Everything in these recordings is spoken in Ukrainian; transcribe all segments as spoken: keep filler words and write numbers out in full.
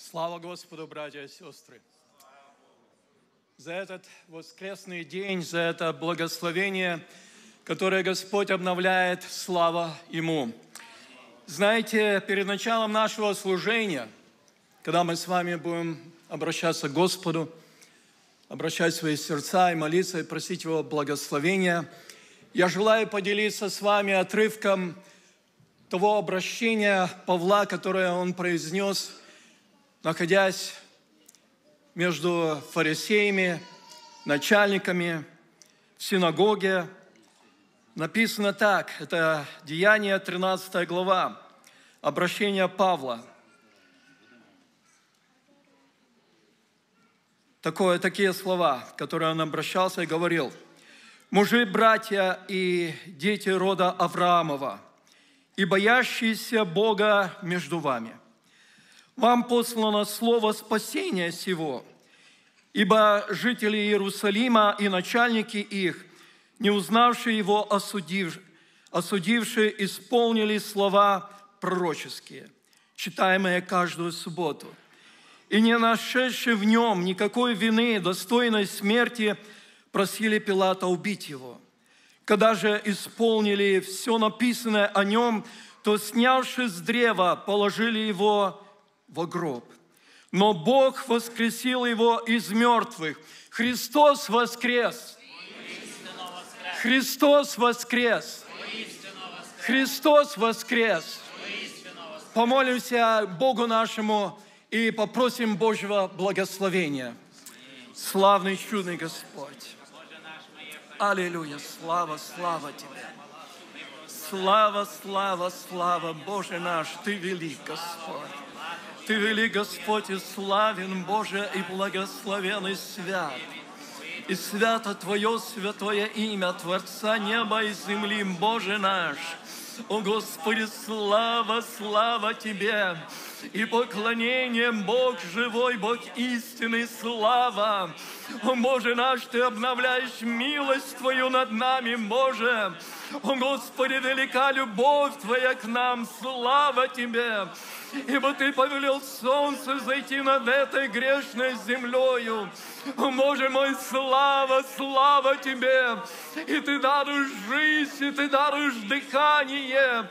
Слава Господу, братья и сестры! За этот воскресный день, за это благословение, которое Господь обновляет, слава Ему. Знаете, перед началом нашего служения, когда мы с вами будем обращаться к Господу, обращать свои сердца и молиться, и просить Его благословения, я желаю поделиться с вами отрывком того обращения Павла, которое он произнес, находясь между фарисеями, начальниками в синагоге. Написано так, это Деяния, тринадцатая глава, обращение Павла. Такое, такие слова, которые он обращался и говорил. «Мужи, братья и дети рода Авраамова, и боящиеся Бога между вами, вам послано слово спасения сего, ибо жители Иерусалима и начальники их, не узнавшие его, осудив, осудившие, исполнили слова пророческие, читаемые каждую субботу, и не нашедшие в нем никакой вины, достойной смерти, просили Пилата убить его. Когда же исполнили все написанное о нем, то, снявши с древа, положили его во гроб. Но Бог воскресил его из мертвых. Христос воскрес! Христос воскрес! Христос воскрес! Помолимся Богу нашему и попросим Божьего благословения. Славный, чудный Господь! Аллилуйя! Слава, слава Тебе! Слава, слава, слава, Боже наш, Ты велик, Господь! Ты велик, Господь, и славен, Боже, и благословен, и свят. И свято Твое святое имя, Творца неба и земли, Боже наш. О, Господи, слава, слава Тебе! И поклонение, Бог живой, Бог истинный, слава! О, Боже наш, Ты обновляешь милость Твою над нами, Боже! О, Господи, велика любовь Твоя к нам, слава Тебе! Ибо Ты повелел солнце зайти над этой грешной землею. О, Боже мой, слава, слава Тебе! И Ты даруешь жизнь, и Ты даруешь дыхание.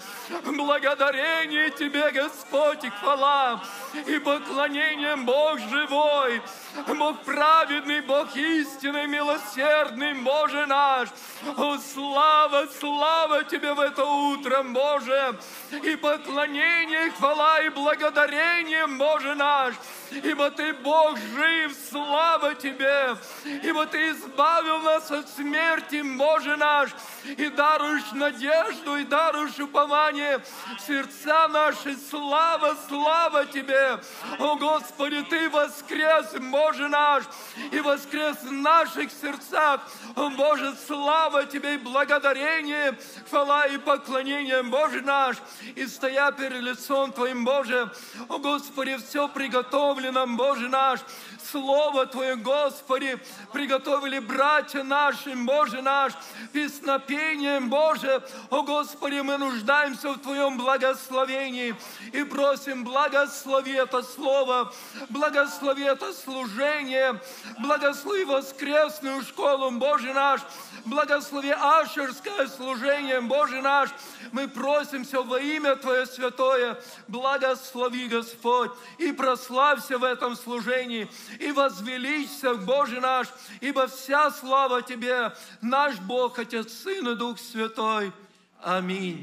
Благодарение Тебе, Господь, и хвала, и поклонение, Бог живой, Бог праведный, Бог истинный, милосердный, Боже наш. О, слава, слава Тебе в это утро, Боже, и поклонение, и хвала, и благодарение, Боже наш. Ибо Ты, Бог, жив, слава Тебе, ибо Ты избавил нас от смерти, Боже наш, и даруешь надежду, и даруешь упование сердца наши, слава, слава Тебе. О, Господи, Ты воскрес, Боже наш, и воскрес в наших сердцах. О, Боже, слава Тебе и благодарение, хвала и поклонение, Боже наш, и стоя перед лицом Твоим, Боже, о, Господи, все приготовлено нам, Боже наш, Слово Твое, Господи, приготовили братья наши, Боже наш, песнопением, Боже, о Господи, мы нуждаемся в Твоем благословении и просим, благослови это Слово, благослови это служение, благослови воскресную школу, Боже наш, благослови ашерское служение, Боже наш, мы просимся во имя Твое святое, благослови, Господь, и прославься в этом служении, и возвеличься, Боже наш, ибо вся слава Тебе, наш Бог, Отец, Сын и Дух Святой. Аминь.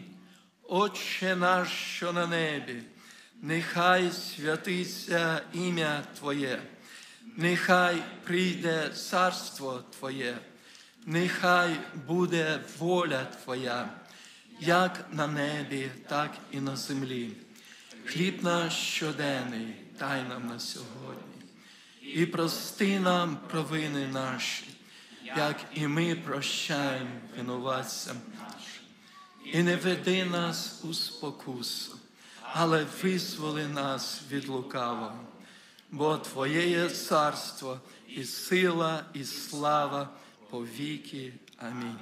Отче наш, що на небі, нехай святиться ім'я Твоє, нехай прийде царство Твоє, нехай буде воля Твоя, як на небі, так і на землі. Хліб наш щоденний дай нам на сьогодні. І прости нам провини наші, як і ми прощаємо винуватцям нашим. І не веди нас у спокусу, але визволи нас від лукавого. Бо Твоє є царство, і сила, і слава повіки. Амінь.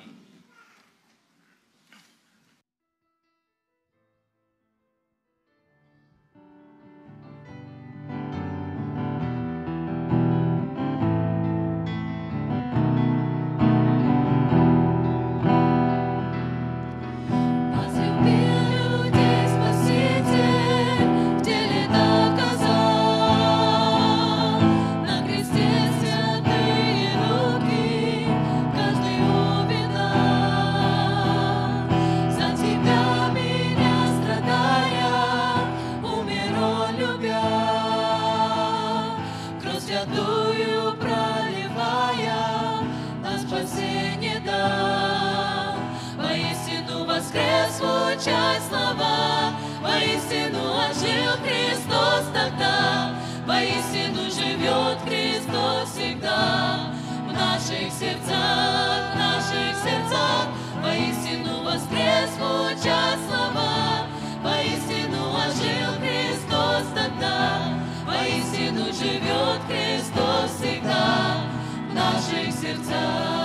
звучать слова, воистину ожил Христос тогда, воистину живет Христос всегда. В наших сердцах, в наших сердцах, воистину воскрес звучат слова, воистину ожил Христос тогда, воистину живет Христос всегда в наших сердцах.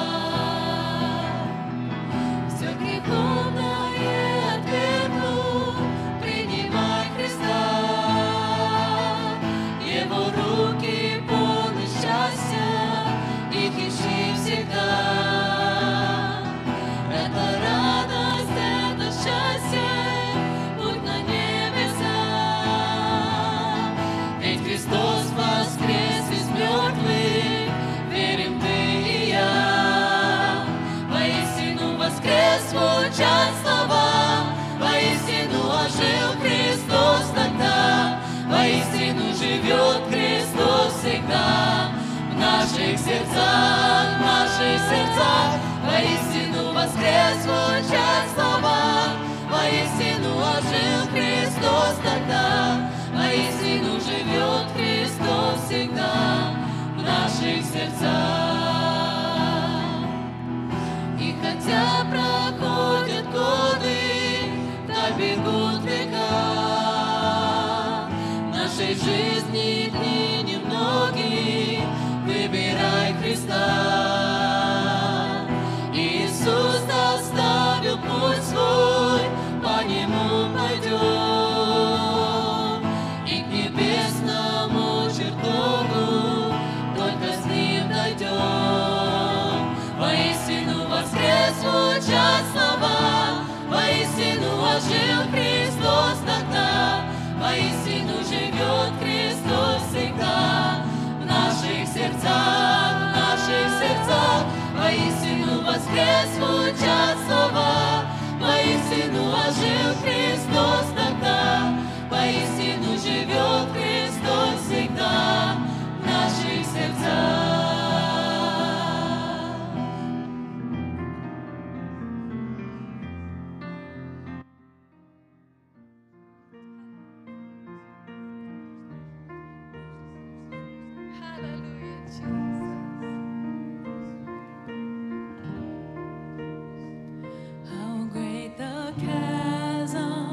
Все греховное отвергну, принимай Христа, Его руки полны счастья, их ищи всегда. Это радость, это счастье, путь на небеса. Ведь Христос воскрес из мертвых, верим ты и я. Воистину воскрес звучат слова, воистину ожил Христос тогда, воистину живет Христос всегда. В наших сердцах, в наших сердцах, воистину воскрес звучат слова, воистину ожил Христос тогда, воистину живет Христос всегда в наших сердцах. И хотя проходят годы, так бегут века, в нашей жизни дни немногие, выбирай Христа. Иисус оставил путь свой, по нему пойдем, и к небесному чертогу только с ним дойдем. Воистину воскрес звучат слова, воистину ожил Христос тогда, воистину живет Христос всегда. В наших сердцах, в наших сердцах, воистину воскрес звучат слова, воистину ожил Христос тогда, воистину живет Христос всегда в наших сердцах. Hallelujah, Jesus. How great the chasm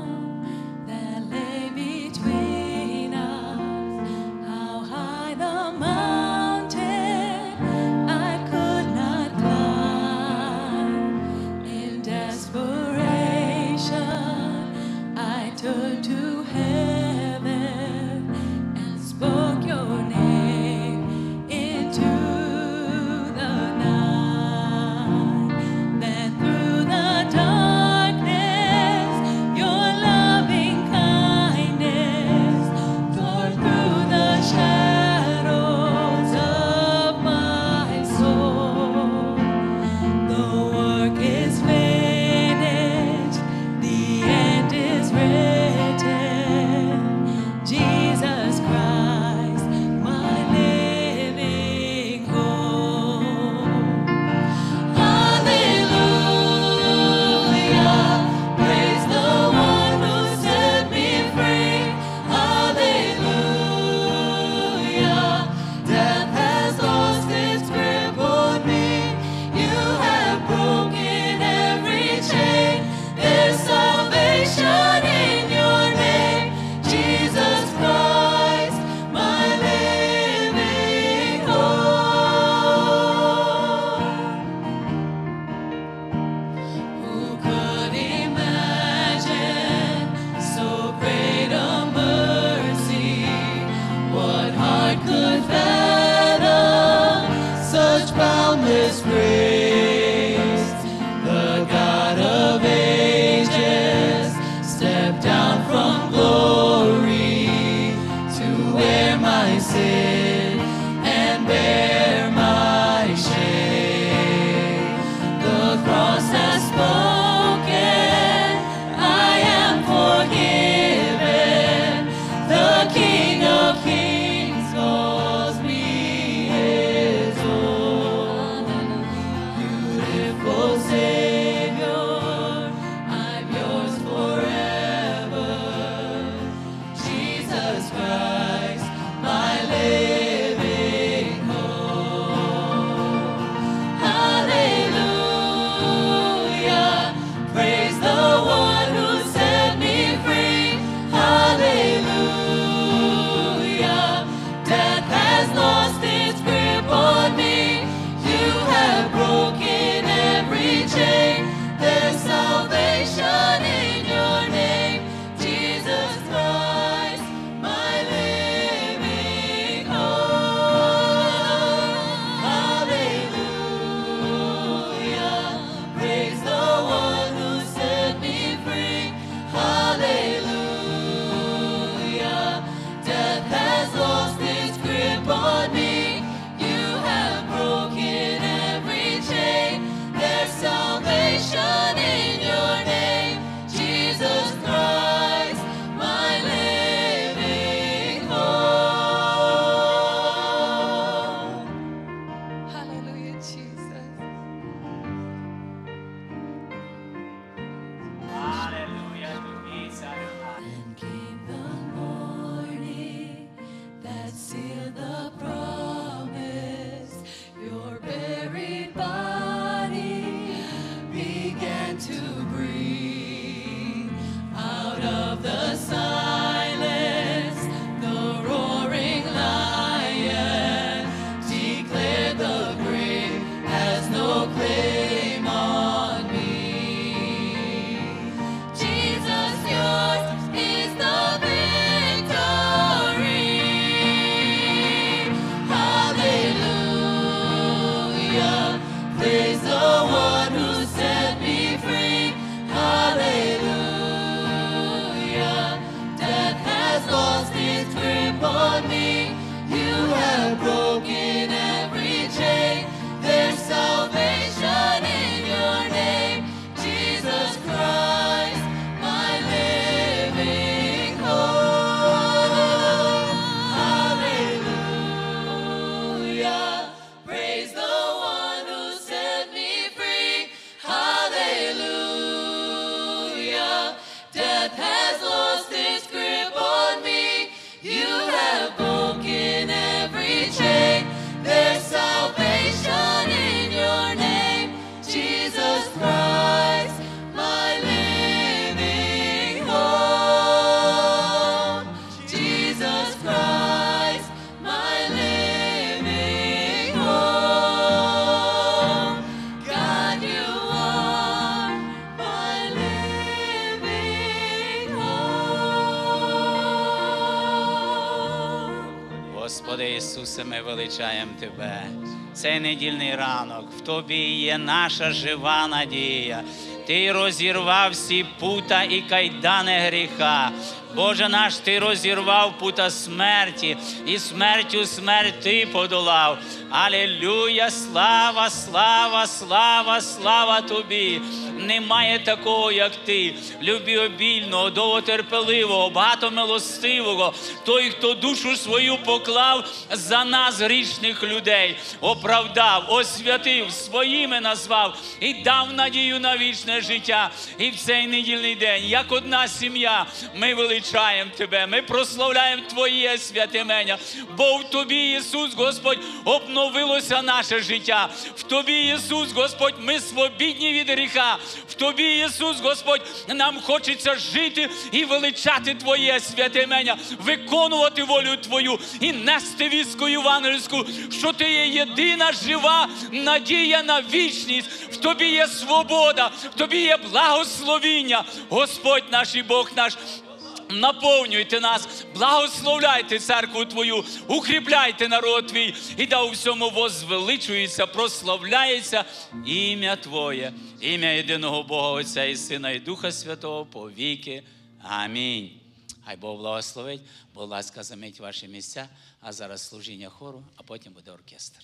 Господи Ісусе, ми величаємо Тебе. Цей недільний ранок, в Тобі є наша жива надія. Ти розірвав всі пута і кайдани гріха. Боже наш, Ти розірвав пута смерті, і смертю смерть Ти подолав. Алілюя, слава, слава, слава, слава Тобі. Немає такого, як Ти, любвеобільного, довготерпеливого, багатомилостивого, той, хто душу свою поклав за нас, грішних людей, оправдав, освятив, своїми назвав і дав надію на вічне життя. І в цей недільний день, як одна сім'я, ми величаємо Тебе, ми прославляємо Твоє святе ім'я, бо в Тобі, Ісус, Господь, обновилося наше життя. В Тобі, Ісус, Господь, ми свобідні від гріха. В Тобі, Ісус, Господь, нам хочеться жити і величати Твоє святе ім'я, виконувати волю Твою і нести вістку євангельську, що Ти є єдина жива надія на вічність. В Тобі є свобода, в Тобі є благословіння. Господь наш і Бог наш, наповнюйте нас, благословляйте церкву Твою, укріпляйте народ Твій, і да у всьому возвеличується, прославляється ім'я Твоє, ім'я єдиного Бога Отця і Сина і Духа Святого по віки. Амінь. Хай Бог благословить. Будь ласка, займіть ваші місця, а зараз служіння хору, а потім буде оркестр.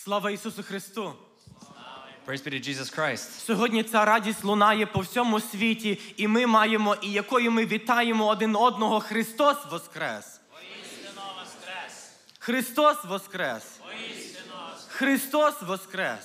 Слава Ісусу Христу! Praise be to Jesus Christ. Сьогодні ця радість лунає по всьому світі, і ми маємо, і якою ми вітаємо один одного. Христос воскрес! Христос воскрес! Христос воскрес!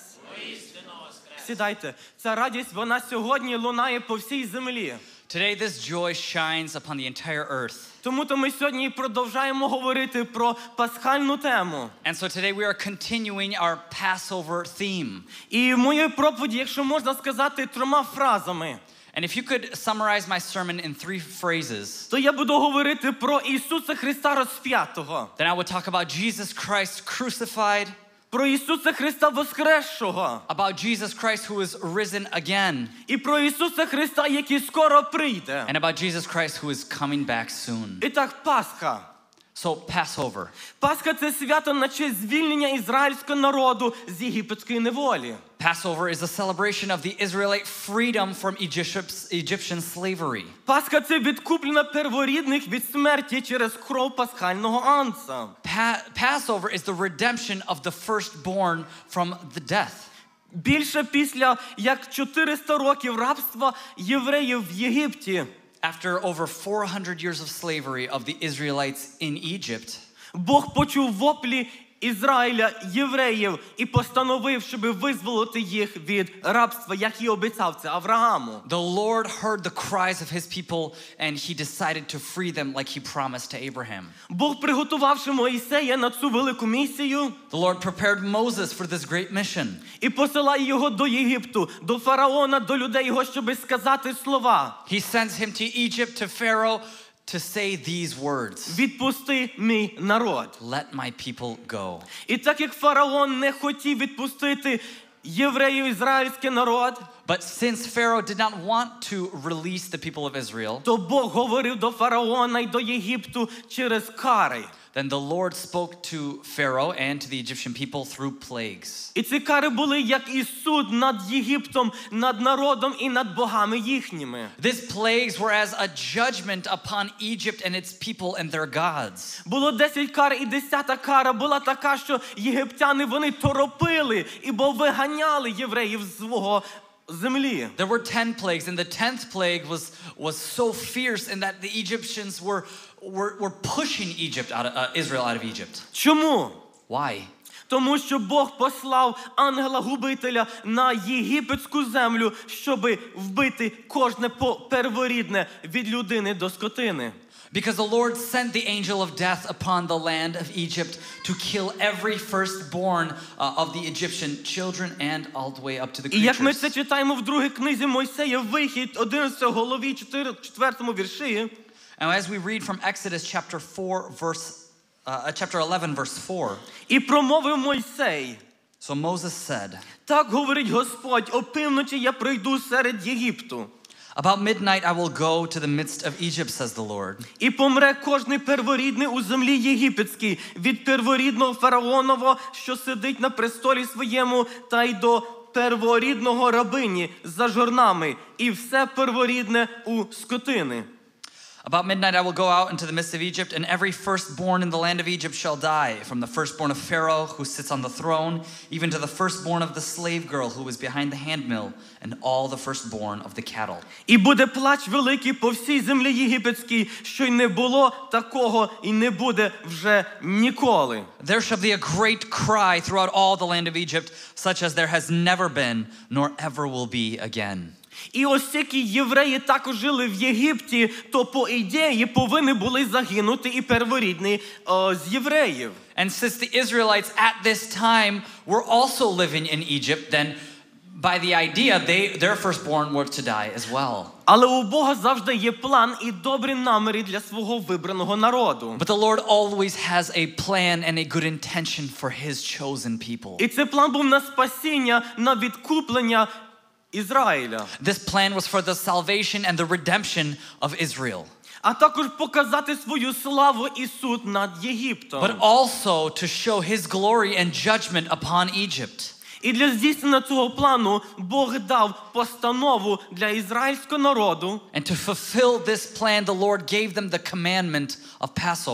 Сідайте. Ця радість, вона сьогодні лунає по всій землі. Today this joy shines upon the entire earth. Тому-то ми сьогодні продовжаємо говорити про пасхальну тему. And so today we are continuing our Passover theme. І в моїй проповіді, якщо можна сказати, трьома фразами. And if you could summarize my sermon in three phrases, То я буду говорити про Ісуса Христа розп'ятого. then I would talk about Jesus Christ crucified, Про Ісуса Христа воскресшого. about Jesus Christ who is risen again, І про Ісуса Христа, який скоро прийде. and about Jesus Christ who is coming back soon. І так, Пасха. So Passover. Пасха – це свято на честь звільнення ізраїльського народу з єгипетської неволі. Passover is a celebration of the Israelite freedom from Egypt's, Egyptian slavery. Пасха – це відкуплення перворідних від смерті через кров пасхального анца. Pa- Passover is the redemption of the firstborn from the death. Більше після як чотириста років рабства євреїв в Єгипті, After over four hundred years of slavery of the Israelites in Egypt, Бог почув воплі Ізраїля, євреїв, і постановив, щоб визволити їх від рабства, як і обіцяв це Аврааму. the Lord heard the cries of his people and he decided to free them like he promised to Abraham. Бог, приготувавши Моїсея на цю велику місію, The Lord prepared Moses for this great mission. і посилає його до Єгипту, до фараона, до людей його, щоб сказати слова. He sends him to Egypt, to Pharaoh, to say these words. Відпусти мій народ. Let my people go. І так як фараон не хотів відпустити євреїв, ізраїльський народ, But since Pharaoh did not want to release the people of Israel, то Бог говорив до фараона і до Єгипту через кари. then the Lord spoke to Pharaoh and to the Egyptian people through plagues. І ці кари були як і суд над Єгиптом, над народом і над богами їхніми. These plagues were as a judgment upon Egypt and its people and their gods. Було десять кар, і десята кара була така, що єгиптяни, вони торопили, ібо виганяли євреїв з свого землі. There were ten plagues, and the tenth plague was, was so fierce in that the Egyptians were, were, were pushing Egypt out of, uh, Israel out of Egypt. Чому? Why? Тому що Бог послав ангела-губителя на єгипетську землю, щоби вбити кожне перворідне від людини до скотини. Because the Lord sent the angel of death upon the land of Egypt to kill every firstborn uh, of the Egyptian children and all the way up to the І як ми це creatures. читаємо в другій книзі Мойсея, Вихід, одинадцятій главі, четвертому вірші, And as we read from Exodus chapter four, verse, uh, chapter eleven, verse four, і промовив Мойсей: so Moses said, так говорить Господь, опівночі я прийду серед Єгипту. about midnight I will go to the midst of Egypt, says the Lord. І помре кожний перворідний у землі єгипетській, від перворідного фараонового, що сидить на престолі своєму, та й до перворідного рабині за жорнами, і все перворідне у скотини. About midnight I will go out into the midst of Egypt, and every firstborn in the land of Egypt shall die, from the firstborn of Pharaoh who sits on the throne, even to the firstborn of the slave girl who is behind the handmill, and all the firstborn of the cattle. І буде плач великий по всій землі єгипетській, що й не було такого, і не буде вже ніколи. There shall be a great cry throughout all the land of Egypt, such as there has never been, nor ever will be again. І оскільки євреї також жили в Єгипті, то по ідеї повинні були загинути і перворідні о, з євреїв. And since the Israelites at this time were also living in Egypt, then by the idea, they, their firstborn were to die as well. Але у Бога завжди є план і добрі наміри для свого вибраного народу. But the Lord always has a plan and a good intention for his chosen people. І цей план був на спасіння, на відкуплення Ізраїля. This plan was for the salvation and the redemption of Israel. А також показати свою славу і суд над Єгиптом. But also to show his glory and judgment upon Egypt. І для здійснення цього плану Бог дав постанову для ізраїльського народу. And to fulfill this plan, the Lord gave them the commandment of Passover.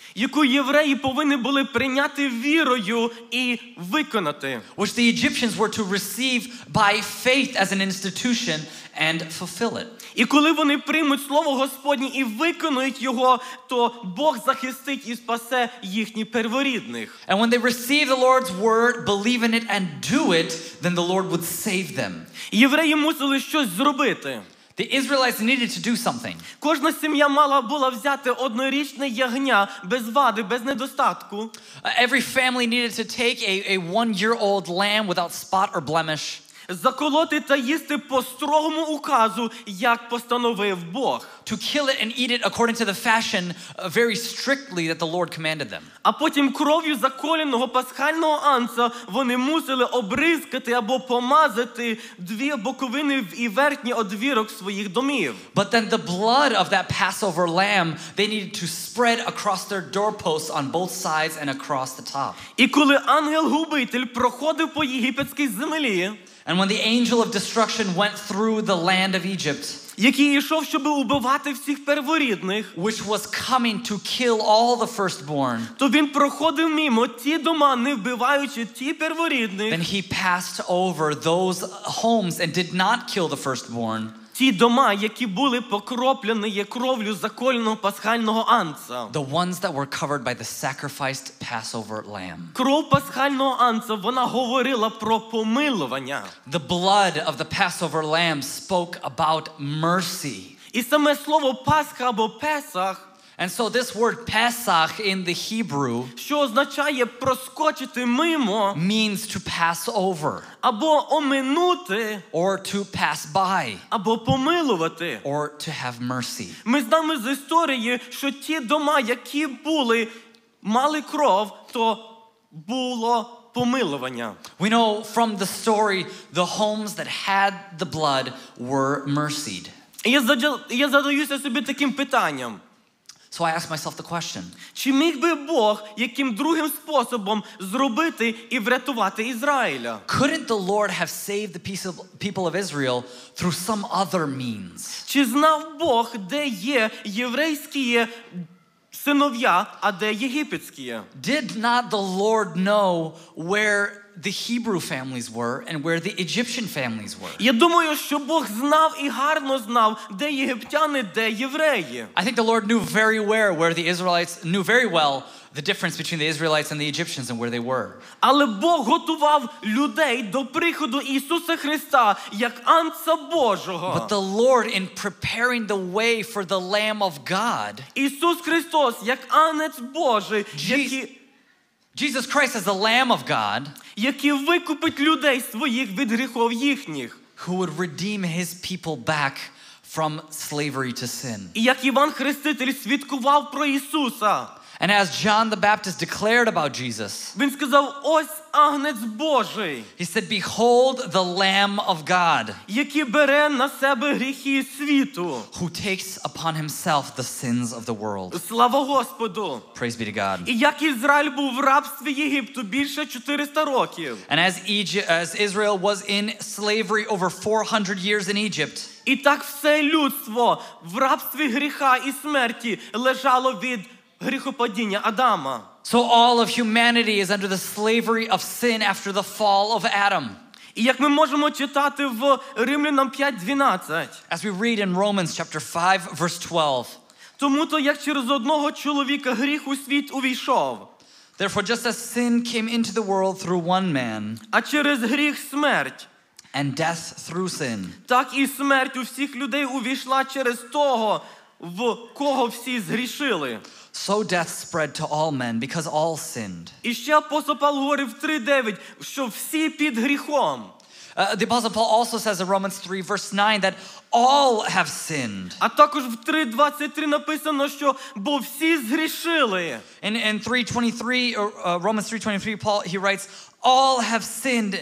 яку євреї повинні були прийняти вірою і виконати. which the Egyptians were to receive by faith as an institution and fulfill it. І коли вони приймуть Слово Господнє і виконують його, то Бог захистить і спасе їхніх перворідних. And when they receive the Lord's word, believe in it and do it, then the Lord would save them. Євреї мусили щось зробити. The Israelites needed to do something. Кожна сім'я мала була взяти однорічне ягня без вади, без недостатку. Uh, every family needed to take a, a one-year-old lamb without spot or blemish. Заколоти та їсти по строгому указу, як постановив Бог. To kill it and eat it according to the fashion uh, very strictly that the Lord commanded them. А потім кров'ю заколеного пасхального анца вони мусили обризкати або помазати дві боковини і верхній одвірок своїх домів. But then the blood of that Passover lamb, they needed to spread across their doorposts on both sides and across the top. І коли ангел-губитель проходив по єгипетській землі, And when the angel of destruction went through the land of Egypt, який йшов, щоб убивати всіх перворідних, which was coming to kill all the firstborn, то він проходив мимо ті дома, не вбиваючи ті перворідних. then he passed over those homes and did not kill the firstborn. Ті дома, які були покроплені кров'ю заколеного пасхального анца. The ones that were covered by the sacrificed Passover lamb. Кров пасхального анца, вона говорила про помилування. The blood of the Passover lamb spoke about mercy. І саме слово Пасха або Песах, And so this word Pesach in the Hebrew що означає проскочити мимо, means to pass over, або оминути, or to pass by, або помилувати. or to have mercy. Ми знаємо з історії, що ті дома, які були, мали кров, то було помилування. We know from the story the homes that had the blood were mercied. І я задя- я задаюся собі таким питанням. So I ask myself the question, Чи міг би Бог яким другим способом зробити і врятувати Ізраїля? couldn't the Lord have saved the peace of- people of Israel through some other means? Чи знав Бог, де є єврейські синов'я, а де єгипетські? Did not the Lord know where the Hebrew families were and where the Egyptian families were? Я думаю, що Бог знав і гарно знав, де єгиптяни, де євреї. I think the Lord knew very well where the Israelites knew very well the difference between the Israelites and the Egyptians and where they were. Але Бог готував людей до приходу Ісуса Христа як анца Божого. But the Lord, in preparing the way for the Lamb of God, Ісус Христос як анець Божий, Джі- який, Jesus Christ as the Lamb of God, який викупить людей своїх від гріхов їхніх. who would redeem his people back from slavery to sin. І як Іван Хреститель свідкував про Ісуса. And as John the Baptist declared about Jesus, Він сказав, ось агнець Божий, he said, "Behold the Lamb of God, який бере на себе гріхи світу. who takes upon himself the sins of the world." Слава Господу! Praise be to God. І як Ізраїль був в рабстві Єгипту більше чотириста років. And as Egypt, as Israel was in slavery over four hundred years in Egypt, І так все людство в рабстві гріха і смерті лежало від гріхопадіння Адама. so all of humanity is under the slavery of sin after the fall of Adam. І як ми можемо читати в Римлянам п'ять дванадцять. As we read in Romans chapter five verse twelve, Тому-то, як через одного чоловіка гріх у світ увійшов, therefore just as sin came into the world through one man, а через гріх смерть, and death through sin, так і смерть у всіх людей увійшла через того, в кого всі згрішили. so death spread to all men because all sinned. І ще апостол Павло говорив в три дев'ять, що всі під гріхом. Uh, the Apostle Paul also says in Romans three verse nine that all have sinned. А також в три двадцять три написано, що бо всі згрішили. In, in three twenty-three, or uh, Romans three twenty-three, Paul, he writes, all have sinned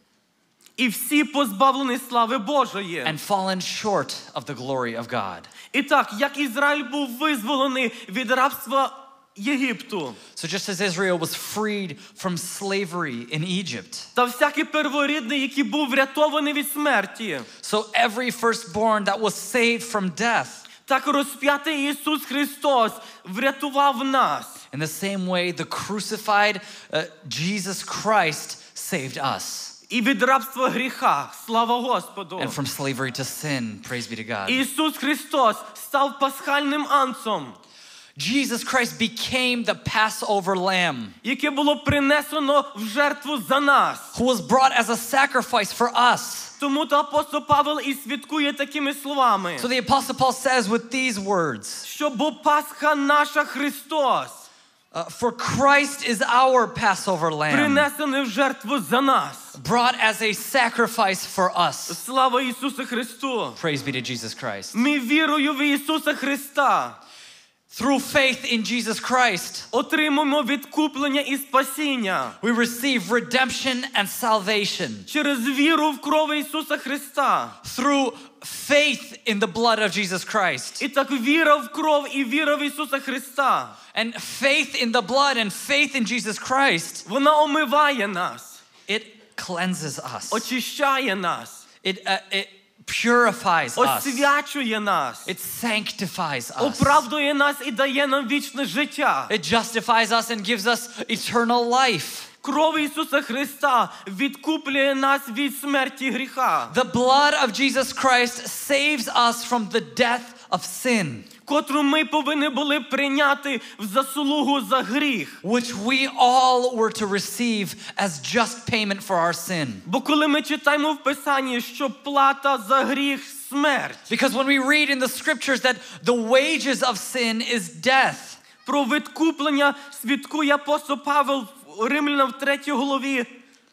І всі позбавлені слави Божої. and fallen short of the glory of God. І так, як Ізраїль був визволений від рабства Єгипту, So just as Israel was freed from slavery in Egypt, та всякий перворідний, який був врятований від смерті, so every firstborn that was saved from death, так розп'ятий Ісус Христос врятував нас. In the same way, the crucified uh, Jesus Christ saved us. І від рабства гріха, слава Господу. And from slavery to sin, praise be to God. Ісус Христос став пасхальним анцем, Jesus Christ became the Passover lamb, яке було принесено в жертву за нас. who was brought as a sacrifice for us. Тому то апостол Павел і свідкує такими словами, So the Apostle Paul says with these words, що бо Пасха наша Христос, uh, for Christ is our Passover lamb, принесений в жертву за нас. brought as a sacrifice for us. Слава Ісусу Христу! Praise be to Jesus Christ. Ми вірою в Ісуса Христа Through faith in Jesus Christ, отримуємо відкуплення і спасіння. we receive redemption and salvation. Через віру в кров Ісуса Христа. Through faith in the blood of Jesus Christ. І так віра в кров і віра в Ісуса Христа, And faith in the blood and faith in Jesus Christ, вона омиває нас, it cleanses us. очищає нас, It, uh, it purifies us. освячує нас, It sanctifies us. оправдує нас і дає нам вічне життя. It justifies us and gives us eternal life. Кров Ісуса Христа відкуплює нас від смерті гріха, The blood of Jesus Christ saves us from the death of sin, котру ми повинні були прийняти в заслугу за гріх. which we all were to receive as just payment for our sin. Бо коли ми читаємо в Писанні, що плата за гріх – смерть, Because when we read in the scriptures that the wages of sin is death, про відкуплення свідкує апостол Павел в Римлянам в третій главі.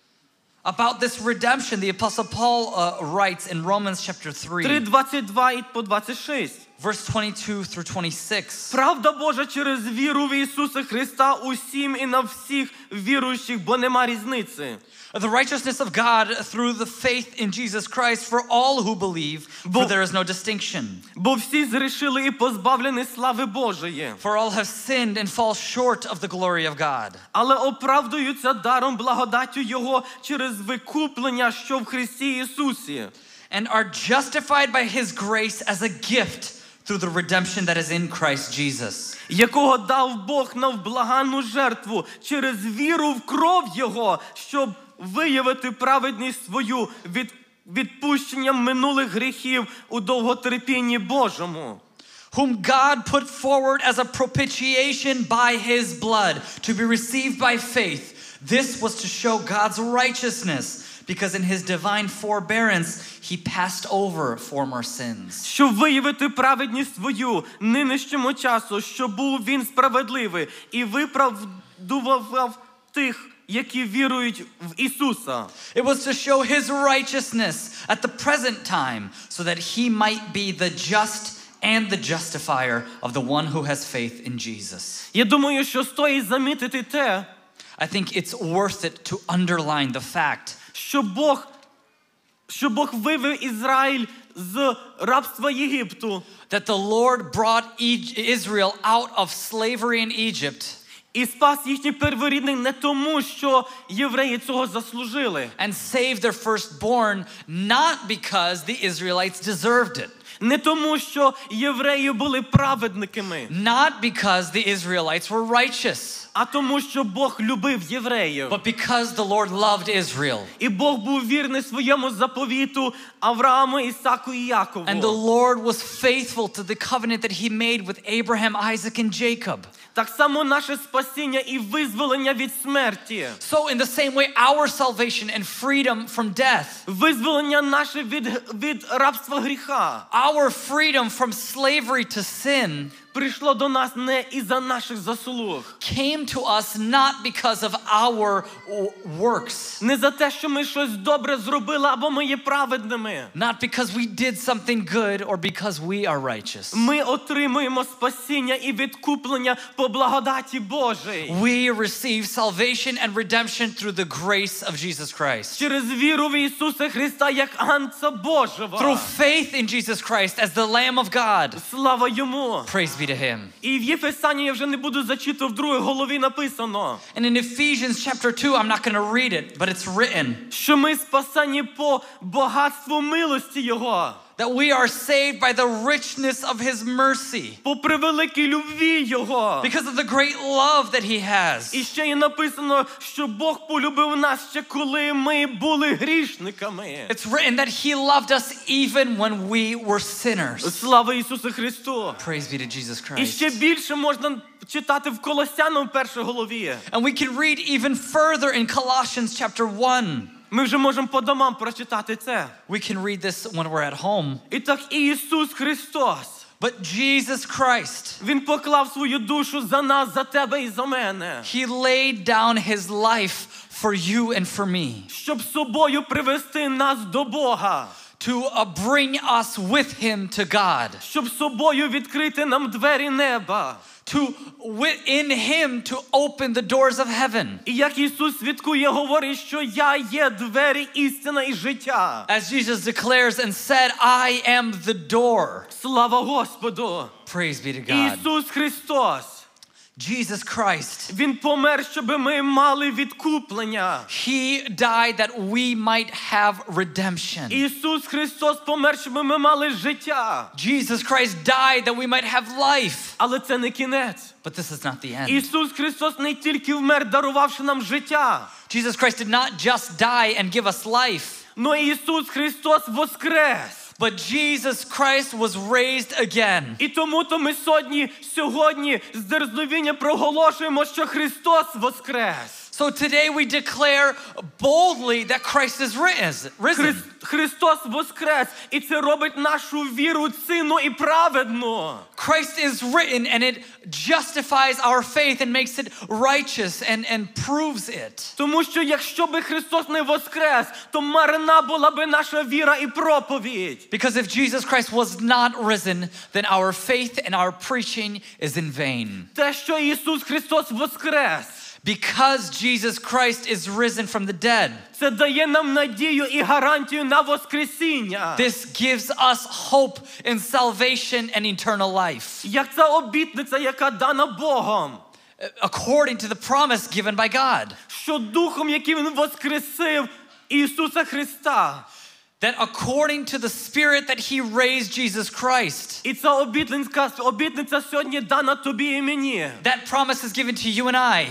about this redemption, the Apostle Paul uh, writes in Romans chapter три three, двадцять два і по двадцять шість. verse twenty-two through twenty-six. Правда Божа через віру в Ісуса Христа усім і на всіх віруючих, бо нема різниці. The righteousness of God through the faith in Jesus Christ for all who believe, for there is no distinction. Бо всі згрішили і позбавлені слави Божої. For all have sinned and fall short of the glory of God. Але оправдуються даром благодаттю Його через викуплення, що в Христі Ісусі. And are justified by His grace as a gift through the redemption that is in Christ Jesus. Якого дав Бог на вблаганну жертву через віру в кров Його, щоб виявити праведність свою від відпущенням минулих гріхів у довготерпінні Божому. Whom God put forward as a propitiation by His blood to be received by faith. This was to show God's righteousness, because in His divine forbearance He passed over former sins. Щоб виявити праведність свою нинішньому часу, що був Він справедливий і виправдував тих, які вірують в Ісуса. It was to show His righteousness at the present time, so that He might be the just and the justifier of the one who has faith in Jesus. Я думаю, що стоїть замітити те, I think it's worth it to underline the fact що Бог, що Бог вивів Ізраїль з рабства Єгипту that the Lord brought Israel out of slavery in Egypt і спас їхніх перворідних не тому, що євреї цього заслужили. and saved their firstborn not because the Israelites deserved it. Не тому, що євреї були праведниками, Not because the Israelites were righteous, а тому, що Бог любив євреїв. but because the Lord loved Israel. І Бог був вірний своєму заповіту Аврааму, Ісаку і Якову. And the Lord was faithful to the covenant that He made with Abraham, Isaac, and Jacob. Так само наше спасіння і визволення від смерті. So in the same way, our salvation and freedom from death, Визволення наше від, від рабства гріха our freedom from slavery to sin, прийшло до нас не із-за наших заслуг. came to us not because of our works, Не за те, що ми щось добре зробили, або ми є праведними. not because we did something good or because we are righteous. Ми отримуємо спасіння і відкуплення по благодаті Божій. We receive salvation and redemption through the grace of Jesus Christ. Через віру в Ісуса Христа як Агнця Божого. Through faith in Jesus Christ as the Lamb of God. Слава Йому. Praise be to Him. І в Єфесянні я вже не буду зачитувати, в другій голові написано, And in Ephesians chapter two, I'm not going to read it, but it's written що ми спасені по багатству милості Його. that we are saved by the richness of his mercy, по превеликій любві Його. because of the great love that he has. І ще є написано, що Бог полюбив нас ще коли ми були грішниками. It's written that he loved us even when we were sinners. Слава Ісусу Христу! Praise be to Jesus І Christ. ще більше можна читати в Колосянам першій голові. And we can read even further in Colossians chapter one. Ми вже можемо по домам прочитати це. We can read this when we're at home. І так Ісус Христос, But Jesus Christ, Він поклав свою душу за нас, за тебе і за мене, he laid down his life for you and for me, щоб собою привести нас до Бога, to uh, bring us with him to God, щоб собою відкрити нам двері неба. to wi- in him to open the doors of heaven. І як Ісус свідкує, говорить, що я є двері, істина і життя. As Jesus declares and said, I am the door. Слава Господу! Praise be to God. Ісус Христос, Jesus Christ, Він помер, щоб ми мали відкуплення. he died that we might have redemption. Ісус Христос помер, щоб ми мали життя. Jesus Christ died that we might have life. Але це не кінець. But this is not the end. Ісус Христос не тільки вмер, дарувавши нам життя, Jesus Christ did not just die and give us life, но Ісус Христос воскрес. but Jesus Christ was raised again. І тому-то ми сьогодні, сьогодні з дерзновінням проголошуємо, що Христос воскрес. So today we declare boldly that Christ is ris- risen. Христ, Христос воскрес, і це робить нашу віру цінну і праведну. Christ is written and it justifies our faith and makes it righteous and, and proves it. Тому що якщо би Христос не воскрес, то марна була би наша віра і проповідь. Because if Jesus Christ was not risen, then our faith and our preaching is in vain. Те, що Ісус Христос воскрес, Because Jesus Christ is risen from the dead, це дає нам надію і гарантію на воскресіння. this gives us hope in salvation and eternal life, Як ця обітниця, яка дана Богом, according to the promise given by God. що Духом, яким Він воскресив Ісуса Христа. That according to the Spirit that He raised Jesus Christ, І ця обітниця, обітниця сьогодні дана тобі і мені. that promise is given to you and I.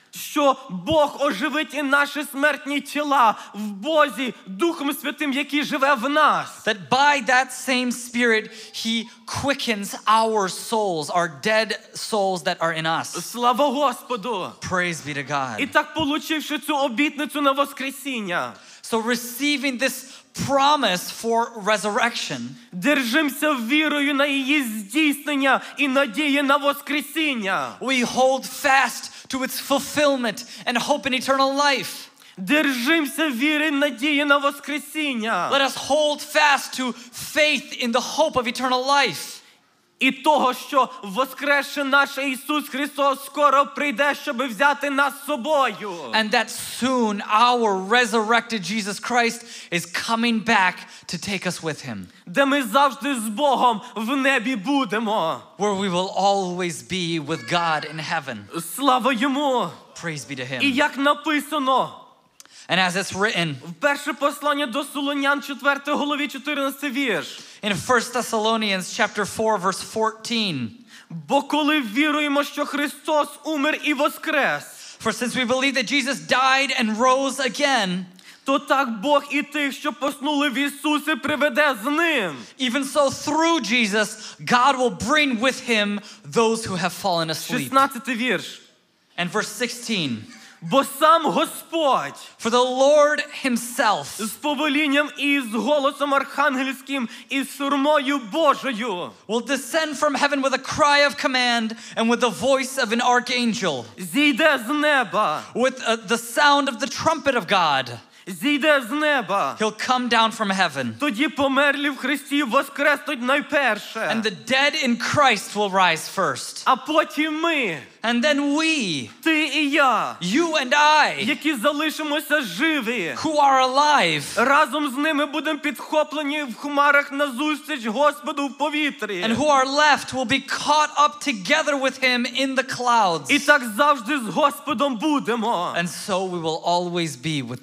Що Бог оживить і наші смертні тіла в Бозі Духом Святим, який живе в нас. That by that same Spirit He quickens our souls, our dead souls that are in us. Слава Господу! Praise be to God. І так, получивши цю обітницю на воскресіння, So receiving this promise for resurrection, держимося вірою на її здійснення і надії на воскресіння. we hold fast to its fulfillment and hope in eternal life. Держимося віри і надії на воскресіння. Let us hold fast to faith in the hope of eternal life. І того, що воскресши наш Ісус Христос скоро прийде, щоб взяти нас з собою. And that soon our resurrected Jesus Christ is coming back to take us with Him, Де ми завжди з Богом в небі будемо. where we will always be with God in heaven. Слава Йому! Praise be to І Him. як написано And as it's written в перше послання до Солонян, четвертій голові, чотирнадцятий вірш. in First Thessalonians chapter four verse fourteen, Бо коли віруємо, що Христос умер і воскрес, for since we believe that Jesus died and rose again, то так Бог і тих, що поснули в Ісусі, приведе з Ним. even so through Jesus God will bring with Him those who have fallen asleep. шістнадцятий вірш. And verse sixteen, Бо сам Господь for the Lord Himself з повелінням і з голосом архангельським і з сурмою Божою will descend from heaven with a cry of command and with the voice of an archangel, зійде з неба, with uh, the sound of the trumpet of God. зійде з неба. He'll come down from heaven, Тоді померлі в Христі воскреснуть найперше, and the dead in Christ will rise first. а потім ми, And then we, ти і я, you and I, які залишимося живі, who are alive, разом з ними будемо підхоплені в хмарах назустріч Господу в повітрі. and who are left will be caught up together with Him in the clouds. І так завжди з Господом будемо. And so we will always be with the Lord.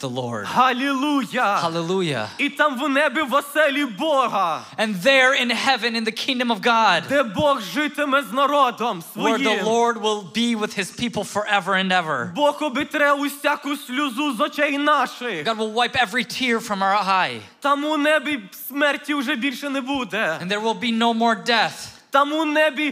Халілуя! Hallelujah. І там в небі в оселі Бога, And there in heaven, in the kingdom of God, де Бог житиме з народом where the своїм. Lord will be with his people forever and ever. Бог обітре усяку сльозу з очей наших. God will wipe every tear from our eye. Там у небі смерті вже більше не буде. And there will be no more death. Там у небі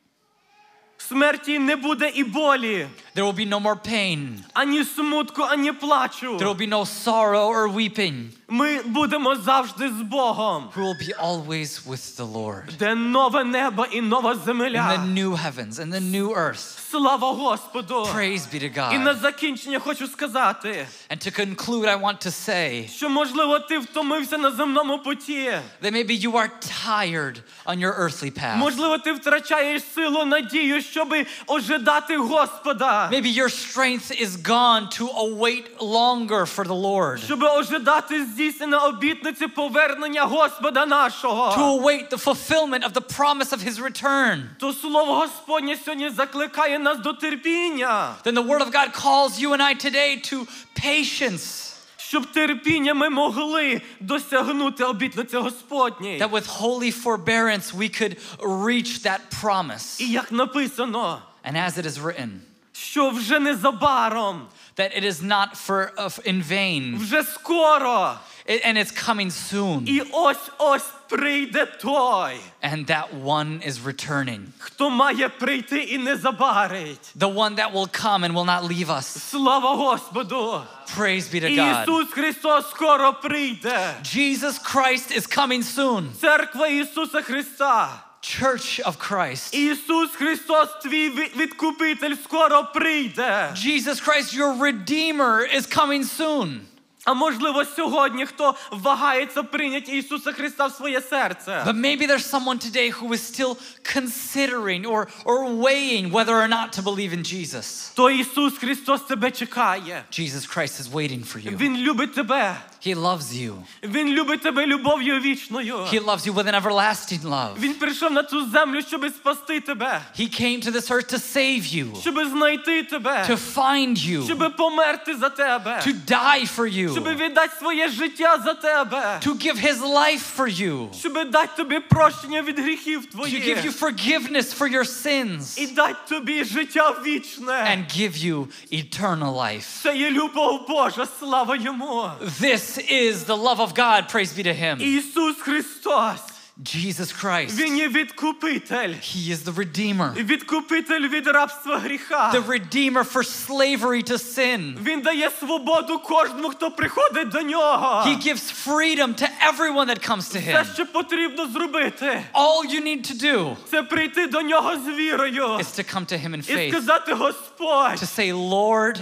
смерті не буде і болі. There will be no more pain. Ані смутку, ані плачу. There will be no sorrow or weeping. Ми будемо завжди з Богом. We will be always with the Lord. Де нове небо і нова In the земля. new heavens and the new earth. Слава Господу! Praise be to І на God. закінчення хочу сказати, And to conclude, I want to say що, можливо, ти втомився на земному путі. that maybe you are tired on your earthly path. Можливо, ти втрачаєш силу, надію, щоби ожидати Господа. Maybe your strength is gone to await longer for the Lord. Щоби ожидати здійснення обітниці повернення Господа нашого. To await the fulfillment of the promise of his return. То слово Господнє сьогодні закликає нас до терпіння. Then the word of God calls you and I today to patience. Щоб терпіння ми могли досягнути обітниці Господньої. That with holy forbearance we could reach that promise. І як написано, And as it is written, що вже незабаром, that it is not for of in vain, вже скоро, it- and it's coming soon, і ось-ось прийде той, and that one is returning. хто має прийти і не забарить. The one that will come and will not leave us. Слава Господу! Praise be to God. Ісус Христос скоро прийде. Jesus Christ is coming soon. Церква Ісуса Христа. Church of Christ. Ісус Христос, твій ви- відкупитель, скоро прийде. Jesus Christ, your Redeemer, is coming soon. А можливо, сьогодні хто вагається прийняти Ісуса Христа в своє серце. But maybe there's someone today who is still considering or, or weighing whether or not to believe in Jesus. То Ісус Христос тебе чекає. Jesus Christ is waiting for you. Він любить тебе. He loves you. Він любить тебе любов'ю вічною. He loves you with an everlasting love. Він прийшов на цю землю, щоб спасти тебе. He came to this earth to save you, Щоб знайти тебе. to find you, Щоб померти за тебе. to die for you, Щоб віддати своє життя за тебе. to give his life for you, Щоб дати тобі прощення від гріхів to твоїх. give you forgiveness for your sins, І дати тобі життя вічне. and give you eternal life. Це є любов Божа, слава Йому. This is the love of God, praise be to him. Ісус Христос, Jesus Christ, Він є відкупитель. he is the Redeemer, Відкупитель від рабства гріха. the Redeemer for slavery to sin. Він дає свободу кожному, хто приходить до Нього. He gives freedom to everyone that comes to Все, him. що потрібно зробити, All you need to do це прийти до Нього з вірою. is to come to him in І faith, сказати, Господь, to say, Lord,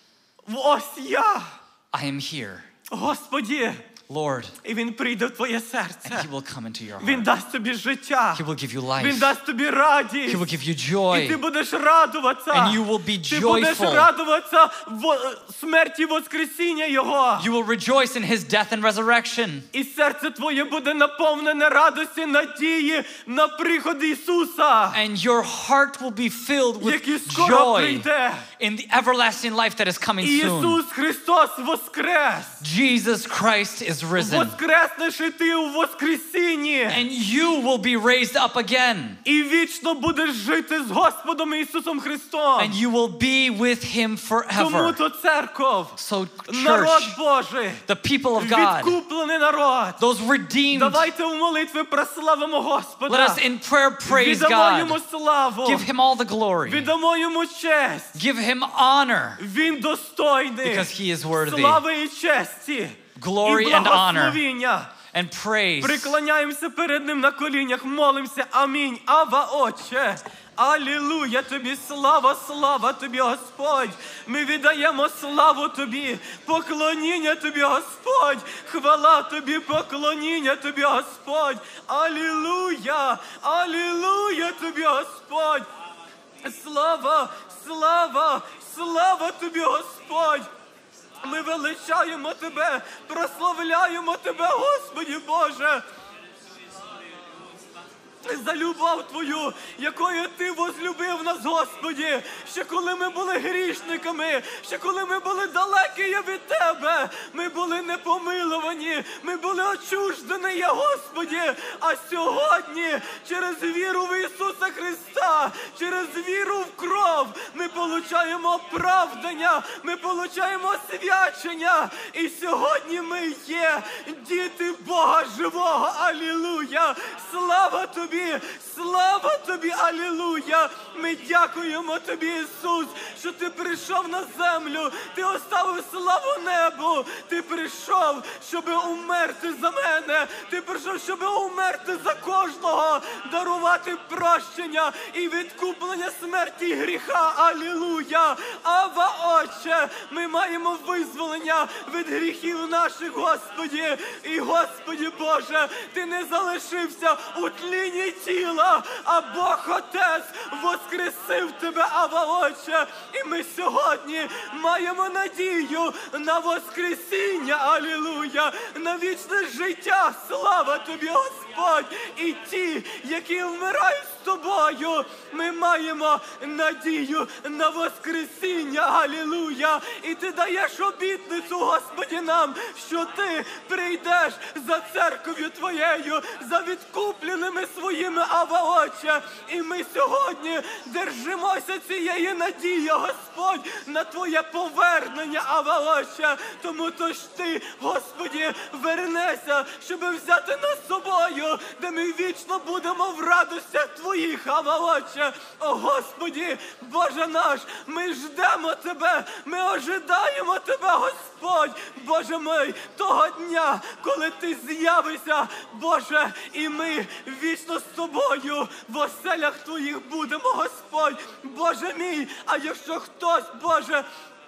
ось я, I am here. Господі. Lord, І Він прийде в твоє and серце. he will come into your Він heart. дасть тобі життя. He will give you Він life. дасть тобі радість. He will give you І ти joy. будеш радуватися. And you will be Ти будеш joyful. радуватися в смерті Воскресіння Його. You will rejoice in his death and resurrection. І серце твоє буде наповнене радості, надії на приход Ісуса, And your heart will be filled with який скоро joy прийде. in the everlasting life that is coming soon. Ісус Христос воскрес. Jesus Christ is risen. Воскреснеш і ти у Воскресінні. And you will be raised up again. І вічно будеш жити з Господом Ісусом Христом. And you will be with him Тому forever. то церков, So, народ church, Божий, the people of God, відкуплений народ. those redeemed, Давайте у молитві прославимо Господа. let us in prayer praise Віддамо Йому God. славу. Give him all the glory. Віддамо Йому честь. Give him honor Він достойний. because he is worthy. Слави і честі. Glory І and honor благословіння. and praise. Приклоняємося перед Ним на колінях, молимося. Амінь. Ава, Отче. Алілуя Тобі, слава, слава Тобі, Господь. Ми віддаємо славу Тобі, поклоніння Тобі, Господь. Хвала Тобі, поклоніння Тобі, Господь. Алілуя, алілуя Тобі, Господь. Слава, слава, слава Тобі, Господь. Ми величаємо Тебе, прославляємо Тебе, Господи Боже. за любов Твою, якою Ти возлюбив нас, Господі, ще коли ми були грішниками, ще коли ми були далекі від Тебе, ми були непомиловані, ми були отчуждені, Господі, а сьогодні через віру в Ісуса Христа, через віру в кров ми получаємо оправдання, ми получаємо свячення, і сьогодні ми є діти Бога живого. Алілуя! Слава Тобі! Слава Тобі! Алілуя! Ми дякуємо Тобі, Ісус, що Ти прийшов на землю, Ти оставив славу небу, Ти прийшов, щоб умерти за мене, Ти прийшов, щоб умерти за кожного, дарувати прощення і відкуплення смерті і гріха. Алілуя! Ава, Отче, ми маємо визволення від гріхів наших, Господі. І, Господі Боже, Ти не залишився у тлінні тіла, а Бог Отець воскресив Тебе, Ава, Отче. І ми сьогодні маємо надію на воскресіння, алілуя, на вічне життя. Слава Тобі, Господь! І ті, які вмирають з Тобою, ми маємо надію на воскресіння, алілуя. І Ти даєш обітницю, Господі, нам, що Ти прийдеш за церков'ю Твоєю, за відкупленими своїми, Ава, Отче. І ми сьогодні держимося цієї надії, Господь, на Твоє повернення, Ава, Отче. Тому то ж Ти, Господі, вернешся, щоб взяти нас з собою, де ми вічно будемо в радостях Твоїх, Ава, Отче. О, Господі, Боже наш, ми ждемо Тебе, ми ожидаємо Тебе, Господь, Боже мій, того дня, коли Ти з'явишся, Боже, і ми вічно з Тобою в оселях Твоїх будемо, Господь, Боже мій. А якщо хтось, Боже,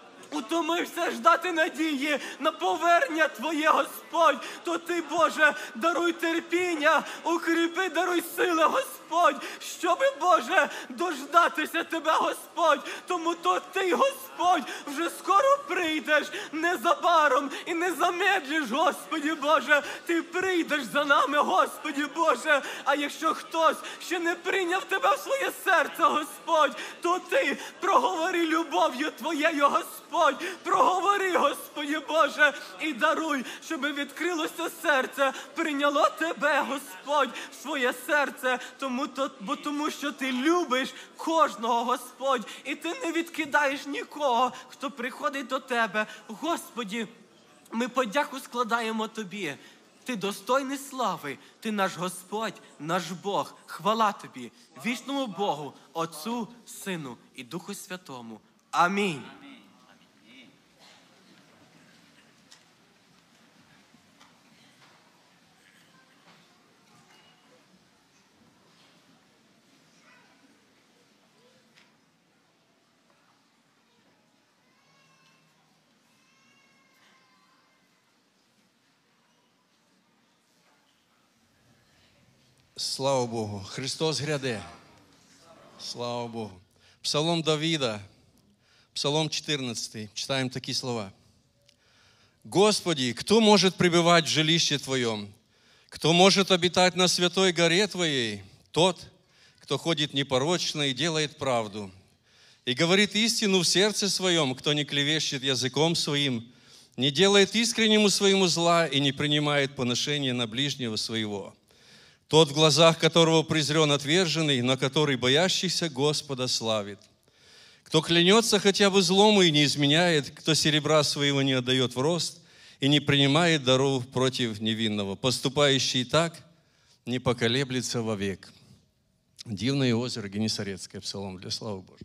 утомився ждати надії на повернення Твоє, Господь, то Ти, Боже, даруй терпіння, укріпи, даруй сили, Господь, щоби, Боже, дождатися Тебе, Господь. Тому то Ти, Господь, вже скоро прийдеш, незабаром і не замедлиш, Господі Боже. Ти прийдеш за нами, Господі Боже. А якщо хтось ще не прийняв Тебе в своє серце, Господь, то Ти проговори любов'ю Твоєю, Господь. Проговори, Господи Боже, і даруй, щоб відкрилося серце, прийняло Тебе, Господь, в своє серце, тому, то, бо тому що Ти любиш кожного, Господь, і Ти не відкидаєш нікого, хто приходить до Тебе. Господі, ми подяку складаємо Тобі. Ти достойний слави, Ти наш Господь, наш Бог. Хвала Тобі, вічному Богу, Отцу, Сину і Духу Святому. Амінь. Слава Богу! Христос гряде. Слава Богу! Псалом Давида, Псалом четырнадцатый. Читаем такие слова. «Господи, кто может пребывать в жилище Твоем? Кто может обитать на святой горе Твоей? Тот, кто ходит непорочно и делает правду, и говорит истину в сердце своем, кто не клевещет языком своим, не делает искреннему своему зла и не принимает поношения на ближнего своего. Тот, в глазах которого презрен отверженный, но который боящийся Господа славит. Кто клянется хотя бы злому и не изменяет, кто серебра своего не отдает в рост и не принимает даров против невинного, поступающий так, не поколеблется вовек». Дивное озеро Генесарецкое, псалом для славы Божьей.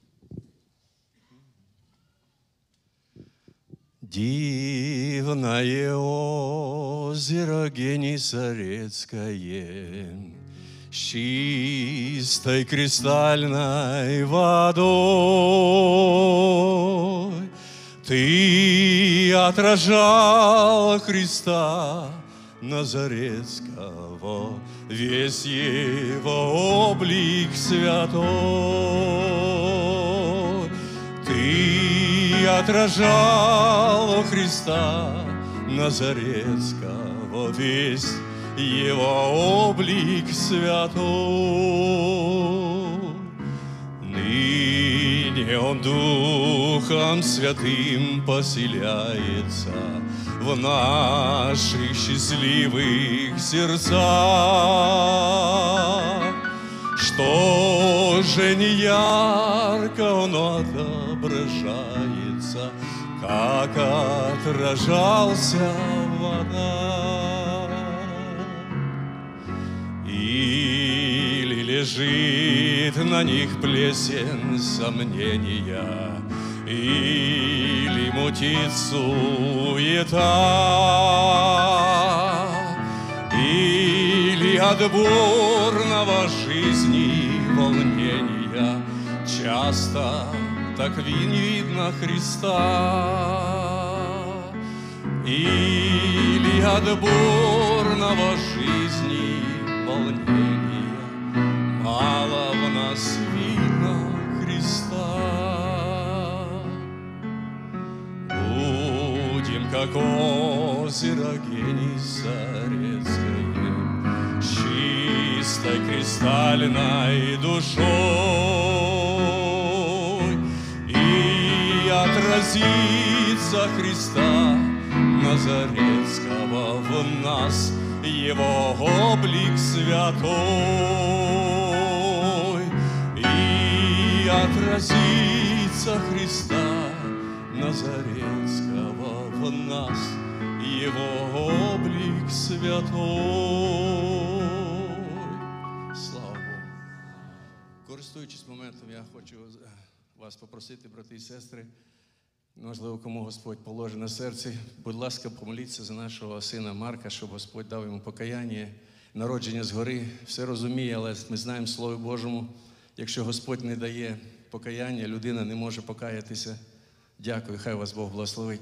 Дивное озеро Генесарецкое, с чистой кристальной водой. Ты отражал Христа Назарецкого, весь его облик святой. Ты отражал Христа Назарецкого, весь Его облик святой. Ныне Он Духом Святым поселяется в наших счастливых сердцах. Что же не ярко Он отображается, как отражался в водах. Или лежит на них плесень сомнения, или мутит суета, или от бурного жизни волнения часто так видно Христа. Или от бурного жизни волнения мало в нас видно Христа. Будем, как озеро Генесарецкое, чистой кристальной душой, и отразится Христа Назарецкого в нас Его облик святой, и отразится Христа Назарецкого в нас Его облик святой. Слава Богу. Користуючись моментом, я хочу вас попросити, брати і сестри, можливо, кому Господь положить на серці, будь ласка, помоліться за нашого сина Марка, щоб Господь дав йому покаяння, народження згори. Все розуміє, але ми знаємо в Слові Божому, якщо Господь не дає покаяння, людина не може покаятися. Дякую, хай вас Бог благословить.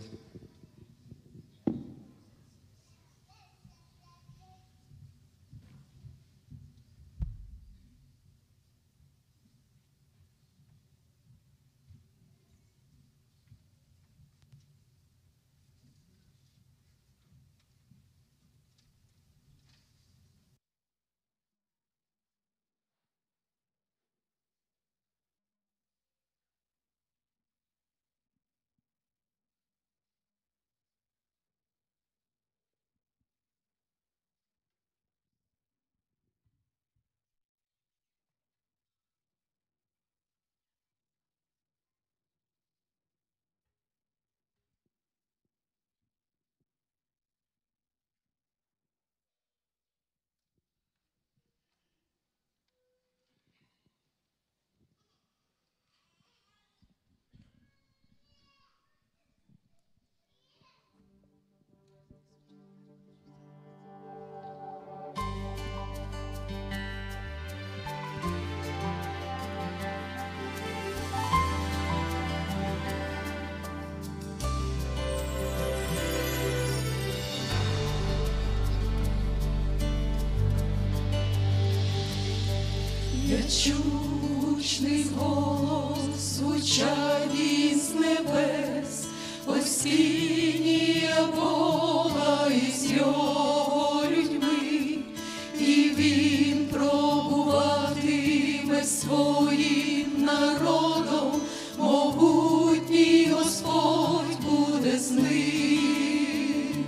Я чучний голос звучав із небес, Оскинія Бога із його людьми, і він пробуватиме своїм народом, могутній Господь буде з ним.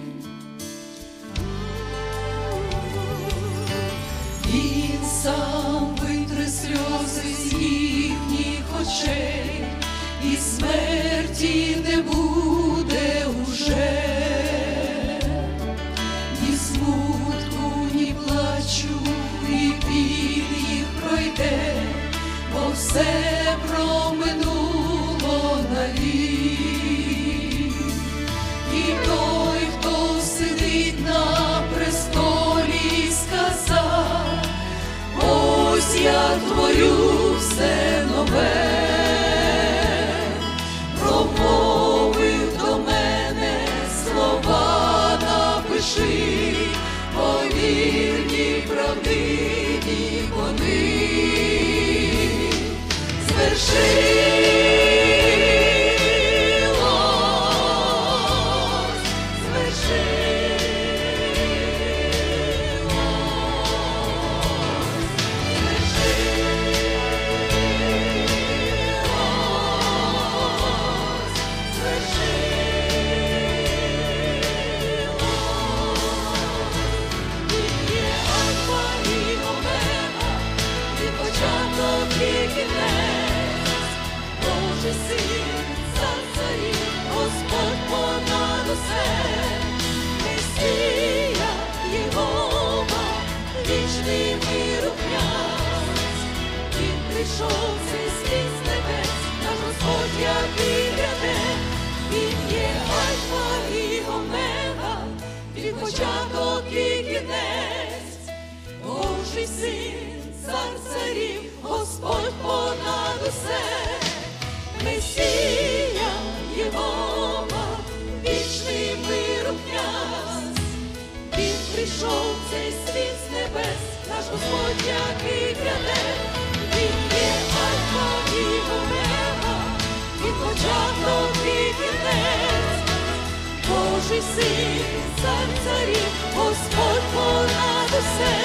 Він сам витре сльози з їхніх очей, і смерті не буде уже, ні смутку, ні плачу, і біль їх пройде, бо все проминуло навік. І той, хто сидить на престолі, сказав: ось я творю все нове. Промовив до мене слова, напиши, повірні, правдиві вони. Звершилось, звершилось. усе. Месія, Єгова, вічний миру князь. Він прийшов в цей світ з небес, наш Господь, який гряде. Він є Альфа і Омега, він початок і кінець. Божий син, цар царів, Господь понад усе.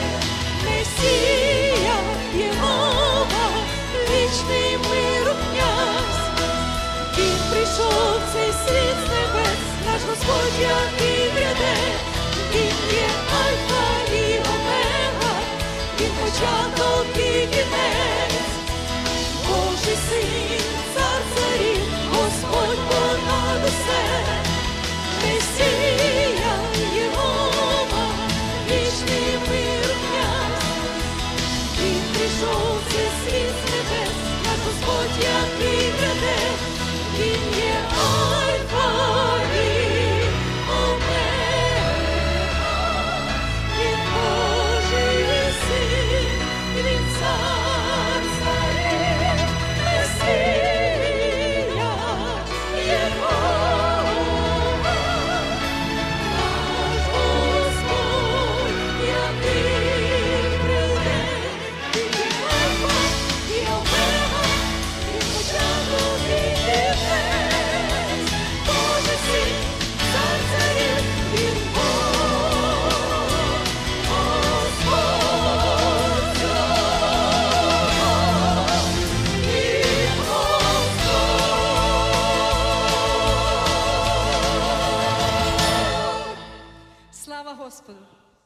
Месія, Єгова, вічний миру князь. Він прийшов в цей світ з небес, наш Господь, який гряде. Він є Альфа і Омега, він початок і кінець. Божий син, цар царів, Господь понад усе. Месія, Єгова, вічний мир князь. Він прийшов в цей світ з небес, наш Господь, який гряде. Він є Альфа і Омега, він Божий син, він цар царів. Месія, Єгова, наш Господь, який прийде. Він є Альфа і Омега, він початок і кінець. Божий син, цар царів, він Бог, Господь цар, він Господь. Слава Господу!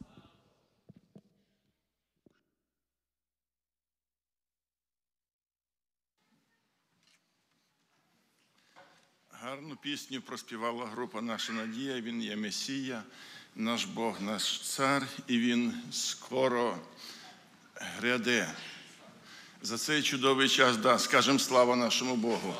Гарну пісню проспівала група «Наша надія». Він є Месія, наш Бог, наш цар, і він скоро гряде. За цей чудовий час, да, скажемо слава нашому Богу.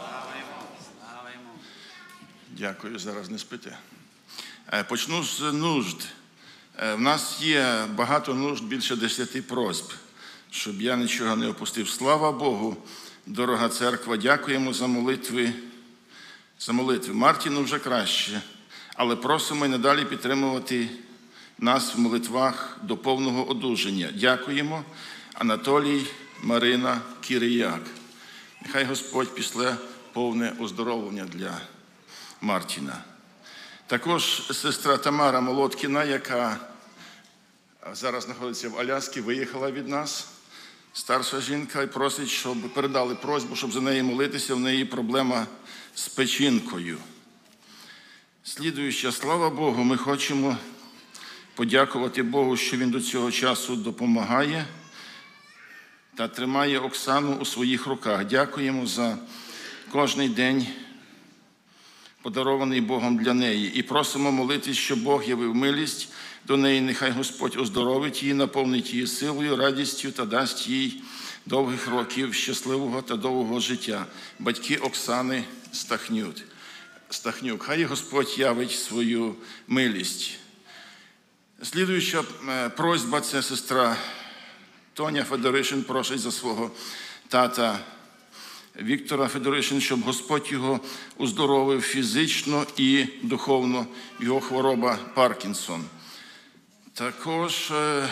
Дякую, зараз не спите. Е, Почну з нужд. Е, В нас є багато нужд, більше десяти просьб, щоб я нічого не опустив. Слава Богу, дорога церква, дякуємо за молитви. За молитви. Мартіну вже краще, але просимо й надалі підтримувати нас в молитвах до повного одужання. Дякуємо. Анатолій, Марина, Кирияк. Нехай Господь пішле повне оздоровлення для Мартіна. Також сестра Тамара Молоткіна, яка зараз знаходиться в Алясці, виїхала від нас. Старша жінка, і просить, щоб передали просьбу, щоб за неї молитися. В неї проблема з печінкою. Слідуюча, слава Богу, ми хочемо подякувати Богу, що Він до цього часу допомагає та тримає Оксану у своїх руках. Дякуємо за кожний день, подарований Богом для неї. І просимо молитись, щоб Бог явив милість до неї. Нехай Господь оздоровить її, наповнить її силою, радістю та дасть їй довгих років щасливого та довгого життя. Батьки Оксани Стахнюк. Стахнюк. Хай Господь явить свою милість. Слідуюча просьба – це сестра Тоня Федоришин просить за свого тата Віктора Федоришин, щоб Господь його оздоровив фізично і духовно, його хвороба Паркінсон. Також е,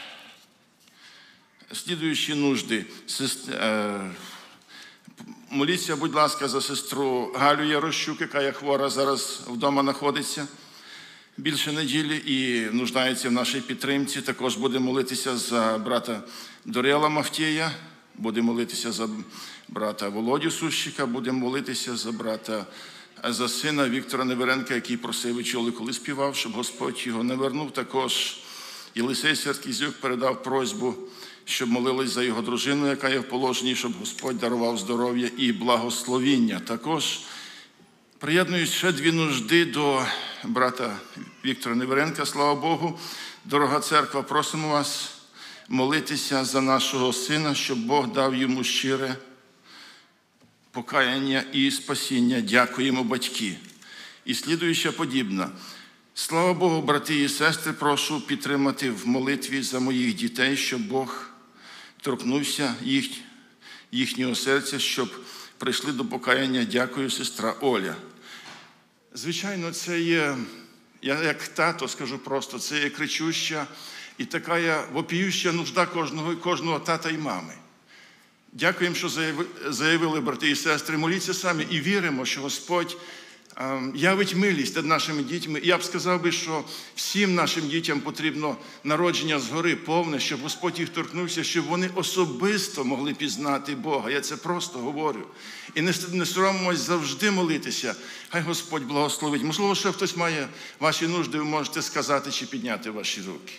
слідуючі нужди. Сест... Е, моліться, будь ласка, за сестру Галю Ярощук, яка є хвора, зараз вдома знаходиться більше неділі і нуждається в нашій підтримці. Також будемо молитися за брата Дорела Мавтєя, будемо молитися за брата Володю Сущика, будемо молитися за брата, за сина Віктора Неверенка, який просив і чули, коли співав, щоб Господь його не вернув. Також Єлисей Серкізюк передав просьбу, щоб молились за його дружину, яка є в положенні, щоб Господь дарував здоров'я і благословіння. Також приєднують ще дві нужди до брата Віктора Неверенка, слава Богу. Дорога церква, просимо вас молитися за нашого сина, щоб Бог дав йому щире покаяння і спасіння. Дякуємо, батьки. І слідуюча подібна. Слава Богу, брати і сестри, прошу підтримати в молитві за моїх дітей, щоб Бог торкнувся їх, їхнього серця, щоб прийшли до покаяння. Дякую, сестра Оля. Звичайно, це є, я як тато скажу просто, це є кричуща і така вопіюща нужда кожного, кожного тата і мами. Дякуємо, що заявили, брати і сестри, моліться самі і віримо, що Господь явить милість над нашими дітьми. І я б сказав би, що всім нашим дітям потрібно народження згори повне, щоб Господь їх торкнувся, щоб вони особисто могли пізнати Бога. Я це просто говорю. І не соромимось завжди молитися. Хай Господь благословить. Можливо, ще хтось має ваші нужди, ви можете сказати чи підняти ваші руки.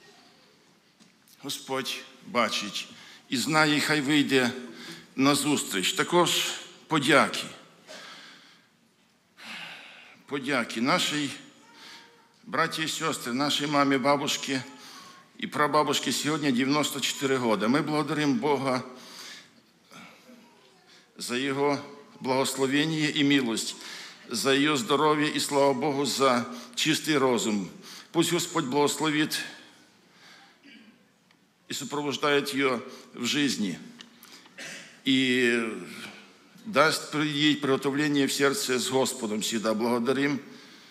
Господь бачить і знає, і хай вийде на зустріч. Також подяки. Подяки нашій браті і сестри, нашій мамі, бабушці і прабабушці сьогодні дев'яносто чотири роки. Ми благодаримо Бога за Його благословення і милость, за Його здоров'я і, слава Богу, за чистий розум. Пусть Господь благословить и сопровождает ее в жизни, и даст ей приготовление в сердце с Господом всегда. Благодарим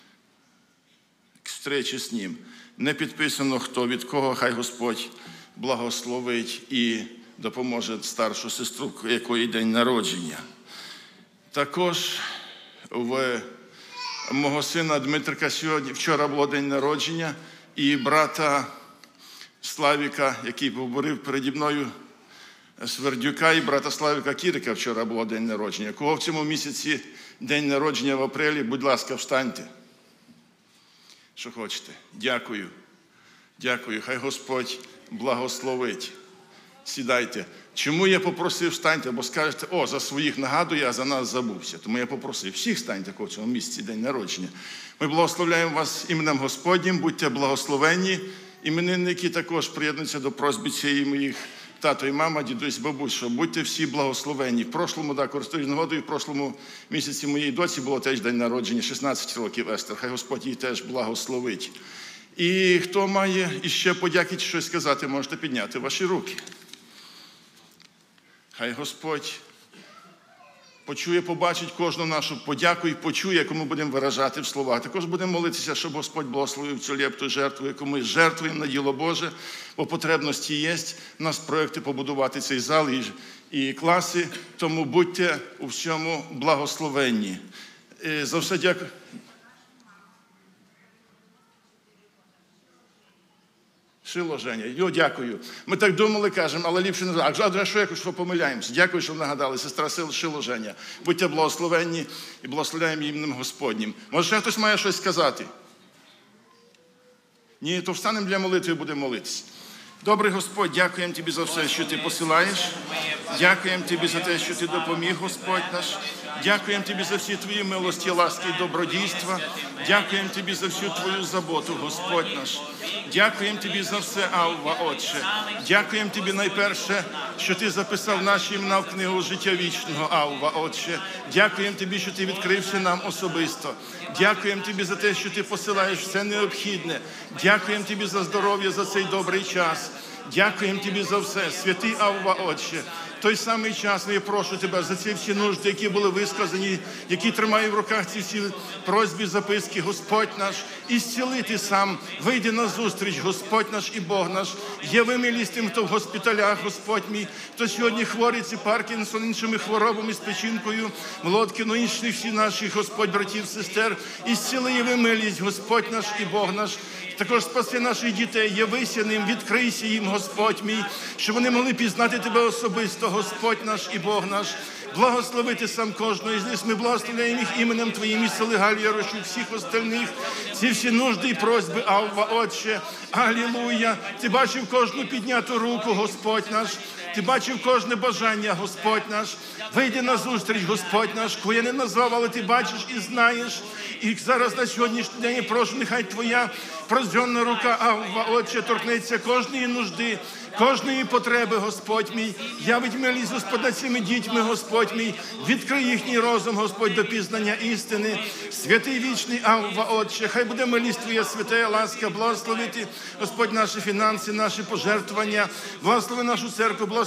к встрече с Ним. Не підписано, хто від кого, хай Господь благословить і допоможе старшу сестру, якої день народження. Також в мого сина Дмитрика сьогодні, вчора було день народження, і брата Славіка, який говорив переді мною, Свердюка, і брата Славіка Кірика вчора було день народження. Кого в цьому місяці день народження в апрелі, будь ласка, встаньте. Що хочете. Дякую. Дякую. Хай Господь благословить. Сідайте. Чому я попросив встаньте? Бо скажете, о, за своїх нагадую, а за нас забувся. Тому я попросив, всіх встаньте в цьому місяці день народження. Ми благословляємо вас іменем Господнім, будьте благословенні. Іменинники також приєднуються до просьби цієї моїх тато і мама, дідусь, бабусь, що будьте всі благословенні. В прошлому, да, користуюсь нагодою, в прошлому місяці моїй доці було теж день народження, шістнадцять років Естер. Хай Господь її теж благословить. І хто має іще подяки чи щось сказати, можете підняти ваші руки. Хай Господь почує, побачить кожну нашу подяку і почує, яку ми будемо виражати в словах. Також будемо молитися, щоб Господь благословив цю лепту жертву, яку ми жертвуємо на діло Боже, бо потребності є. У нас проекти побудувати цей зал і, і класи, тому будьте у всьому благословенні. І за все дякую. Шило Женя. Йо, дякую. Ми так думали, кажемо, але ліпше не знаю. А що якось помиляємося? Дякую, що нагадали. Сестра Шило Женя. Будьте благословенні і благословляємо іменем Господнім. Може, ще хтось має щось сказати? Ні, то встанемо для молитви і будемо молитися. Добрий Господь, дякуємо Тобі за все, що Ти посилаєш. Дякуємо Тобі за те, що Ти допоміг, Господь наш. Дякуємо Тобі за всі Твої милості, ласки і добродійства. Дякуємо Тобі за всю Твою заботу, Господь наш. Дякуємо Тобі за все, Авва, Отче. Дякуємо Тобі найперше, що Ти записав наші імена в книгу життя вічного, Авва, Отче. Дякуємо Тобі, що Ти відкрився нам особисто. Дякуємо Тобі за те, що Ти посилаєш все необхідне. Дякуємо Тобі за здоров'я, за цей добрий час. Дякуємо Тобі за все, святий Авва, Отче. Той самий час я прошу Тебе за ці всі нужди, які були висказані, які тримаю в руках ці всі просьби, записки, Господь наш, і зціли Ти сам, вийди на зустріч, Господь наш і Бог наш, яви милість тим, хто в госпіталях, Господь мій, хто сьогодні хворий, ці Паркінсон, іншими хворобами, з печінкою, Молодкіну, інших всі наших, Господь, братів, сестер, і зціли, яви милість, Господь наш і Бог наш. Також спаси наших дітей, явися ним, відкрийся їм, Господь мій, щоб вони могли пізнати Тебе особисто, Господь наш і Бог наш. Благословити сам кожного з них. Ми благословляємо їх іменем Твоїм і сели Галю Ярошук, всіх остальних. Ці всі нужди і просьби, Авва, Отче. Алілуя. Ти бачив кожну підняту руку, Господь наш. Ти бачив кожне бажання, Господь наш. Вийди на зустріч, Господь наш, кого я не назвав, але Ти бачиш і знаєш. І зараз на сьогоднішній день я прошу, нехай Твоя прозрьонна рука, Авва, Отче, торкнеться кожної нужди, кожної потреби, Господь мій. Явить милість, Господь, над цими дітьми, Господь мій. Відкрий їхній розум, Господь, до пізнання істини. Святий вічний Авва, Отче, хай буде милість Твоя, свята ласка, благословити, Господь, наші фінанси, наші пожертвування. Благослови нашу церкву, благослови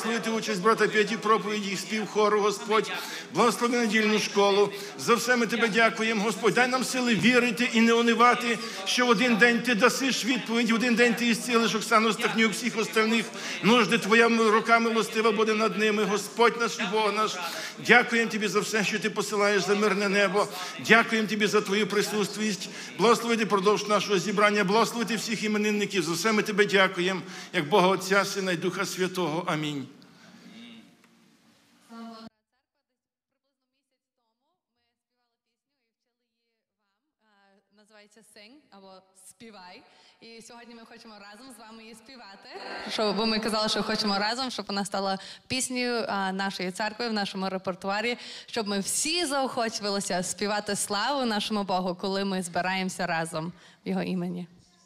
благословити участь брата Петі в проповіді, спів хору, Господь. Благослови недільну школу. За все ми Тебе дякуємо, Господь. Дай нам сили вірити і не унивати, що в один день Ти дасиш відповідь, в один день Ти ісцілиш Оксану Стахнюк, всіх остальних. Нужди Твоя рука милостива буде над ними. Господь наш і Бог наш, дякуємо Тобі за все, що Ти посилаєш, за мирне небо. Дякуємо Тобі за Твою присутність. Благословити продовж нашого зібрання. Благословити всіх іменинників. За все ми Тебе дякуємо, як Бога Отця, Сина і Духа Святого. Амінь. Називається «Sing» або «Співай». І сьогодні ми хочемо разом з вами її співати. Щоб ми казали, що хочемо разом, щоб вона стала піснею нашої церкви в нашому репертуарі, щоб ми всі заохочувалися співати славу нашому Богу, коли ми збираємося разом в Його імені.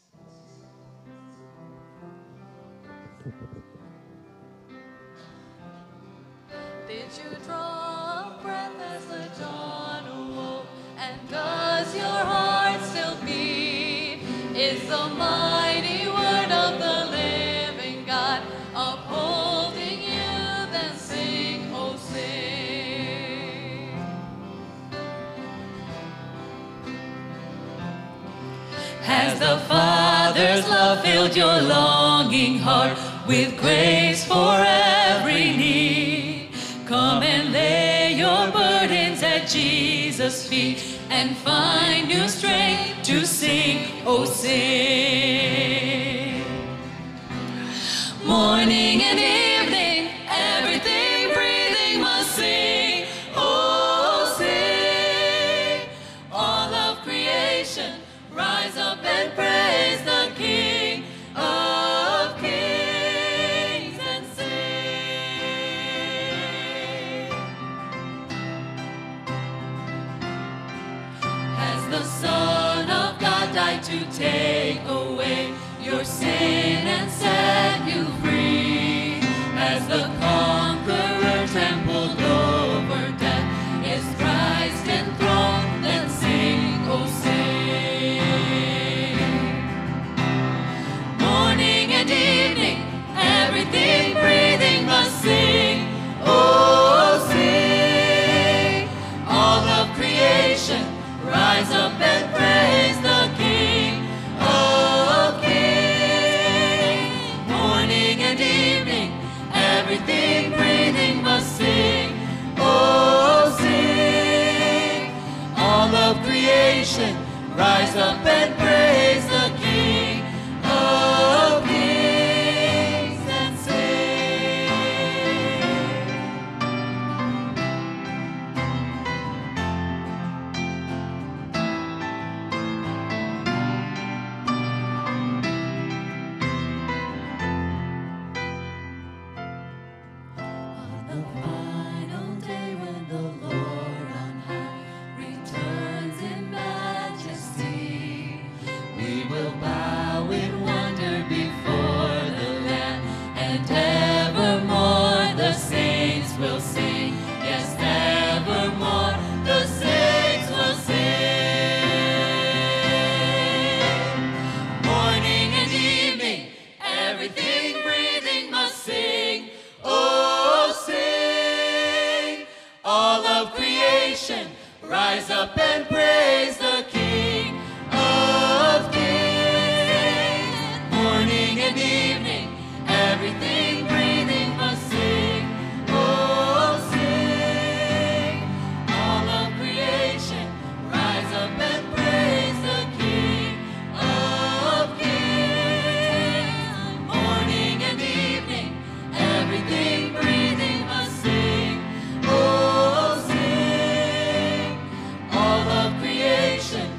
Did you draw a breath as the dawn awoke? And does your heart still beat? Is the mighty word of the living God upholding you? Then sing, oh sing. Has the Father's love filled your longing heart with grace for every need? Come and lay your burdens at Jesus' feet and find new strength to sing, oh sing. Morning and evening, everything breathing must sing, oh sing. All of creation, rise up and praise the King of Kings and sing. Has the Son of God died to take away your sin and set you free? As the conqueror trampled over death, is Christ enthroned? Then sing, oh sing. Morning and evening, everything breathing must sing, oh sing. All of creation, rise up and praise the King of Kings. Morning and evening, everything breathing must sing, oh sing. All of creation, rise up and praise the King of Kings and sing. On the final day when the Lord on high returns in majesty, we will bow in wonder before the Lamb, and evermore the saints will sing. Yes, evermore the saints will sing. Morning and evening, everything breathing must sing, oh sing. All of creation, rise up and praise the King of Kings. Morning and evening, everything breathing must sing, oh sing. All of creation, rise up and praise the King of Kings. Morning and evening, everything breathing must sing, oh sing. All of creation,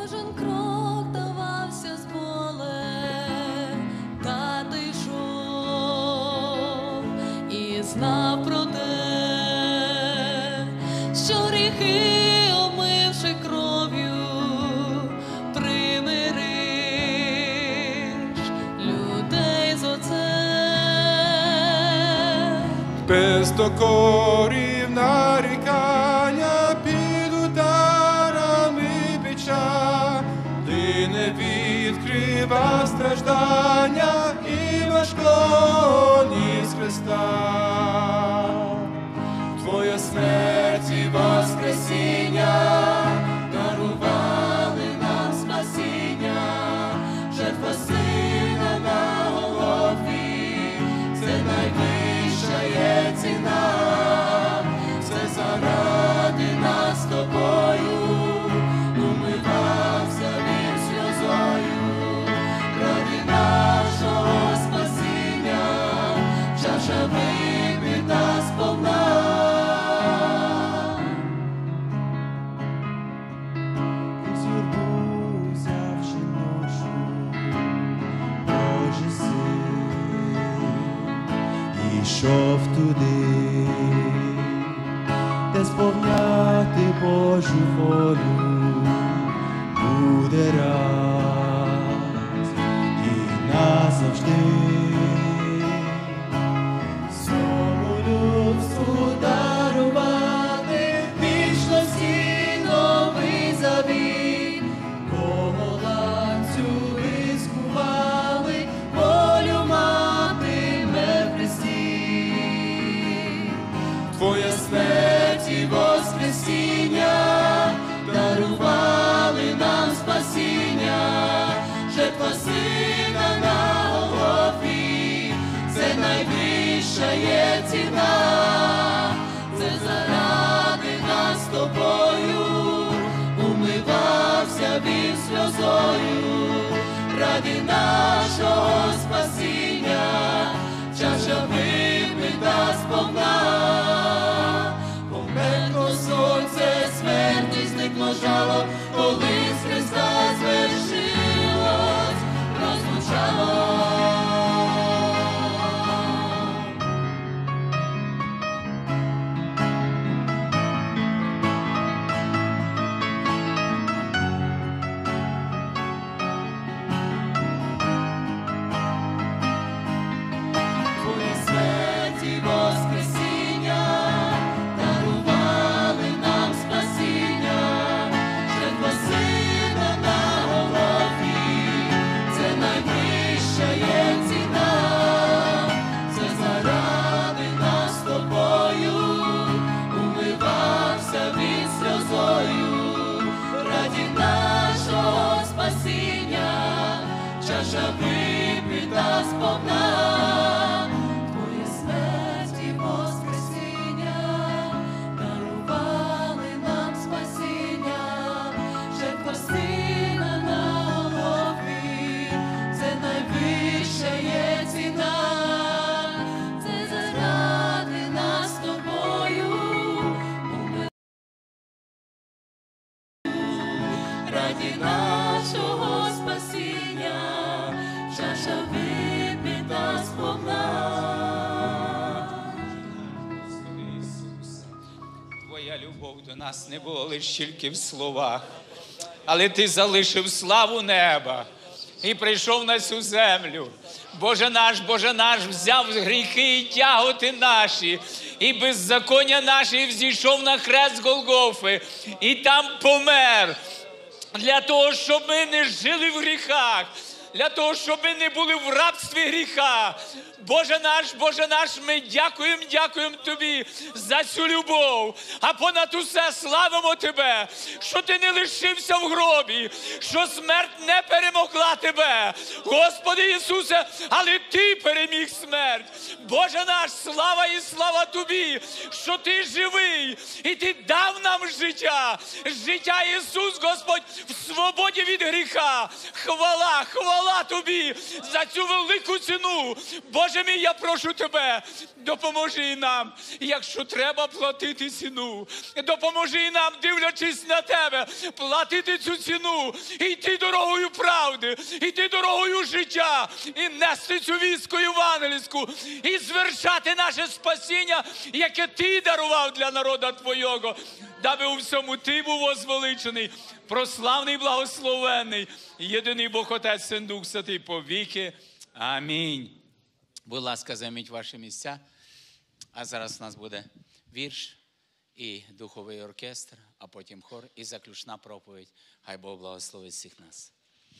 Кожен крок давався з болем, та ти йшов і знав про те, що гріхи, омивши кров'ю, примириш людей з Отцем. Без докорів нарікання під ударами бича, ти не відкривав страждання і важко ніс Христа. Твоя смерть і воскресіння дарували нам спасіння, жертва Сина на Голгофі, це найвища є ціна, це заради нас з тобою, умивався він сльозою, ради нашого спасіння, чаша випита сповна. Ішов туди, де сповняти Божу волю буде раз і назавжди. Всьому людству дарувати вічності новий завіт, кого ланцюги скували, волю матиме в Христі. Твоя смерть і воскресіння дарували нам спасіння, жертва Сина на Голгофі, це найвища є ціна, це заради нас з тобою, умивався він сльозою, ради нашого спасіння, чаша випита сповна. Померло сонце, смерті зникло жало, коли з Христа звершилось, розлучало. Твоя смерть і воскресіння дарували нам спасіння, жертва Сина на Голгофі, це найвища є ціна, це заради нас з тобою, умивався він сльозою, раді нашого спасіння, чаша випита сповна. Твоя смерть і воскресіння дарували нам спасіння, жертва Сина на Голгофі, це найвища є ціна, це заради нас з тобою, раді нашого спасіння, чаша випита сповна. Твоя любов до нас не була лише тільки в словах, але ти залишив славу неба і прийшов на цю землю. Боже наш, Боже наш, взяв гріхи і тяготи наші, і беззаконня наші, і взійшов на хрест Голгофи, і там помер. Для того, щоб ми не жили в гріхах, для того, щоб ми не були в рабстві гріха. Боже наш, Боже наш, ми дякуємо, дякуємо Тобі за цю любов. А понад усе славимо Тебе, що Ти не лишився в гробі, що смерть не перемогла Тебе. Господи Ісусе, але Ти переміг смерть. Боже наш, слава і слава Тобі, що Ти живий і Ти дав нам життя. Життя Ісус, Господь, в свободі від гріха. Хвала, хвала. хвала тобі за цю велику ціну. Боже мій, я прошу тебе, допоможи і нам, якщо треба платити ціну. Допоможи і нам, дивлячись на тебе, платити цю ціну, і йти дорогою правди, йти дорогою життя, і нести цю вістку євангельську, і звершати наше спасіння, яке ти дарував для народа твого, даби у всьому ти був возвеличений, прославний, благословенний, єдиний Бог Отець, Син, Дух Святий, повіки. Амінь. Будь ласка, займіть ваші місця. А зараз у нас буде вірш і духовий оркестр, а потім хор і заключна проповідь. Хай Бог благословить всіх нас.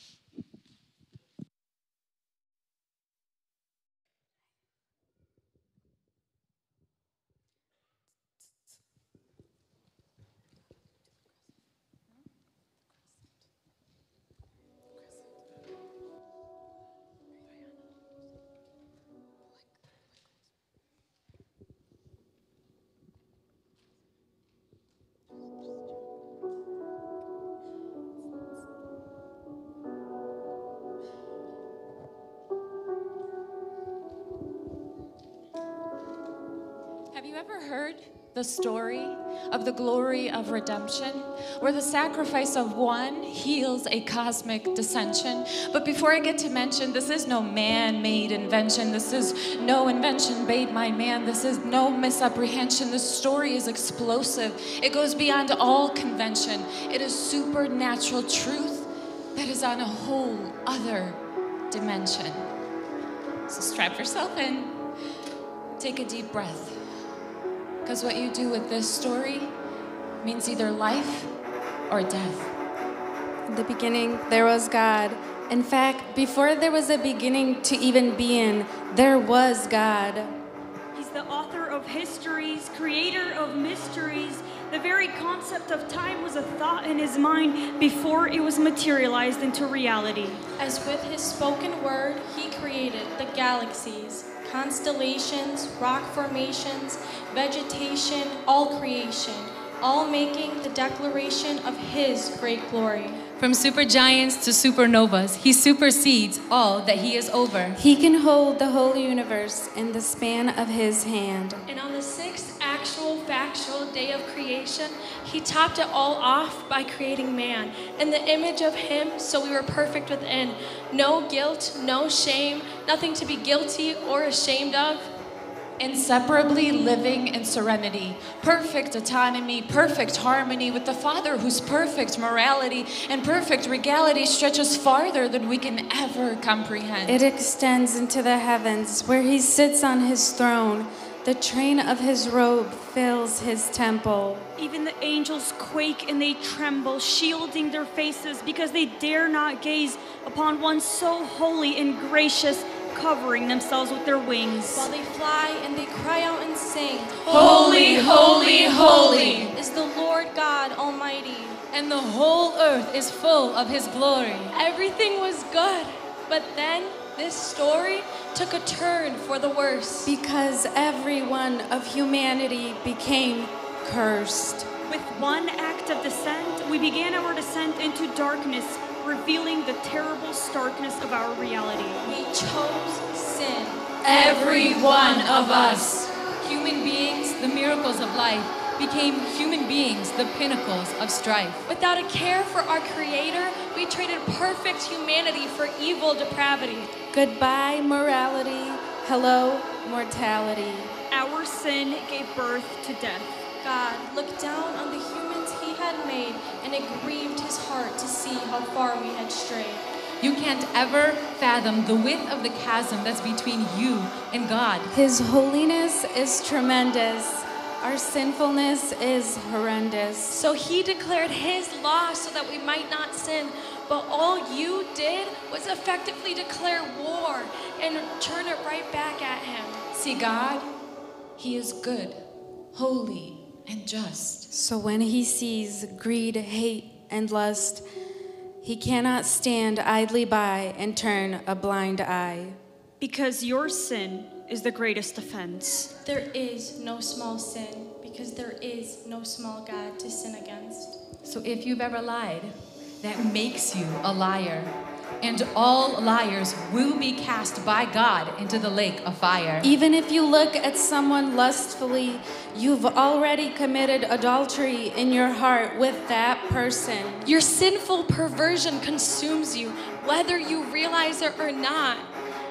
Have you ever heard the story of the glory of redemption, where the sacrifice of one heals a cosmic dissension? But before I get to mention, this is no man-made invention. This is no invention made by man. This is no misapprehension. This story is explosive. It goes beyond all convention. It is supernatural truth that is on a whole other dimension. So strap yourself in. Take a deep breath. Because what you do with this story means either life or death. In the beginning, there was God. In fact, before there was a beginning to even being, there was God. He's the author of histories, creator of mysteries. The very concept of time was a thought in his mind before it was materialized into reality. As with his spoken word, he created the galaxies, constellations, rock formations, vegetation, all creation, all making the declaration of his great glory. From supergiants to supernovas, he supersedes all that he is over. He can hold the whole universe in the span of his hand. And on the sixth actual, factual day of creation, he topped it all off by creating man in the image of him, so we were perfect within. No guilt, no shame, nothing to be guilty or ashamed of. Inseparably living in serenity, perfect autonomy, perfect harmony with the Father, whose perfect morality and perfect regality stretches farther than we can ever comprehend. It extends into the heavens, where he sits on his throne. The train of his robe fills his temple. Even the angels quake and they tremble, shielding their faces because they dare not gaze upon one so holy and gracious, covering themselves with their wings. While they fly and they cry out and sing, Holy, holy, holy is the Lord God Almighty. And the whole earth is full of his glory. Everything was good, but then this story took a turn for the worse. Because every one of humanity became cursed. With one act of descent, we began our descent into darkness, revealing the terrible starkness of our reality. We chose sin. Every one of us, human beings, the miracles of life, became human beings, the pinnacles of strife. Without a care for our Creator, we traded perfect humanity for evil depravity. Goodbye, morality. Hello, mortality. Our sin gave birth to death. God looked down on the humans he had made, and it grieved his heart to see how far we had strayed. You can't ever fathom the width of the chasm that's between you and God. His holiness is tremendous. Our sinfulness is horrendous. So he declared his law so that we might not sin. But all you did was effectively declare war and turn it right back at him. See, God, he is good, holy, and just. So when he sees greed, hate, and lust, he cannot stand idly by and turn a blind eye. Because your sin is the greatest offense. There is no small sin, because there is no small God to sin against. So if you've ever lied, that makes you a liar. and all liars will be cast by God into the lake of fire. Even if you look at someone lustfully, you've already committed adultery in your heart with that person. Your sinful perversion consumes you, whether you realize it or not.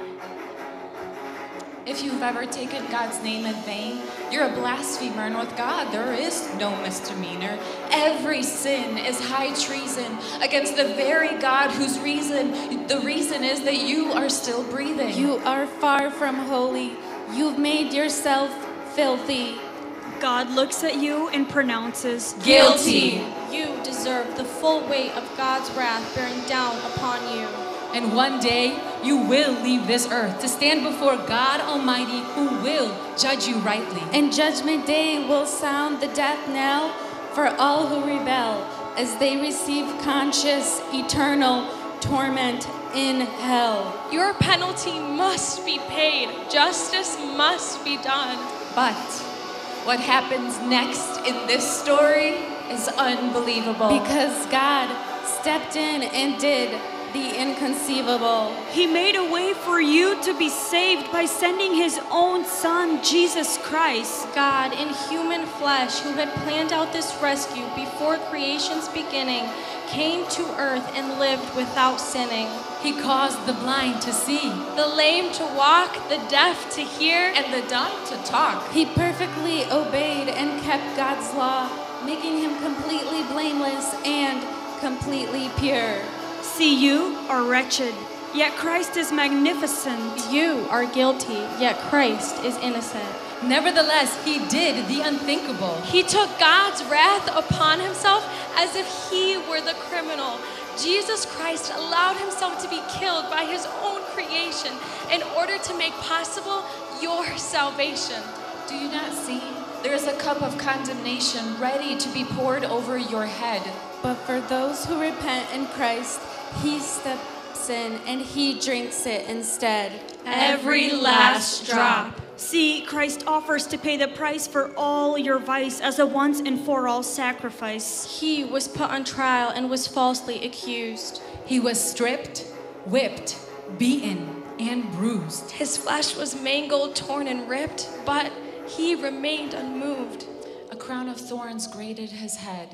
If you've ever taken God's name in vain, you're a blasphemer, and with God there is no misdemeanor. Every sin is high treason against the very God whose reason, the reason is that you are still breathing. You are far from holy. You've made yourself filthy. God looks at you and pronounces, guilty. You deserve the full weight of God's wrath bearing down upon you. And one day you will leave this earth to stand before God Almighty, who will judge you rightly. And Judgment Day will sound the death knell for all who rebel as they receive conscious, eternal torment in hell. Your penalty must be paid. Justice must be done. But what happens next in this story is unbelievable. Because God stepped in and did the inconceivable. He made a way for you to be saved by sending his own son, Jesus Christ. God in human flesh, who had planned out this rescue before creation's beginning, came to earth and lived without sinning. He caused the blind to see, the lame to walk, the deaf to hear, and the dumb to talk. He perfectly obeyed and kept God's law, making him completely blameless and completely pure. See, you are wretched, yet Christ is magnificent. You are guilty, yet Christ is innocent. Nevertheless, he did the unthinkable. He took God's wrath upon himself as if he were the criminal. Jesus Christ allowed himself to be killed by his own creation in order to make possible your salvation. Do you not see? There is a cup of condemnation ready to be poured over your head. But for those who repent in Christ, he steps in and he drinks it instead. Every last drop. See, Christ offers to pay the price for all your vice as a once and for all sacrifice. He was put on trial and was falsely accused. He was stripped, whipped, beaten, and bruised. His flesh was mangled, torn, and ripped, but he remained unmoved. A crown of thorns grated his head.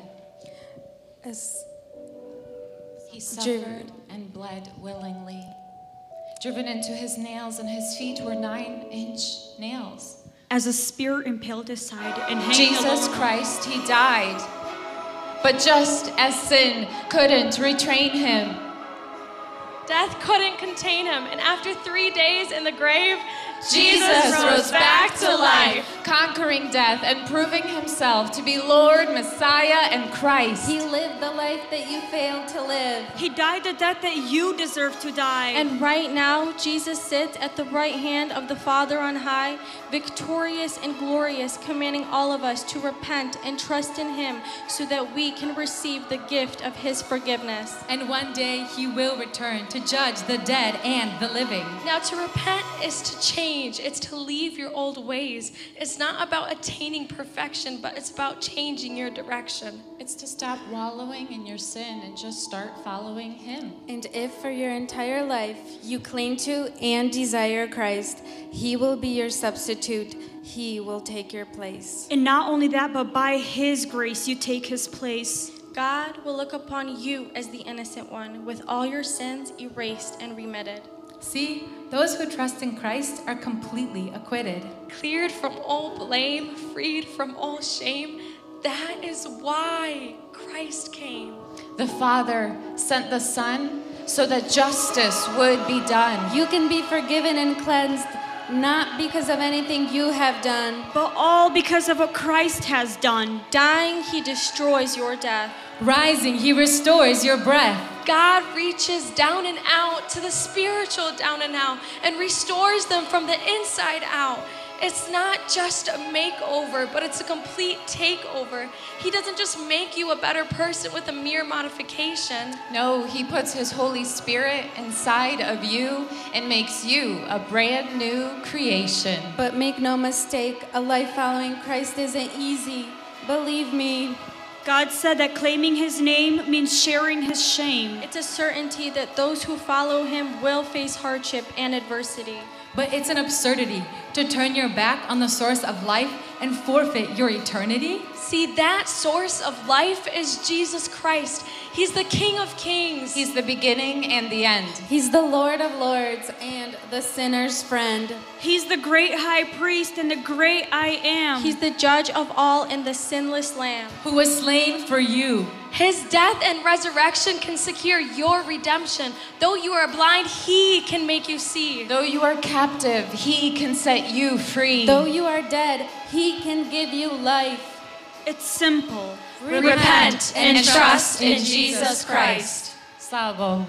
As he suffered and bled willingly. Driven into his nails, and his feet were nine-inch nails. As a spear impaled his side, and Jesus Christ, he died. But just as sin couldn't restrain him, death couldn't contain him, and after three days in the grave, Jesus rose back to life, conquering death and proving himself to be Lord, Messiah, and Christ. He lived the life that you failed to live. He died the death that you deserve to die. And right now, Jesus sits at the right hand of the Father on high, victorious and glorious, commanding all of us to repent and trust in him so that we can receive the gift of his forgiveness. And one day he will return to judge the dead and the living. Now, to repent is to change. It's to leave your old ways. It's not about attaining perfection, but it's about changing your direction. It's to stop wallowing in your sin and just start following him. And if for your entire life you cling to and desire Christ, he will be your substitute. He will take your place. And not only that, but by his grace you take his place. God will look upon you as the innocent one, with all your sins erased and remitted. See, those who trust in Christ are completely acquitted. Cleared from all blame, freed from all shame. That is why Christ came. The Father sent the Son so that justice would be done. You can be forgiven and cleansed, not because of anything you have done, but all because of what Christ has done. Dying, he destroys your death. Rising, he restores your breath. God reaches down and out to the spiritual down and out and restores them from the inside out. It's not just a makeover, but it's a complete takeover. He doesn't just make you a better person with a mere modification. No, he puts his Holy Spirit inside of you and makes you a brand new creation. But make no mistake, a life following Christ isn't easy. Believe me. God said that claiming his name means sharing his shame. It's a certainty that those who follow him will face hardship and adversity. But it's an absurdity to turn your back on the source of life and forfeit your eternity. See, that source of life is Jesus Christ. He's the King of Kings. He's the beginning and the end. He's the Lord of Lords and the sinner's friend. He's the great high priest and the great I am. He's the judge of all and the sinless lamb. Who was slain for you. His death and resurrection can secure your redemption. Though you are blind, he can make you see. Though you are captive, he can set you free. Though you are dead, he can give you life. It's simple. Repent and trust in Jesus Christ. Slava Bogu.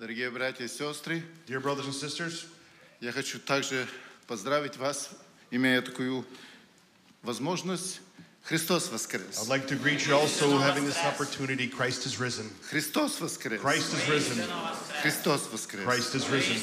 Дорогие братья и сестры, Dear brothers and sisters, я хочу также поздравить вас, имея такую возможность. Христос воскрес. I'd like to greet you also having this opportunity. Christ is risen. Христос воскрес. Christ is risen. Христос воскрес. Christ is risen.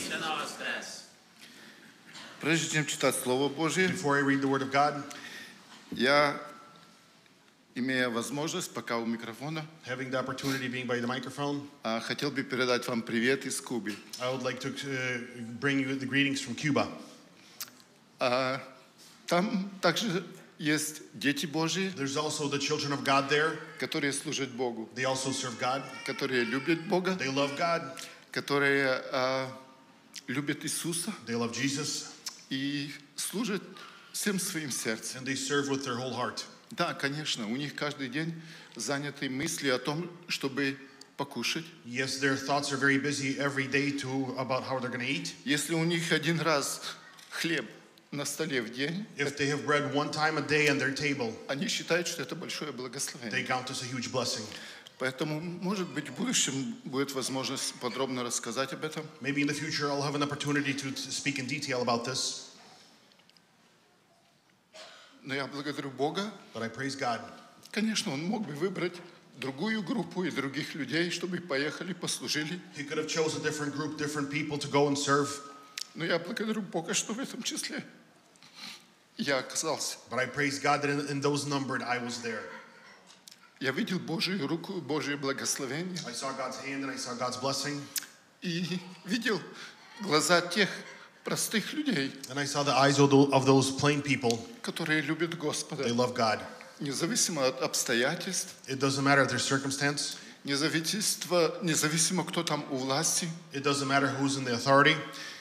Прежде чем читать Слово Божье, Before I read the Word of God, я, имея возможность, пока у микрофона, having the opportunity being by the microphone, а, хотел бы передать вам привет из Кубы. I would like to uh, bring you the greetings from Cuba. А, там также есть дети Божьи, There's also the children of God there. которые служат Богу, They also serve God. которые любят Бога, They love God. которые а, любят Иисуса They love Jesus. и служат всем своим сердцем. And they serve with their whole heart. Да, конечно, у них каждый день заняты мысли о том, чтобы покушать. Yes, their thoughts are very busy every day to about how they're going to eat. Если у них один раз хлеб на столе в день, If they have bread one time a day on their table, они считают, что это большое they благословение. count as a huge blessing. Поэтому, может быть, в будущем будет возможность подробно рассказать об этом. Maybe in the future I'll have an opportunity to to speak in detail about this. Но я благодарю Бога. But I praise God. Конечно, Он мог бы выбрать другую группу и других людей, чтобы поехали, послужили. He could have chose a different group, different people to go and serve. Но я благодарю Бога, что в этом числе я оказался. But I praise God that in, in those numbered I was there. Я видел Божью руку, Божье благословение. I saw God's hand and I saw God's blessing. И видел глаза тех простых людей, And I saw the eyes of tho- of those plain people. которые любят Господа. They love God. Независимо от обстоятельств, It doesn't matter their circumstance. независимо, независимо кто там у власти. It doesn't matter who's in the authority.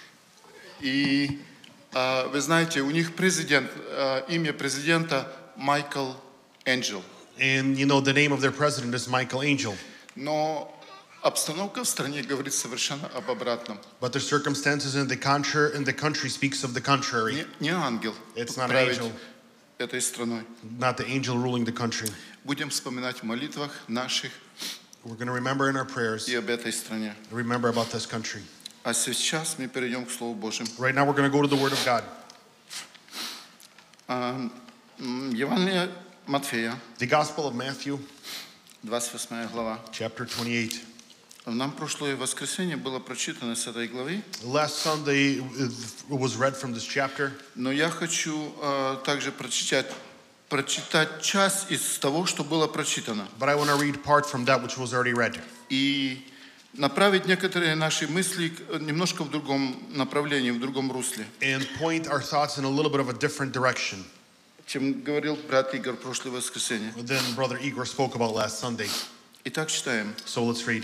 И а, вы знаете, у них президент, а, имя президента Майкл Энджел. And you know the name of their president is Michael Angel. Но обстановка в стране говорит совершенно об обратном. But the circumstances in the country in the country speaks of the contrary. Не, не ангел It's not an править angel. этой страной. Not the angel ruling the country. Будем вспоминать в молитвах наших We're going to remember in our prayers, и об этой стране. remember about this country. А сейчас мы перейдем к Слову Божьему. Right now we're going to go to the Word of God. А, м, Евангелие Матфея, The Gospel of Matthew, двадцать восьмая глава. chapter twenty-eight. Нам прошлое воскресенье было прочитано с этой главы, Last Sunday it was read from this chapter, но я хочу а, также прочитать, прочитать часть из того, что было прочитано, but I want to read part from that which was already read. и направить некоторые наши мысли к- немножко в другом направлении, в другом русле, And point our thoughts in a little bit of a different direction чем говорил брат Игорь в прошлое воскресенье. than Brother Igor spoke about last Sunday. Итак, читаем. So let's read.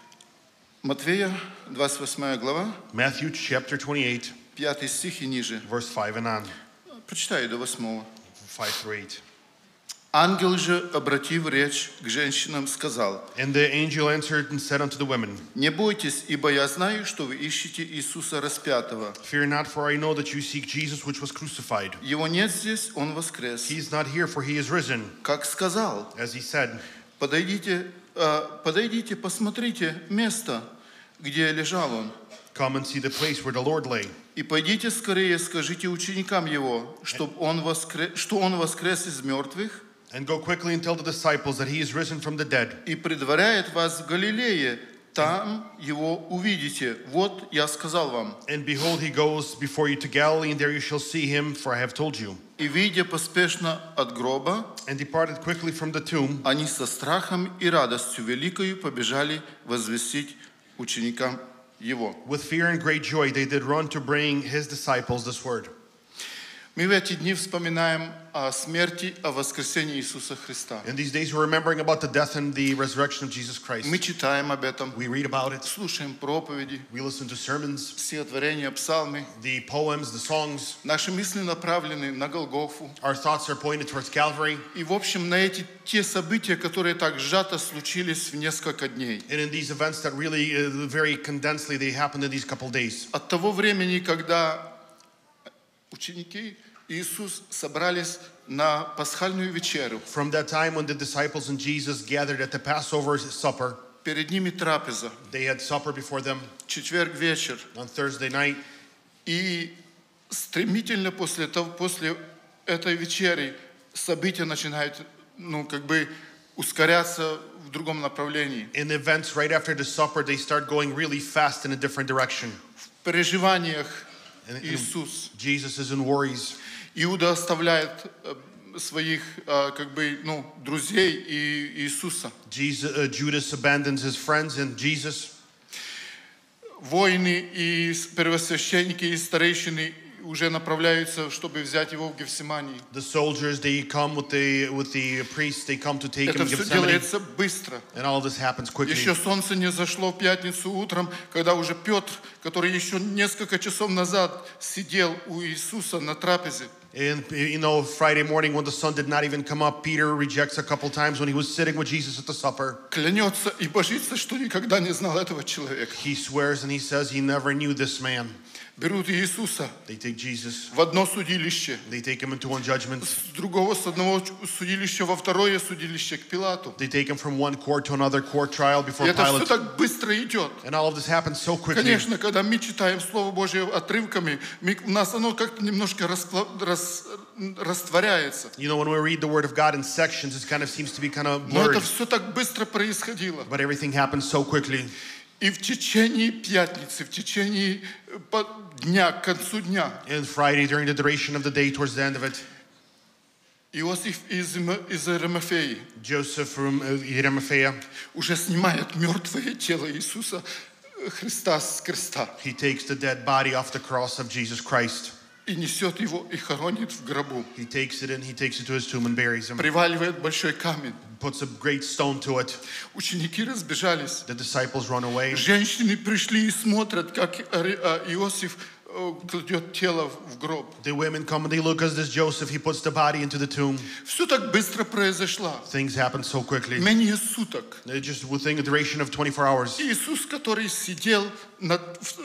Матфея, двадцать восьмая глава, Matthew chapter twenty-eight, пятый стих и ниже. verse five and on, Прочитаю до восьмого. five through eight. Ангел же, обратив речь к женщинам, сказал: And the angel answered and said unto the women, «Не бойтесь, ибо я знаю, что вы ищете Иисуса распятого. Fear not, for I know that you seek Jesus which was crucified. Его нет здесь, Он воскрес. He is not here, for he is risen. Как сказал, As he said, подойдите, э, подойдите, посмотрите место, где лежал Он. come and see the place where the Lord lay. И пойдите скорее, скажите ученикам Его, чтоб он воскрес, что Он воскрес из мертвых And go quickly and tell the disciples that he is risen from the dead. и предваряет вас в Галилее. Там Его увидите. Вот я сказал вам». And behold, he goes before you to Galilee, and there you shall see him, for I have told you. И, выйдя поспешно от гроба, And departed quickly from the tomb, они со страхом и радостью великою побежали возвестить ученикам Его. with fear and great joy, they did run to bring his disciples this word. Мы в эти дни вспоминаем о смерти, о воскресении Иисуса Христа. In these days, we're remembering about the death and the resurrection of Jesus Christ. Мы читаем об этом, We read about it, слушаем проповеди, we listen to sermons, стихотворения, псалмы. the поems, the songs. Наши мысли направлены на Голгофу. Our thoughts are pointed towards Calvary. И, в общем, на эти те события, которые так сжато случились в несколько дней. And in these events that really, uh, very condensedly, they happened in these couple days. От того времени, когда ученики Иисус собрались на пасхальную вечерю, From that time when the disciples and Jesus gathered at the Passover supper, перед ними трапеза. They had supper before them. Четверг вечер. On Thursday night. И стремительно после того, после этой вечери события начинают, ну, как бы ускоряться в другом направлении. In events right after the supper, they start going really fast in a different direction. В переживаниях Иисус. Jesus is in worries. Иуда оставляет своих, как бы, ну, друзей и Иисуса. Jesus, uh, Judas abandons his friends and Jesus. Воины и первосвященники и старейшины уже направляются, чтобы взять его в Гефсимании. The soldiers, they come with the with the priests, they come to take him Это to все Gethsemane. делается быстро. And all of this happens quickly. Еще солнце не зашло в пятницу утром, когда уже Петр, который еще несколько часов назад сидел у Иисуса на трапезе. And you know, Friday morning when the sun did not even come up, Peter rejects a couple times when he was sitting with Jesus at the supper. Клянется и божится, что никогда не знал этого человека. He swears and he says he never knew this man. Берут Иисуса They take Jesus. в одно судилище, They take him into one judgment. с другого, с одного судилища во второе судилище к Пилату. They take him from one court to another court trial before И это все Pilate. так быстро идет. And all of this happens so quickly. Конечно, когда мы читаем Слово Божье отрывками, мы, у нас оно как-то немножко распла, рас, растворяется. You know, when we read the Word of God in sections, it kind of seems to be kind of Но blurred. это все так быстро происходило. But everything happens so quickly. И в течение пятницы, в течение дня, к концу дня, And Friday, during the duration of the day, towards the end of it, Иосиф из, из Аримафеи Joseph from Arimathea, уже снимает мертвое тело Иисуса Христа с креста he takes the dead body off the cross of Jesus Christ. и несет его и хоронит в гробу. He takes it in, he takes it to his tomb and buries him. Приваливает большой камень. Puts a great stone to it. Ученики разбежались. The disciples run away. Женщины пришли и смотрят, как Иосиф кладет тело в гроб. The women come and they look as this Joseph, he puts the body into the tomb. Все так быстро произошло. Things happen so quickly. Менее суток. Just within a duration of twenty-four hours. Иисус, который сидел над,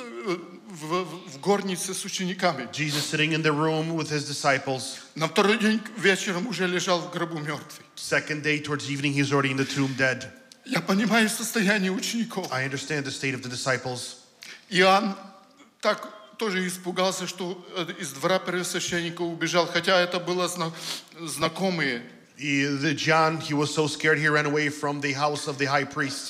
в, в, в горнице с учениками. Jesus sitting in the room with his disciples. На второй день вечером уже лежал в гробу мертвый. Second day towards evening, he's already in the tomb dead. Я понимаю состояние учеников. I understand the state of the disciples. Иоанн так тоже испугался, что из двора первосвященника убежал, хотя это было знакомые. The John, he was so scared he ran away from the house of the high priest.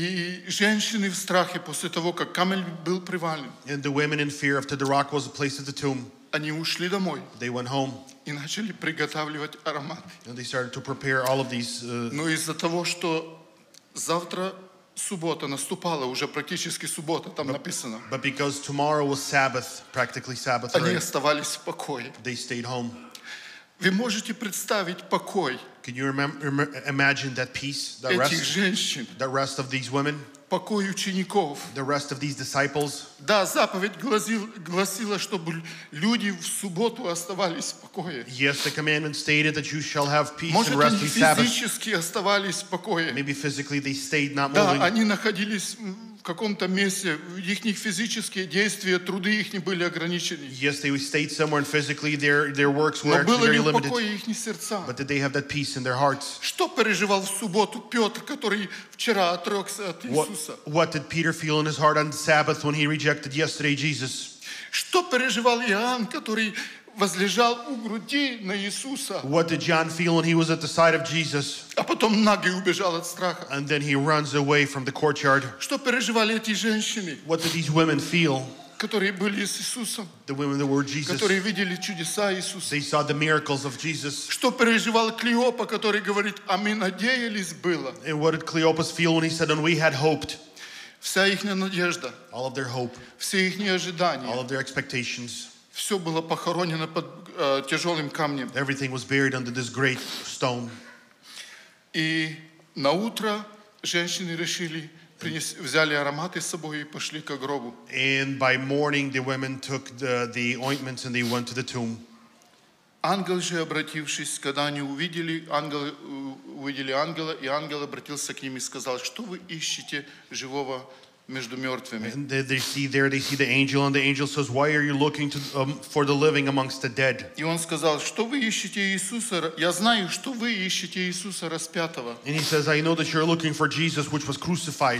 И женщины в страхе после того, как камень был привален. And the women in fear after the rock was placed at the tomb. Они ушли домой. They went home. И начали приготавливать ароматы. And they started to prepare all of these. Uh, Но из-за того, что завтра суббота наступала, уже практически суббота, там написано. But because tomorrow was Sabbath, practically Sabbath, они right? оставались в покое. They stayed home. Вы можете представить покой Can you remember, imagine that peace, that этих rest, женщин, the rest of these women, покой учеников? the rest of these disciples? Да, заповедь гласила, гласила, чтобы люди в субботу оставались в покое. Yes, the commandment stated that you shall have peace Может, and rest они in Sabbath. физически оставались в покое. Maybe physically they stayed not Да, moving. они находились в каком-то месте, их физические действия, труды их были ограничены. Yes, they stayed somewhere and physically their, their works were Но actually было very ли в limited. покое их сердца? But did they have that peace in their hearts? Что переживал в субботу Петр, который вчера отрекся от What, Иисуса? what did Peter feel in his heart on Sabbath when he rejected yesterday Jesus? Что переживал Иоанн, который возлежал у груди на Иисуса, What did John feel when he was at the side of Jesus? а потом нагой убежал от страха? And then he runs away from the courtyard. Что переживали эти женщины, What did these women feel? которые были с Иисусом, The women that were Jesus. которые видели чудеса Иисуса? They saw the miracles of Jesus. Что переживал Клеопа, который говорит, а мы надеялись было? And what did Cleopas feel when he said, and we had hoped? Вся их надежда, All of their hope, все их ожидания, all of their expectations, все было похоронено под э, тяжелым камнем. everything was buried under this great stone. И на утро женщины решили, принес, взяли ароматы с собой и пошли к гробу. And by morning, the women took the, the ointments and they went to the tomb. Ангел же, обратившись, когда они увидели, ангел, увидели ангела, и ангел обратился к ним и сказал, что вы ищете живого между мертвыми. And they, they see there, they see the angel, and the angel says, "Why are you looking to, um, for the living amongst the dead?" И он сказал, что вы ищете Иисуса? Я знаю, что вы ищете Иисуса распятого. And he says, "I know that you're looking for Jesus, which was crucified."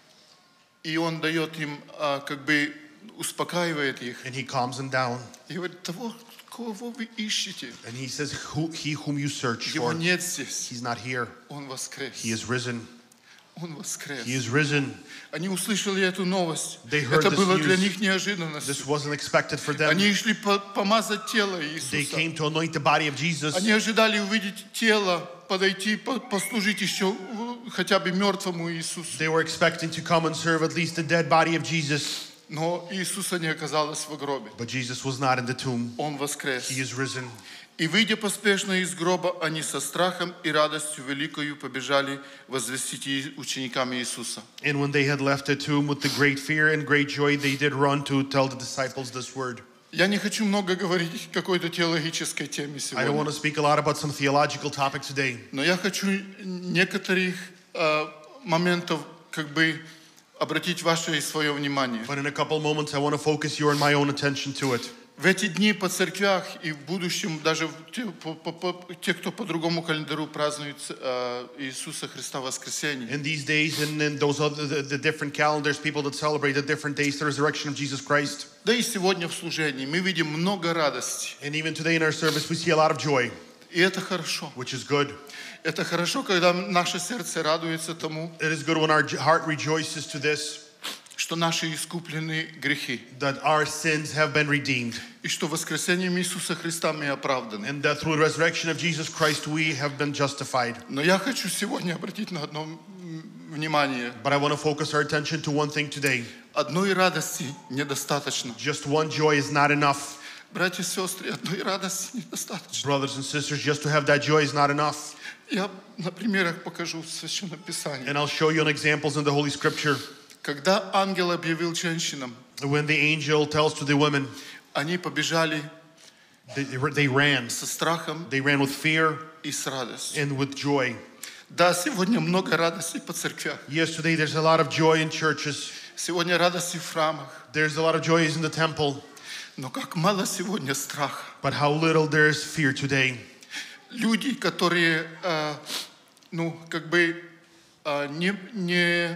И он дает им, а, как бы успокаивает их. And he calms them down. И говорит, того, кого вы ищете? And he says, Who, he whom you search Его for, нет здесь. he's not here. Он воскрес. He is risen. Он воскрес. He is risen. Они услышали эту новость. They heard Это this было news. для них неожиданностью. This wasn't expected for them. Они шли по- помазать тело They Иисуса. came to anoint the body of Jesus. Они ожидали увидеть тело, подойти, по- послужить еще в- хотя бы мертвому Иисусу. They were expecting to come and serve at least the dead body of Jesus. Но Иисуса не оказалось в гробе. But Jesus was not in the tomb. Он воскрес. He is risen. И, выйдя поспешно из гроба, они со страхом и радостью великою побежали возвестить и- ученикам Иисуса. And when they had left the tomb with the great fear and great joy, they did run to tell the disciples this word. Я не хочу много говорить о какой-то теологической теме I don't want сегодня. to speak a lot about some theological topic today. Но я хочу некоторых э, моментов как бы обратить ваше и свое внимание. But in a couple moments, I want to focus your and my own attention to it. В эти дни по церквях и в будущем даже в те, по- по- по- те, кто по другому календарю празднует э, Иисуса Христа воскресение, In these days and in those other the, the different calendars, people that celebrate the different days, the resurrection of Jesus Christ. да и сегодня в служении мы видим много радости. And even today in our service, we see a lot of joy, И это хорошо. which is good. Это хорошо, когда наше сердце радуется тому, It is good when our heart rejoices to this, что наши искуплены грехи, that our sins have been redeemed, и что воскресением Иисуса Христа мы оправданы. and that through the resurrection of Jesus Christ, we have been justified. Но я хочу сегодня обратить на одно м, внимание. But I want to focus our attention to one thing today. Одной радости недостаточно. Just one joy is not enough. Братья и сестры, одной радости недостаточно. Brothers and sisters, just to have that joy is not enough. Я на примерах покажу в Священном Писании. And I'll show you an examples in the Holy Scripture. Когда ангел объявил женщинам, When the angel tells to the women, они побежали they, they ran. со страхом They ran with fear и с радостью. and with joy. Да, сегодня много радости по церквях. Yes, today there's a lot of joy in churches. Сегодня радости в храмах. There's a lot of joys in the temple. Но как мало сегодня страха. But how little there is fear today. Люди, которые, э, ну, как бы э, не, не,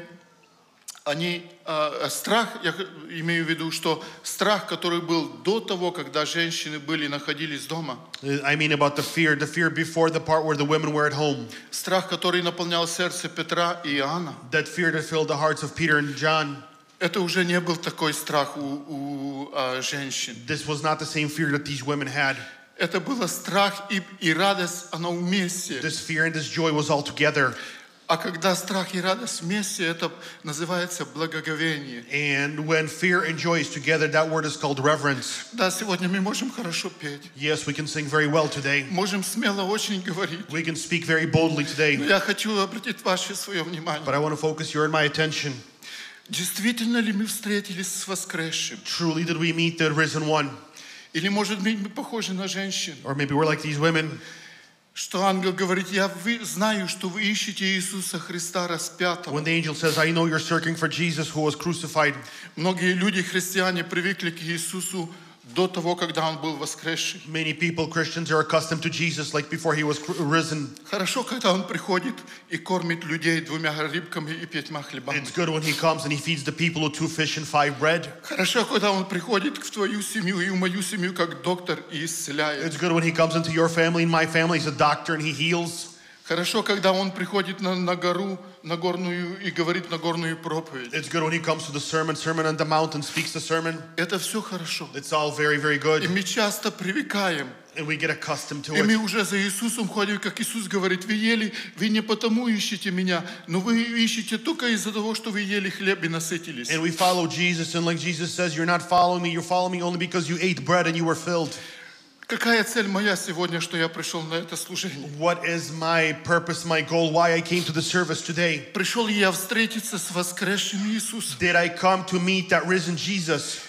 они, э, страх, я х- имею в виду, что страх, который был до того, когда женщины были, находились дома, I mean about the fear, the fear before the part where the women were at home. страх, который наполнял сердце Петра и Иоанна, That fear that filled the hearts of Peter and John. это уже не был такой страх у, у э, женщин. This was not the same fear that these women had. Это было страх и, и радость, она вместе. This fear and this joy was all together. А когда страх и радость вместе, это называется благоговение. And when fear and joy is together, that word is called reverence. Да, сегодня мы можем хорошо петь. Yes, we can sing very well today. Можем смело очень говорить. We can speak very boldly Но today. я хочу обратить ваше свое внимание. But I want to focus your and my attention. Действительно ли мы встретились с воскресшим? Truly did we meet the risen one? Или, может быть, мы похожи на женщин? Or maybe we're like these women. Что ангел говорит, я вы, знаю, что вы ищете Иисуса Христа распятого. When the angel says, I know you're searching for Jesus who was crucified. Многие люди, христиане, привыкли к Иисусу до того, когда Он был воскресший. Many people, Christians, are accustomed to Jesus like before he was cru- risen. Хорошо, когда Он приходит и кормит людей двумя рыбками и пятьма хлебами. It's good when he comes and he feeds the people with two fish and five bread. Хорошо, когда Он приходит в твою семью и в мою семью как доктор и исцеляет. It's good when he comes into your family and my family as a doctor and he heals. Хорошо, когда Он приходит на, на гору, на горную и говорит на горную проповедь. It's good when he comes to the sermon, sermon on the mount and speaks the sermon. Это все хорошо. It's all very, very И good. мы часто привыкаем. And we get accustomed to И мы it. уже за Иисусом ходим, как Иисус говорит, вы ели, вы не потому ищете меня, но вы ищете только из-за того, что вы ели хлеб и насытились. And we follow Jesus, and like Jesus says, you're not following me, you're following me only because you ate bread and you were filled. Какая цель моя сегодня, что я пришел на это служение? What is my purpose, my goal, why I came to the service today? Пришел ли я встретиться с воскресшим Иисусом? Did I come to meet that risen Jesus?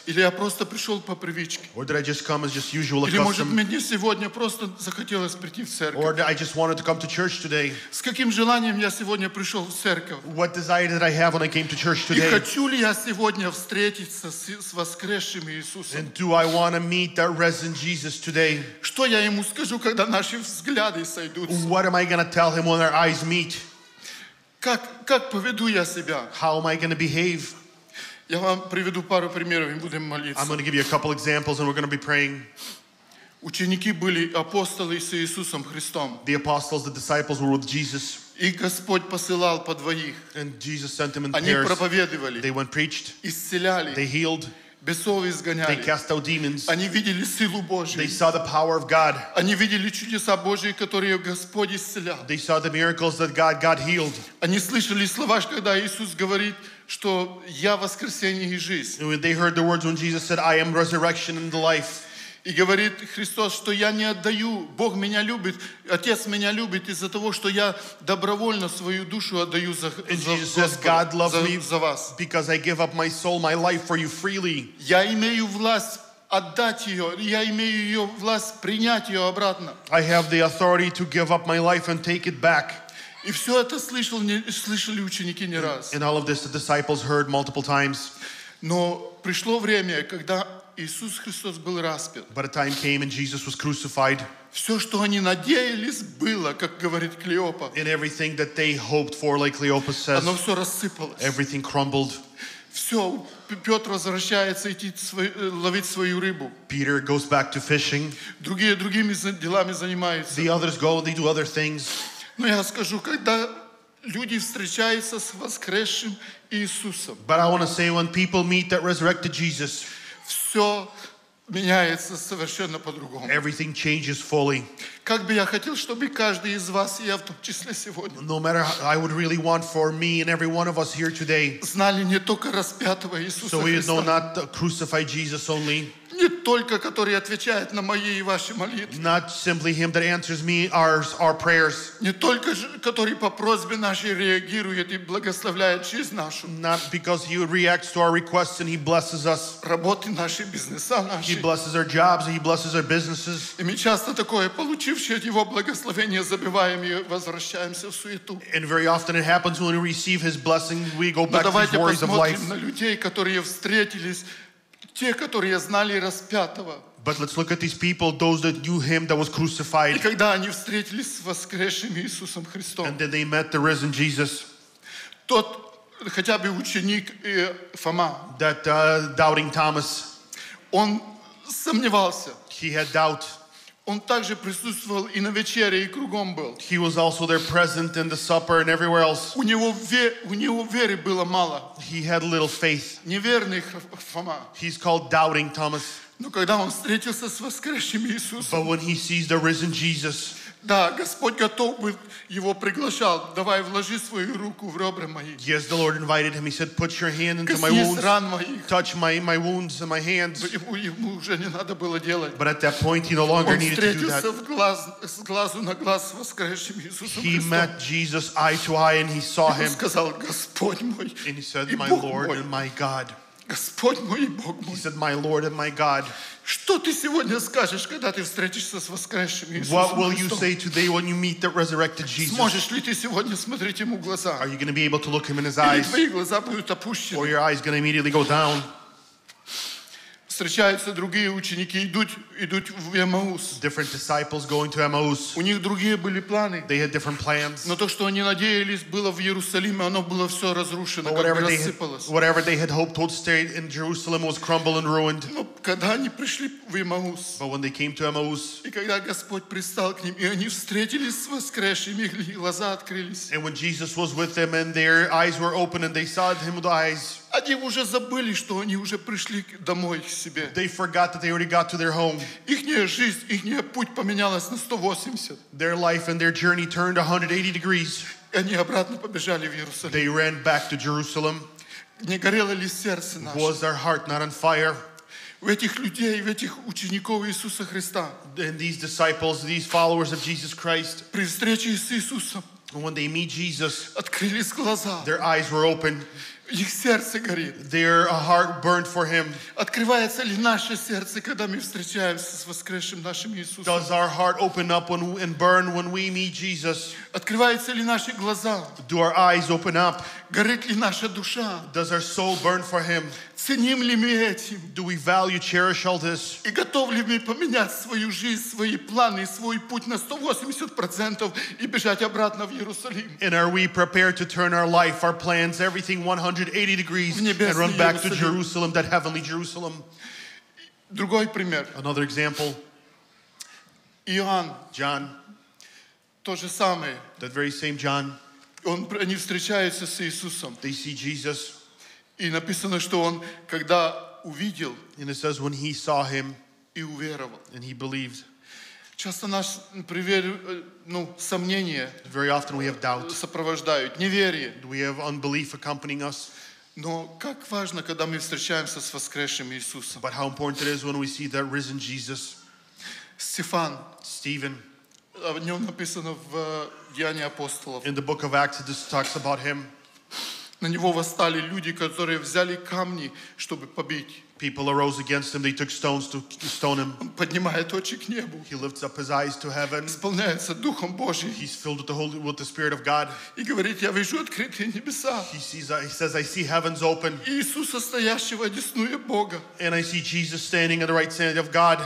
Или я просто пришел по привычке? Or did I just come as just usual Или, может, custom? мне сегодня просто захотелось прийти в церковь? Or I just wanted to come to church today? С каким желанием я сегодня пришел в церковь? What desire did I have when I came to church И today? хочу ли я сегодня встретиться с, с воскресшим Иисусом? And do I want to meet that risen Jesus today? Что я ему скажу, когда наши взгляды сойдутся? What am I going to tell him when our eyes meet? Как, как поведу я себя? How am I going to behave? Я вам приведу пару примеров и будем молиться. I'm going to give you a couple examples and we're going to be praying. Ученики были апостолы с Иисусом Христом. The apostles, the disciples were with Jesus. И Господь посылал по двоих. And Jesus sent them in Они pairs. проповедовали, They went preached. исцеляли, They healed. бесов They изгоняли. cast out demons. Они видели силу They Божью. saw the power of God. Они видели чудеса Божьи, которые Господь исцелял. They saw the miracles that God, God healed. Они слышали слова, когда Иисус говорит, что «Я воскресение и жизнь». And when they heard the words when Jesus said, I am resurrection and the life. И говорит Христос, что я не отдаю, Бог меня любит, Отец меня любит из-за того, что я добровольно свою душу отдаю за, And за, Jesus says, God Господа, loves за, me за вас. because I give up my soul, my life for you freely. Я имею власть отдать ее, я имею ее власть принять ее обратно. I have the authority to give up my life and take it back. И все это слышал, не, слышали ученики не раз. And all of this the disciples heard multiple times. Но пришло время, когда Иисус Христос был распят. But a time came and Jesus was crucified. Все, что они надеялись, было, как говорит Клеопа. And everything that they hoped for, like Cleopas says, Оно все рассыпалось. everything crumbled. Все, Петр возвращается идти свой, ловить свою рыбу. Peter goes back to fishing. Другие другими делами занимаются. The others go, they do other things. Но я скажу, когда люди встречаются с воскресшим Иисусом, But I want to say when people meet that resurrected Jesus, все меняется совершенно по-другому. everything changes fully. Как бы я хотел, чтобы каждый из вас, и я в том числе сегодня, No matter how, I would really want for me and every one of us here today, знали не только распятого Иисуса so we would know Христа, not the crucified Jesus only, не только который отвечает на мои и ваши молитвы, not simply him that answers me our, our prayers, не только же, который по просьбе нашей реагирует и благословляет жизнь нашу, not because he reacts to our requests and he blesses us. работы наши, бизнеса He наши. blesses our jobs and he blesses our businesses. И мы часто такое, получившие от Его благословения, забиваем и возвращаемся в суету. And very often it happens when we receive his blessing, we go Но back to давайте these worries of life. посмотрим на людей, которые встретились, те, которые знали распятого. But let's look at these people, those that knew him that was И crucified, когда они встретились с воскресшим Иисусом Христом, and then they met the risen Jesus. тот хотя бы ученик э, Фома, That uh, doubting Thomas, он сомневался. he had doubt. Он также присутствовал и на вечере, и кругом был. He was also there present in the supper and everywhere else. У него, ве, у него веры было мало. He had little faith. Неверный Фома. He's called doubting Thomas. Но когда он встретился с воскресшим Иисусом, But when he sees the risen Jesus, да, Господь готов был, его приглашал. Давай, вложи свою руку в ребра мои. yes, the Lord invited him. He said, put your hand into my Коснись wounds, ран моих. touch my, my wounds and my hands. Ему, ему уже не надо было делать. But at that point, he no longer Он needed to do встретился that. в глаз, с глазу на глаз с воскресшим Иисусом He Христом. met Jesus eye to eye and he saw Он him. сказал, Господь мой And he said, и my Бог Lord мой. and my God. Господь мой и Бог He мой. said, my Lord and my God. Что ты сегодня скажешь, когда ты встретишься с воскресшим What will Иисусом you Христом? say today when you meet the resurrected Jesus? Сможешь ли ты сегодня смотреть ему в глаза? Are you going to be able to look him in his Или eyes? твои глаза будут Or опущены? your eyes going to immediately go down? Встречаются другие ученики, идут, идут в Эмаус. Different disciples going to Emmaus. У них другие были планы. They had different plans. Но то, что они надеялись, было в Иерусалиме, оно было все разрушено, But как бы whatever they, had, рассыпалось. whatever they had hoped would stay in Jerusalem was crumbled and ruined. Но когда они пришли в Эмаус, But when they came to Emmaus, и когда Господь пристал к ним, и они встретились с воскресшим, их глаза открылись. and when Jesus was with them and their eyes were open and they saw him with eyes, Они уже забыли, что они уже пришли домой к себе. they forgot that they already got to their home. Ихняя жизнь, ихняя путь поменялась на сто восемьдесят. Their life and their journey turned one hundred eighty degrees. И они обратно побежали в Иерусалим. They ran back to Jerusalem. Не горело ли сердце наше? Was their heart not on fire? У этих людей, в этих учеников Иисуса Христа, And these disciples, these followers of Jesus Christ, при встрече с Иисусом, when they meet Jesus, открылись глаза. their eyes were open. Их сердце горит. Their heart burned for him. Открывается ли наше сердце, когда мы встречаемся с воскресшим нашим Иисусом? Does our heart open up when, and burn when we meet Jesus? Открываются ли наши глаза? Do our eyes open up? Горит ли наша душа? Does our soul burn for him? Ценим ли мы этим? Do we value, cherish all this? И готовы ли мы поменять свою жизнь, свои планы, свой путь на сто восемьдесят процентов и бежать обратно в Иерусалим? And are we prepared to turn our life, our plans, everything one hundred eighty degrees and run back to Jerusalem, that heavenly Jerusalem? Другой пример. Another example. Иоанн. John. То же самое. That very same John. Он, они встречаются с Иисусом. They see Jesus. И написано, что он, когда увидел, and it says when he saw him, и уверовал. And he believed. Часто нас, например, ну, сомнения very often we have doubt. Сопровождают, неверие. We have unbelief accompanying us. Но как важно, когда мы встречаемся с воскресшим Иисусом. But how important it is when we see that risen Jesus. Стефан. Stephen. О нем написано в Деянии апостолов. In the book of Acts, it just talks about him. На него восстали люди, которые взяли камни, чтобы побить. People arose against him. They took stones to stone him. Он поднимает очи к небу. He lifts up his eyes to heaven. Исполняется Духом Божьим. He's filled with the Holy, with the Spirit of God. И говорит: я вижу открытые небеса. He sees, he says, I see heavens open. Иисуса, стоящего одесную Бога. And I see Jesus standing at the right side of God.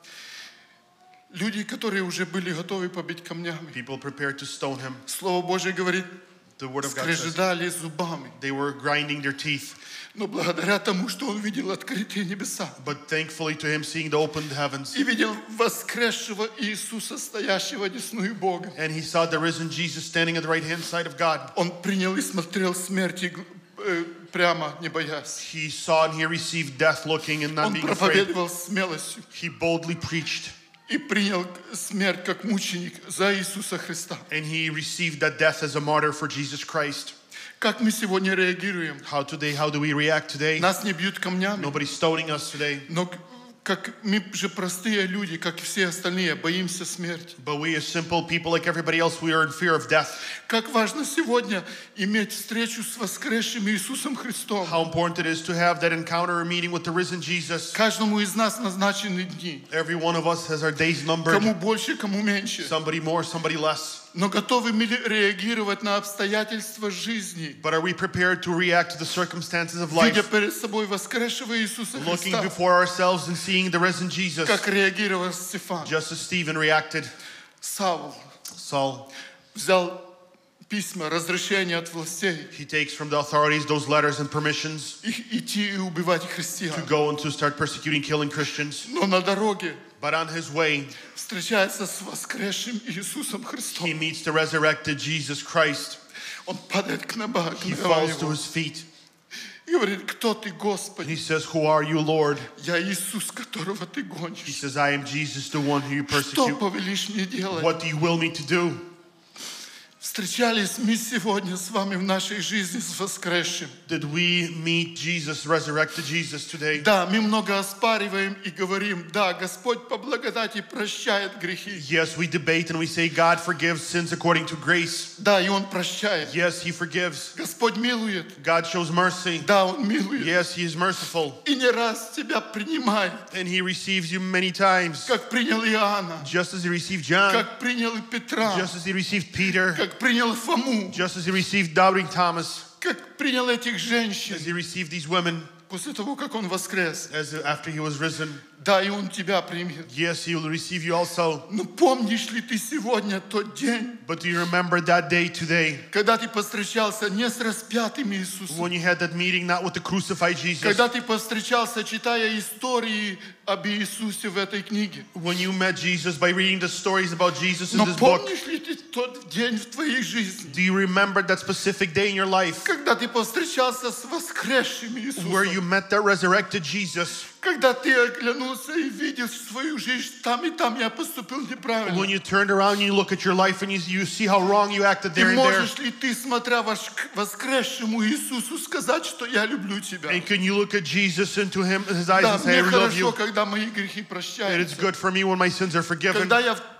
Люди, которые уже были готовы побить камнями. People prepared to stone him. Слово Божье говорит: the word of God скрежетали зубами. They were grinding their teeth. Но благодаря тому, что он видел открытые небеса. But thankfully to him seeing the opened heavens. И видел воскресшего Иисуса, стоящего одесную Бога. And he saw the risen Jesus standing at the right hand side of God. Он принял и смотрел смерти прямо, не боясь. He saw and he received death looking and not Он being afraid. проповедовал смелостью. He boldly preached. И принял смерть как мученик за Иисуса Христа. And he received that death as a martyr for Jesus Christ. Как мы сегодня реагируем? How today? How do we react today? Нас не бьют камнями. Nobody's stoning us today. Но как мы же простые люди, как и все остальные, боимся смерти. But we as simple people like everybody else, we are in fear of death. Как важно сегодня иметь встречу с воскресшим Иисусом Христом. How important it is to have that encounter or meeting with the risen Jesus. Каждому из нас назначены дни. Every one of us has our days numbered. Кому больше, кому меньше. Somebody more, somebody less. Но готовы мы реагировать на обстоятельства жизни? But are we prepared to react to the circumstances of life? Видя перед собой воскресшего Иисуса Looking Христа. before ourselves and seeing the risen Jesus. Как реагировал Стефан. Just as Stephen reacted. Саул. Saul. Взял письма, разрешения от властей. He takes from the authorities those letters and permissions. И идти и убивать христиан. To go and to start persecuting, killing Christians. Но на дороге. But on his way, встречается с воскресшим Иисусом Христом. He meets the resurrected Jesus Christ. Он падает к ногам He falls to his feet. И говорит: кто ты, Господи? He says, who are you, Lord? Я Иисус, которого ты гонишь. He says, I am Jesus, the one who you persecute. Что повелишь мне делать? What do you will me to do? Встречались мы сегодня с вами в нашей жизни с воскресшим. Did we meet Jesus, resurrected Jesus today? Да, мы много оспариваем и говорим: да, Господь по благодати прощает грехи. Yes, we debate and we say God forgives sins according to grace. Да, и Он прощает. Yes, He forgives. Господь милует. God shows mercy. Да, Он милует. Yes, He is merciful. И не раз тебя принимает. And He receives you many times. Как принял Иоанна. Just as He received John. Как принял и Петра. Just as He received Peter. Как принял Фому. Just as He received doubting Thomas. Как принял этих женщин. As He received these women. После того, как Он воскрес. As after He was risen. Да, и Он тебя примет. Yes, He will receive you also. Но помнишь ли ты сегодня тот день? But do you remember that day today? Когда ты повстречался не с распятым Иисусом. When you had that meeting not with the crucified Jesus. Когда ты повстречался, читая истории об Иисусе в этой книге. When you met Jesus by reading the stories about Jesus in Но this book. помнишь ли ты тот день в твоей жизни? Do you remember that specific day in your life? Когда ты повстречался с воскресшим Иисусом. Where you met that resurrected Jesus. Когда ты оглянулся и видел свою жизнь, там и там я поступил неправильно. When you turned around and you look at your life and you, you see how wrong you acted there И and there. можешь ли ты, смотря воскресшему Иисусу, сказать, что я люблю тебя? And can you look at Jesus into him, his eyes Да, and say, I мне love you? хорошо, когда мои грехи And it's прощаются. good for me when my sins are forgiven. Когда я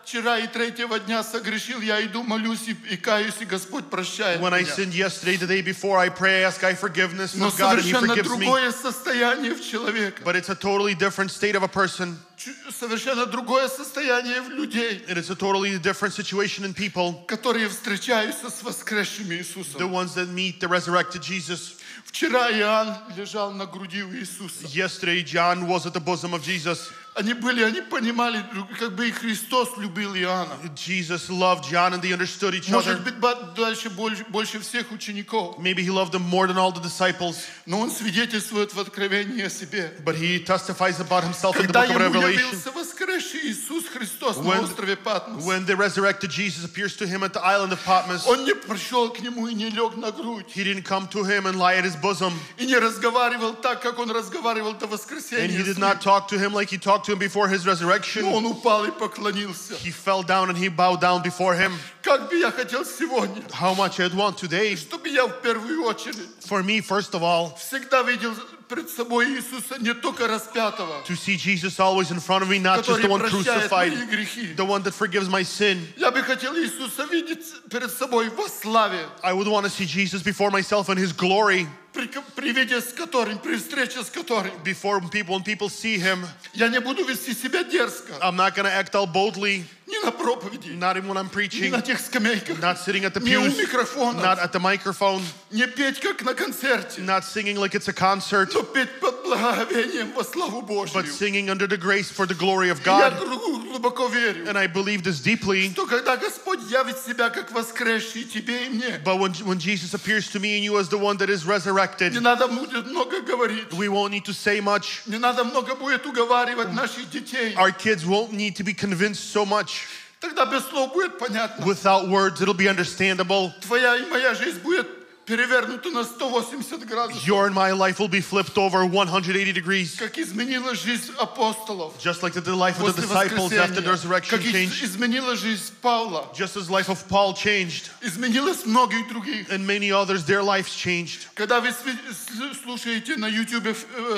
вчера и третьего дня согрешил, я иду, молюсь и, и каюсь, и Господь прощает When I меня. sinned yesterday, the day before, I pray, ask I forgiveness Но of God, and He совершенно forgives me. другое состояние в человека. But it's a totally different state of a person. Чу- Совершенно другое состояние в людей, It is a totally different situation in people, которые встречаются с воскресшим the Иисусом. ones that meet the resurrected Jesus. Вчера Иоанн лежал на груди у Иисуса. Yesterday, John was at the bosom of Jesus. Они были, они понимали, как бы и Христос любил Иоанна. Jesus loved John and they understood each other. Может быть, ба- дальше больше, больше всех учеников. Maybe he loved them more than all the disciples. Но он свидетельствует в Откровении о себе. But he testifies about himself in the Когда book of ему Revelation. явился воскресший Иисус Христос на When, острове Патмос, when the resurrected Jesus appears to him at the island of Patmos, он не пришел к нему и не лег на грудь. he didn't come to him and lie at his bosom. И не разговаривал так, как он разговаривал до And воскресения. he did с not ним. talk to him like he talked to him before his resurrection. Но он упал и поклонился. He fell down and he bowed down before him. Как бы я хотел сегодня, How much I'd want today, чтобы я в первую очередь for me, first of all, всегда видел пред собой Иисуса не только распятого, to see Jesus always in front of me, not just который the one прощает crucified, мои грехи. the one that forgives my sin. Я бы хотел Иисуса видеть перед собой во славе, I would want to see Jesus before myself in his glory, при, при виде с которым, при встрече с которым. before people, when people see him. Я не буду вести себя дерзко, I'm not going to act all boldly, ни на проповеди, not even when I'm ни preaching, на тех скамейках, not sitting at the не у pews, микрофона, not at the microphone, не петь как на концерте, not singing like it's a concert, но петь под благоговением во славу Божью. but singing under the grace for the glory of Я God. глубоко верю, And I believe this deeply. что когда Господь явит себя как воскресший тебе и мне, But when, when Jesus appears to me and you as the one that is resurrected, не надо будет много говорить, we won't need to say much. не надо много будет уговаривать наших детей. Our kids won't need to be convinced so much. Тогда без слов будет понятно. Without words, it'll be understandable. Твоя и моя жизнь будет перевернута на сто восемьдесят градусов. Your and my life will be flipped over one hundred eighty degrees. Как изменилась жизнь апостолов Just like the life of the после disciples after the воскресения. resurrection Как changed. изменилась жизнь Павла. Just as life of Paul changed. Изменилось многих других. And many others, their lives changed. Когда вы слушаете на YouTube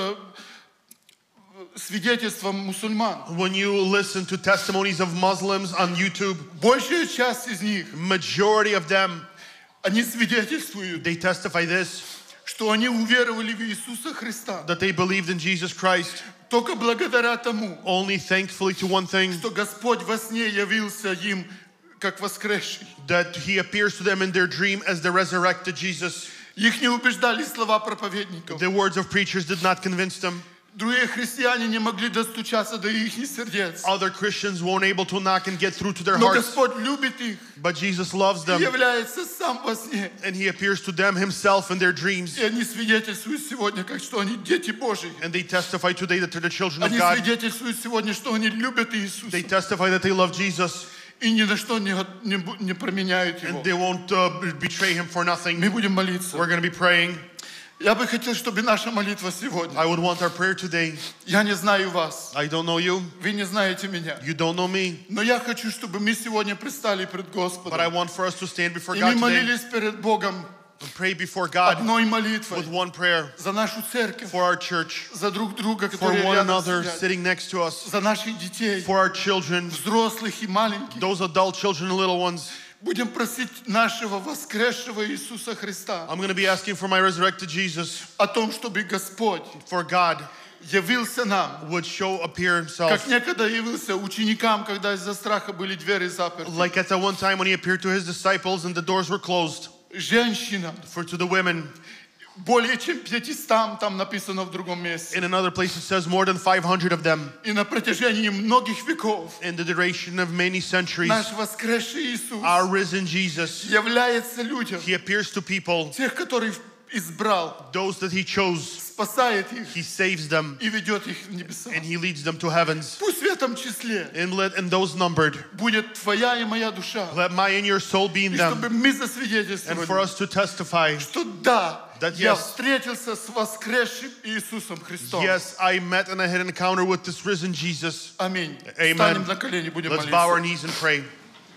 свидетельства мусульман, When you listen to testimonies of Muslims on YouTube, большая часть из них, majority of them, они свидетельствуют, they testify this, что они уверовали в Иисуса Христа that they believed in Jesus Christ только благодаря тому, only thankfully to one thing, что Господь во сне явился им как воскресший. that He appears to them in their dream as the resurrected Jesus. Их не убеждали слова проповедников. The words of preachers did not convince them. Другие христиане не могли достучаться до их сердец. Other Christians weren't able to knock and get through to their Но hearts. Господь любит их But Jesus loves и them, является сам во сне. and He appears to them Himself in their dreams. И они свидетельствуют сегодня, как что они дети Божьи. And they testify today that they're the children of Они God. свидетельствуют сегодня, что они любят Иисуса. They testify that they love Jesus, И ни на что не, не, бу- не променяют его. and they won't uh, betray Him for nothing. Мы будем молиться. We're going to be praying. Я бы хотел, чтобы наша молитва сегодня. I would want our prayer today. Я не знаю вас. I don't know you. Вы не знаете меня. You don't know me. Но я хочу, чтобы мы сегодня предстали пред But I Господом. want for us to stand before И God мы today молились перед Богом and pray before God одной молитвой with one prayer за нашу церковь, for our church, за друг друга, for которые one рядом another сидят, sitting next to us, за наших детей, for our children, взрослых и маленьких. those adult children and little ones. Будем просить нашего воскресшего Иисуса Христа I'm going to be asking for my resurrected Jesus, о том, чтобы Господь for God явился нам, would show, appear Himself. как некогда явился ученикам, когда из-за страха были двери заперты. Like at that one time when He appeared to His disciples and the doors were closed. Женщинам, For to the women, более чем пятистам, там написано в другом месте. in another place it says more than five hundred of them. И на протяжении многих веков In the duration of many centuries, наш воскресший Иисус our risen Jesus, является людям, He appears to people, тех, которых избрал, those that He chose, спасает их He saves them, и ведет их в небеса. and He leads them to heavens. Пусть в этом числе And let and those numbered, будет твоя и моя душа, let my and your soul be in и чтобы them, мы and for засвидетельствовали, us to testify, что да, that я yes, встретился с воскресшим Иисусом Христом. yes, I met and I had an encounter with this risen Jesus. Аминь. Amen. Встанем на колени, будем Let's bow our молиться. knees and pray.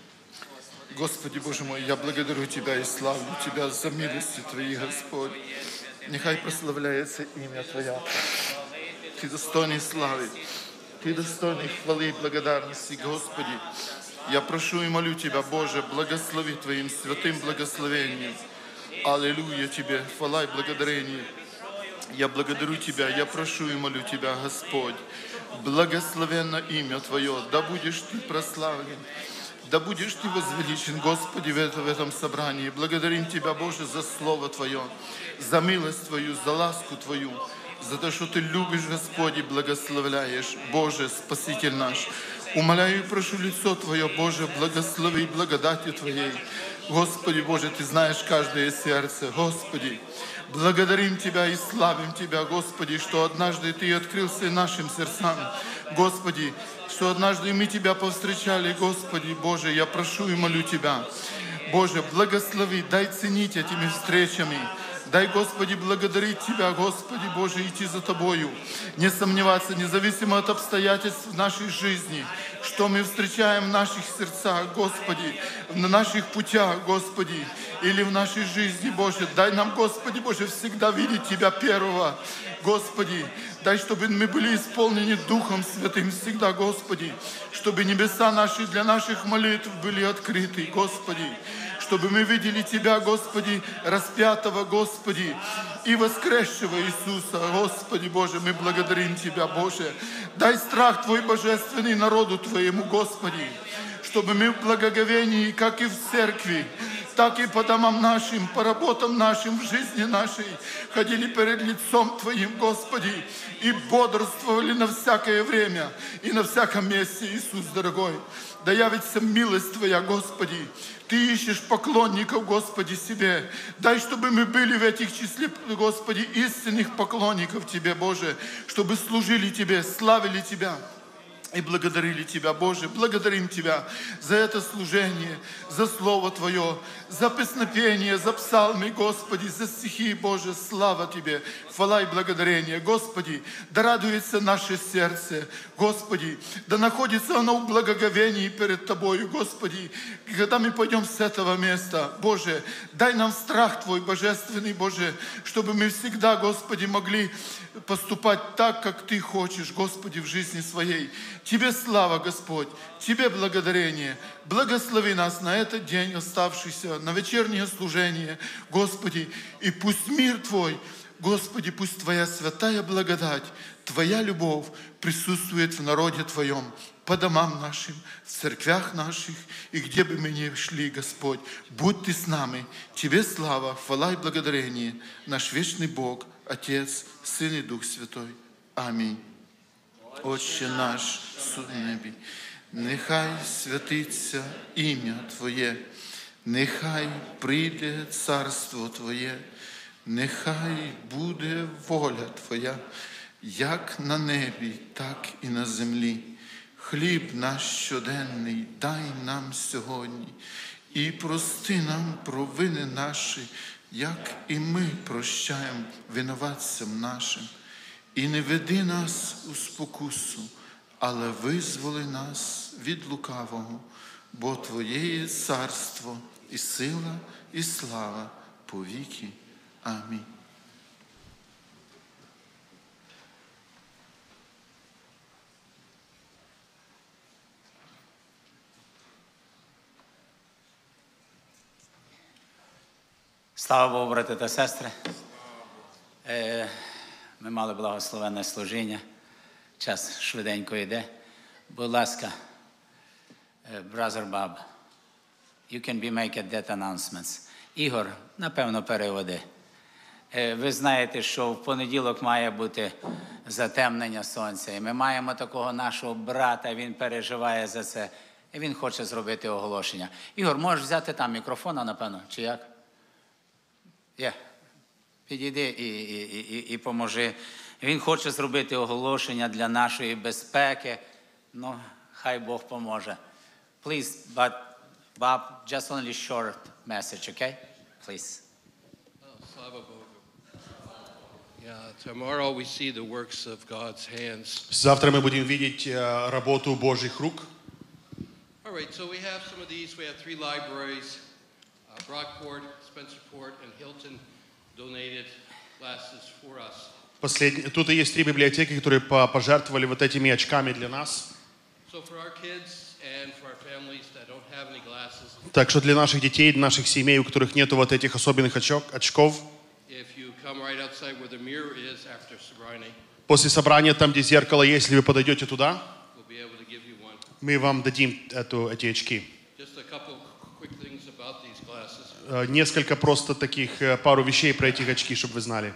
Господи Боже мой, я благодарю Тебя и славлю Тебя за милости Твои, Господь. Нехай прославляется имя Твое. Ты достойный славы, Ты достойный хвалы и благодарности, Господи. Я прошу и молю Тебя, Боже, благослови Твоим святым благословением. Аллилуйя Тебе, хвала и благодарение. Я благодарю Тебя, я прошу и молю Тебя, Господь, благословенно имя Твое, да будешь Ты прославлен, да будешь Ты возвеличен, Господи, в, это, в этом собрании. Благодарим Тебя, Боже, за Слово Твое, за милость Твою, за ласку Твою, за то, что Ты любишь, Господи, благословляешь, Боже, Спаситель наш. Умоляю и прошу лицо Твое, Боже, благослови благодатью Твоей. Господи, Боже, Ты знаешь каждое сердце, Господи. Благодарим Тебя и славим Тебя, Господи, что однажды Ты открылся нашим сердцам, Господи, что однажды мы Тебя повстречали, Господи, Боже, я прошу и молю Тебя, Боже, благослови, дай ценить этими встречами, дай, Господи, благодарить Тебя, Господи, Боже, идти за Тобою, не сомневаться, независимо от обстоятельств в нашей жизни, что мы встречаем в наших сердцах, Господи, на наших путях, Господи, или в нашей жизни, Боже. Дай нам, Господи, Боже, всегда видеть Тебя первого, Господи. Дай, чтобы мы были исполнены Духом Святым всегда, Господи. Чтобы небеса наши для наших молитв были открыты, Господи. Чтобы мы видели Тебя, Господи, распятого, Господи, и воскресшего Иисуса, Господи, Боже, мы благодарим Тебя, Боже. Дай страх Твой божественный народу Твоему, Господи, чтобы мы в благоговении, как и в церкви, так и по домам нашим, по работам нашим, в жизни нашей, ходили перед лицом Твоим, Господи, и бодрствовали на всякое время и на всяком месте, Иисус дорогой. Да явится милость Твоя, Господи. Ты ищешь поклонников, Господи, себе. Дай, чтобы мы были в этих числе, Господи, истинных поклонников Тебе, Боже, чтобы служили Тебе, славили Тебя. И благодарили Тебя, Боже, благодарим Тебя за это служение, за Слово Твое, за песнопение, за псалмы, Господи, за стихи, Боже, слава Тебе, хвала и благодарение, Господи, да радуется наше сердце, Господи, да находится оно в благоговении перед Тобою, Господи, когда мы пойдем с этого места, Боже, дай нам страх Твой божественный, Боже, чтобы мы всегда, Господи, могли поступать так, как Ты хочешь, Господи, в жизни своей. Тебе слава, Господь, Тебе благодарение. Благослови нас на этот день оставшийся, на вечернее служение, Господи, и пусть мир Твой, Господи, пусть Твоя святая благодать, Твоя любовь присутствует в народе Твоем, по домам нашим, в церквях наших, и где бы мы ни шли, Господь, будь Ты с нами. Тебе слава, хвала и благодарение, наш вечный Бог, Отец, Сын и Дух Святой. Аминь. Отче наш, су в небі, нехай святиться ім'я Твоє, нехай прийде царство Твоє, нехай буде воля Твоя, як на небі, так і на землі. Хліб наш щоденний дай нам сьогодні, і прости нам провини наші, як і ми прощаємо винуватцям нашим. І не веди нас у спокусу, але визволи нас від лукавого, бо Твоє є царство, і сила, і слава повіки. Амінь. Слава Богу, брати та сестри. Ми мали благословенне служіння. Час швиденько йде. Будь ласка, Brother Bob, you can be make that announcements. Ігор, напевно, переводи. Ви знаєте, що в понеділок має бути затемнення сонця. І ми маємо такого нашого брата, він переживає за це. І він хоче зробити оголошення. Ігор, можеш взяти там мікрофона, напевно, чи як? Є. Yeah. Підійди і, і, і, і поможи. Він хоче зробити оголошення для нашої безпеки. Ну, хай Бог поможе. Please, but Bob, just only short message, okay? Please. Slava Bogu. Yeah, tomorrow we see the works of God's hands. Завтра мы будем видеть работу Божьих рук. All right, so we have some of these. We have three libraries. Uh, Brockport, Spencerport, and Hilton donated glasses for us. Последний, тут и есть три библиотеки, которые пожертвовали вот этими очками для нас. So for our kids and for our families that don't have any glasses, Так что для наших детей, наших семей, у которых нет вот этих особенных очок, очков, if you come right outside where the mirror is after sobriety, после собрания, там, где зеркало, если вы подойдете туда, we'll be able to give you one. мы вам дадим эту, эти очки. Just a couple quick things about these glasses. Э, Несколько просто таких, э, пару вещей про эти очки, чтобы вы знали.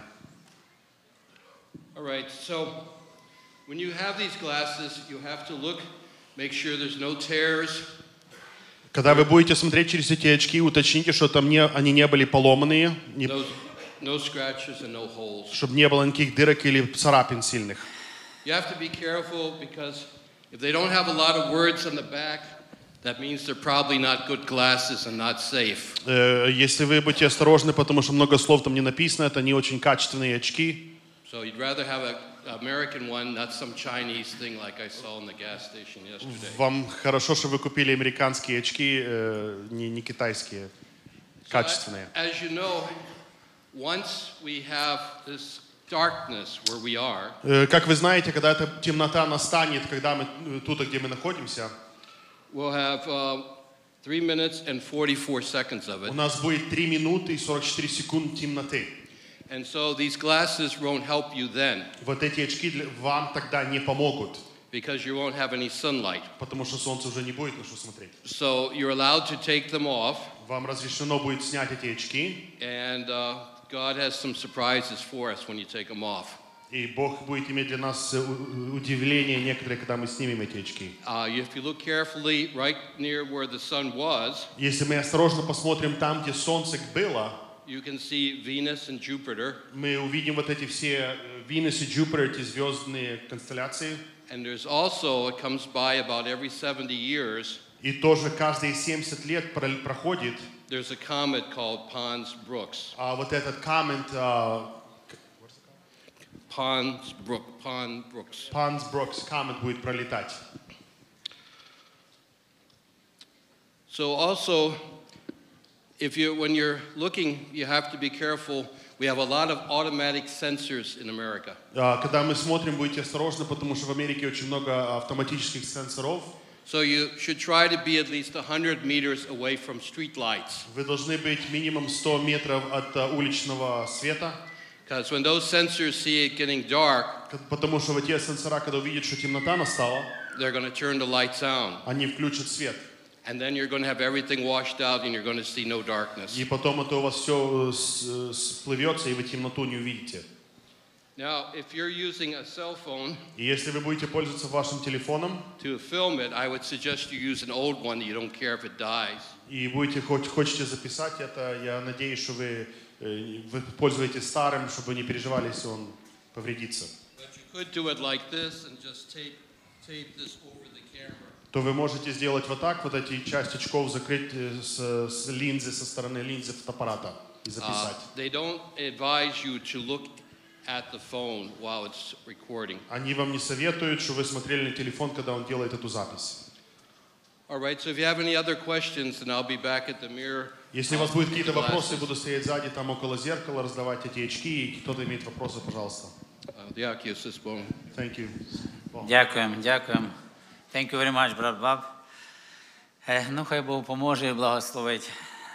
All right, so when you have these glasses, you have to look, make sure there's no tears, Когда вы будете смотреть через эти очки, уточните, что там не, они не были поломанные, не- no, no scratches and no holes. чтобы не было никаких дырок или царапин сильных. You have to be careful because if they don't have a lot of words on the back, that means they're probably not good glasses and not safe. Э, Если вы будете осторожны, потому что много слов там не написано, это не очень качественные очки. So you'd rather have an American one, not some Chinese thing like I saw in the gas station yesterday. Вам хорошо, что вы купили американские очки, э, не, не китайские, качественные. As you know, once we have this darkness where we are, Э, Как вы знаете, когда эта темнота настанет, когда мы э, тут, где мы находимся, we'll have uh, three minutes and forty-four seconds of it. у нас будет три минуты и сорок четыре секунды темноты. And so these glasses won't help you then Вот эти очки для- вам тогда не помогут, because you won't have any sunlight. потому что солнце уже не будет на что смотреть. So you're allowed to take them off, Вам разрешено будет снять эти очки, and uh, God has some surprises for us when you take them off. и Бог будет иметь для нас э, у- удивление некоторые, когда мы снимем эти очки. Uh, if you look carefully right near where the sun was, Если мы осторожно посмотрим там, где солнце было, you can see Venus and Jupiter, мы увидим вот эти все э, Венус и Юпитер, эти звездные констелляции. and there's also, it comes by about every seventy years, И тоже каждые семьдесят лет про- проходит, there's a comet called Pons Brooks. а вот этот коммент, а, Pons Brook, Pond Brooks. Панс Брокс коммент будет пролетать. So also, if you when you're looking, you have to be careful. We have a lot of automatic sensors in America. А, Когда мы смотрим, будьте осторожны, потому что в Америке очень много автоматических сенсоров. So you should try to be at least one hundred meters away from street lights. Вы должны быть минимум сто метров от а, уличного света, Because when those sensors see it getting dark, к- потому что вот те сенсора, когда увидят, что темнота настала, they're going to turn the lights on. они включат свет. And then you're going to have everything washed out and you're going to see no darkness. И потом это у вас все сплывется, и вы темноту не увидите. Now, if you're using a cell phone И если вы будете пользоваться вашим телефоном, to film it, I would suggest you use an old one that you don't care if it dies. и будете хоть хочете записать это, я надеюсь, что вы, э, вы пользуетесь старым, чтобы вы не переживали, если он повредится. But you could do it like this and just tape, tape this over the camera. То вы можете сделать вот так, вот эти часть очков закрыть э, с, с линзы, со стороны линзы фотоаппарата и Uh, записать. they don't advise you to look at the phone while it's recording. Они вам не советуют, что вы смотрели на телефон, когда он делает эту запись. All right, so if you have any other questions, then I'll be back at the mirror. Если у вас будут какие-то Glasses. вопросы, я буду стоять сзади, там около зеркала, раздавать эти очки, и кто-то имеет вопросы, пожалуйста. Uh, Дякую, сис Бог. Thank you. Дякуємо, дякуємо. Thank you very much, брат Баб. Е, Ну, хай Бог поможе і благословить.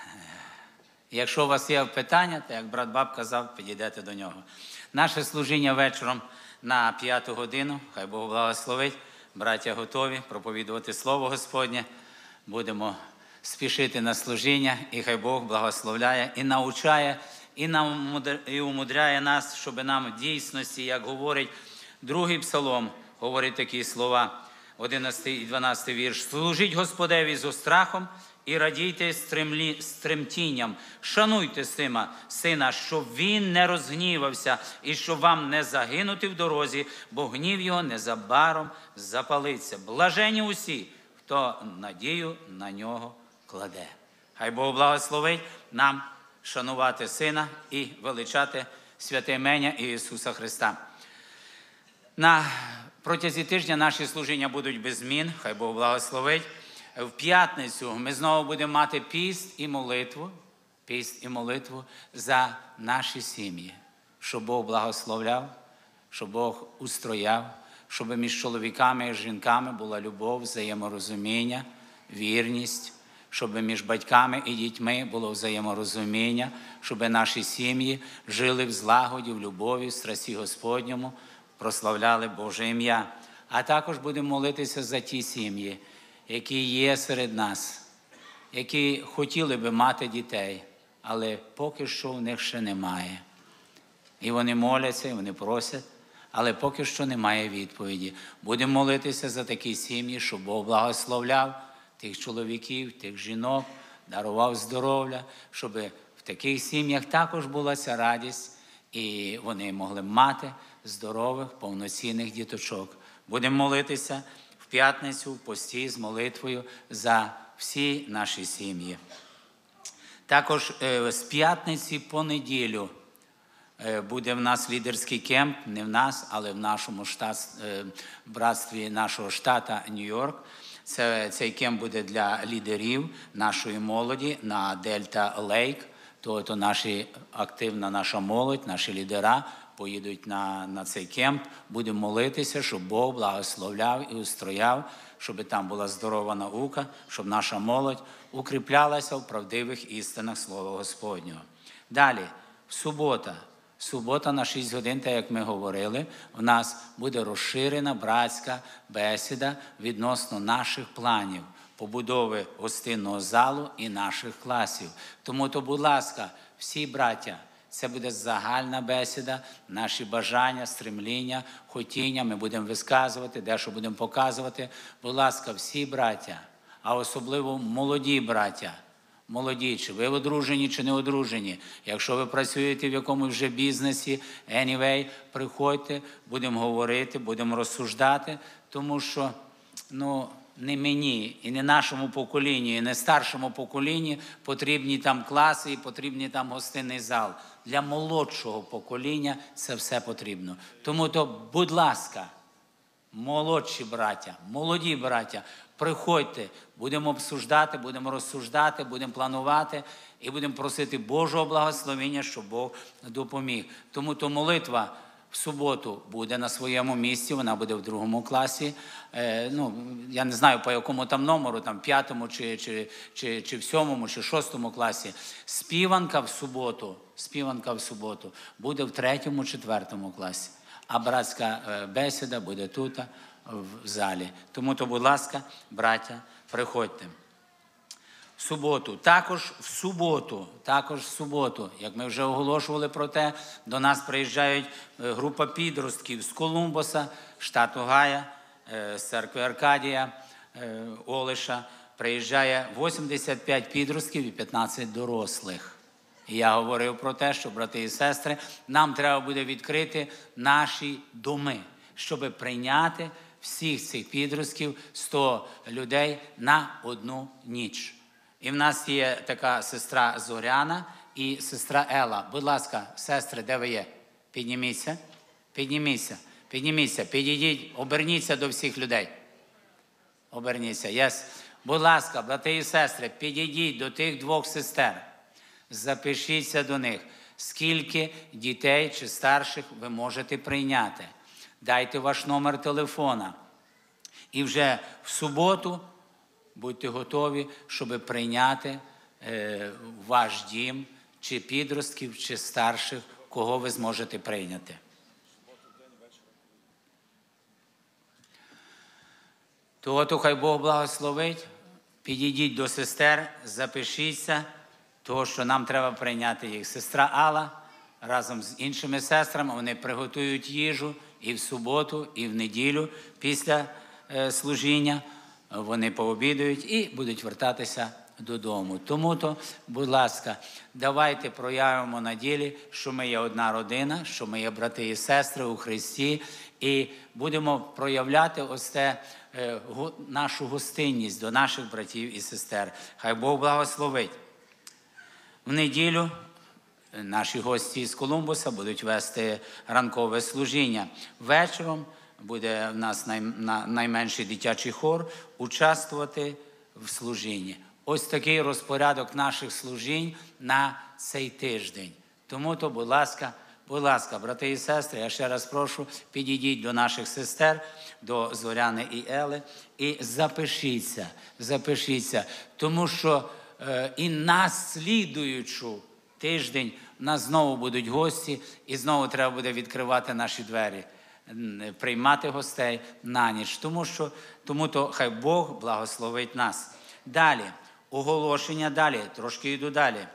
Якщо у вас є питання, то, як брат Баб казав, підійдете до нього. Наше служіння вечором на п'яту годину, хай Бог благословить. Браття готові проповідувати Слово Господнє. Будемо спішити на служіння, і хай Бог благословляє і навчає, і, намудр- і умудряє нас, щоб нам в дійсності, як говорить другий псалом, говорить такі слова, одинадцятий і дванадцятий вірш. «Служіть Господеві зо страхом і радійте стремлі, стремтінням. Шануйте сина, сина, щоб він не розгнівався і щоб вам не загинути в дорозі, бо гнів його незабаром запалиться. Блажені усі, хто надію на нього кладе». Хай Бог благословить нам шанувати Сина і величати святе ім'я Ісуса Христа. На протязі тижня наші служіння будуть без змін, хай Бог благословить. В п'ятницю ми знову будемо мати піст і молитву, піст і молитву за наші сім'ї, щоб Бог благословляв, щоб Бог устрояв, щоб між чоловіками і жінками була любов, взаєморозуміння, вірність, щоб між батьками і дітьми було взаєморозуміння, щоб наші сім'ї жили в злагоді, в любові, в страсі Господньому, прославляли Боже ім'я. А також будемо молитися за ті сім'ї, які є серед нас, які хотіли би мати дітей, але поки що в них ще немає. І вони моляться, і вони просять, але поки що немає відповіді. Будемо молитися за такі сім'ї, щоб Бог благословляв тих чоловіків, тих жінок, дарував здоров'я, щоб в таких сім'ях також була ця радість, і вони могли мати здорових, повноцінних діточок. Будемо молитися в п'ятницю, в пості з молитвою за всі наші сім'ї. Також з п'ятниці по неділю буде в нас лідерський кемп, не в нас, але в нашому штат, братстві нашого штату Нью-Йорк. Це, цей кемп буде для лідерів нашої молоді на Дельта Лейк. Тобто наші, активна наша молодь, наші лідера поїдуть на, на цей кемп. Будемо молитися, щоб Бог благословляв і устрояв, щоб там була здорова наука, щоб наша молодь укріплялася в правдивих істинах Слова Господнього. Далі, в субота. Субота на шість годин, так як ми говорили, у нас буде розширена братська бесіда відносно наших планів, побудови гостинного залу і наших класів. Тому, то, будь ласка, всі браття, це буде загальна бесіда, наші бажання, стремління, хотіння, ми будемо висказувати, дещо будемо показувати. Будь ласка, всі браття, а особливо молоді браття, молоді, чи ви одружені, чи не одружені. Якщо ви працюєте в якомусь вже бізнесі, anyway, приходьте, будемо говорити, будемо розсуждати, тому що, ну, не мені, і не нашому поколінню, і не старшому поколінню потрібні там класи і потрібні там гостинний зал. Для молодшого покоління це все потрібно. Тому то, будь ласка, молодші браття, молоді браття, приходьте, будемо обсуждати, будемо розсуждати, будемо планувати і будемо просити Божого благословення, щоб Бог допоміг. Тому то молитва в суботу буде на своєму місці, вона буде в другому класі. Е, ну, я не знаю, по якому там номеру, там п'ятому, чи, чи, чи, чи в сьомому, чи шостому класі. Співанка в суботу, співанка в суботу буде в третьому, четвертому класі. А братська бесіда буде тут, в залі. Тому то, будь ласка, браття, приходьте. В суботу, також в суботу, також в суботу, як ми вже оголошували про те, до нас приїжджають група підростків з Колумбуса, штату Гая, з церкви Аркадія, Олеша. Приїжджає вісімдесят п'ять підростків і п'ятнадцять дорослих. І я говорив про те, що, брати і сестри, нам треба буде відкрити наші доми, щоб прийняти всіх цих підростків, сто людей на одну ніч. І в нас є така сестра Зоряна і сестра Ела. Будь ласка, сестри, де ви є? Підніміться, підніміться, підніміться, підійдіть, оберніться до всіх людей. Оберніться, єс. Будь ласка, брати і сестри, підійдіть до тих двох сестер. Запишіться до них, скільки дітей чи старших ви можете прийняти. Дайте ваш номер телефона. І вже в суботу будьте готові, щоб прийняти е, ваш дім, чи підростків, чи старших, кого ви зможете прийняти. Того, хай Бог благословить, підійдіть до сестер, запишіться, того, що нам треба прийняти їх. Сестра Алла разом з іншими сестрами, вони приготують їжу і в суботу, і в неділю після е, служіння. Вони пообідають і будуть вертатися додому. Тому-то, будь ласка, давайте проявимо на ділі, що ми є одна родина, що ми є брати і сестри у Христі, і будемо проявляти ось те, е, го, нашу гостинність до наших братів і сестер. Хай Бог благословить. В неділю наші гості з Колумбуса будуть вести ранкове служіння. Вечором буде в нас най, на, найменший дитячий хор участвувати в служінні. Ось такий розпорядок наших служінь на цей тиждень. Тому-то, будь ласка, Будь ласка, брати і сестри, я ще раз прошу, підійдіть до наших сестер, до Зоряни і Ели, і запишіться, запишіться, тому що е, і наслідуючу тиждень у нас знову будуть гості, і знову треба буде відкривати наші двері, приймати гостей на ніч, тому що, тому то хай Бог благословить нас. Далі, оголошення далі, трошки йду далі.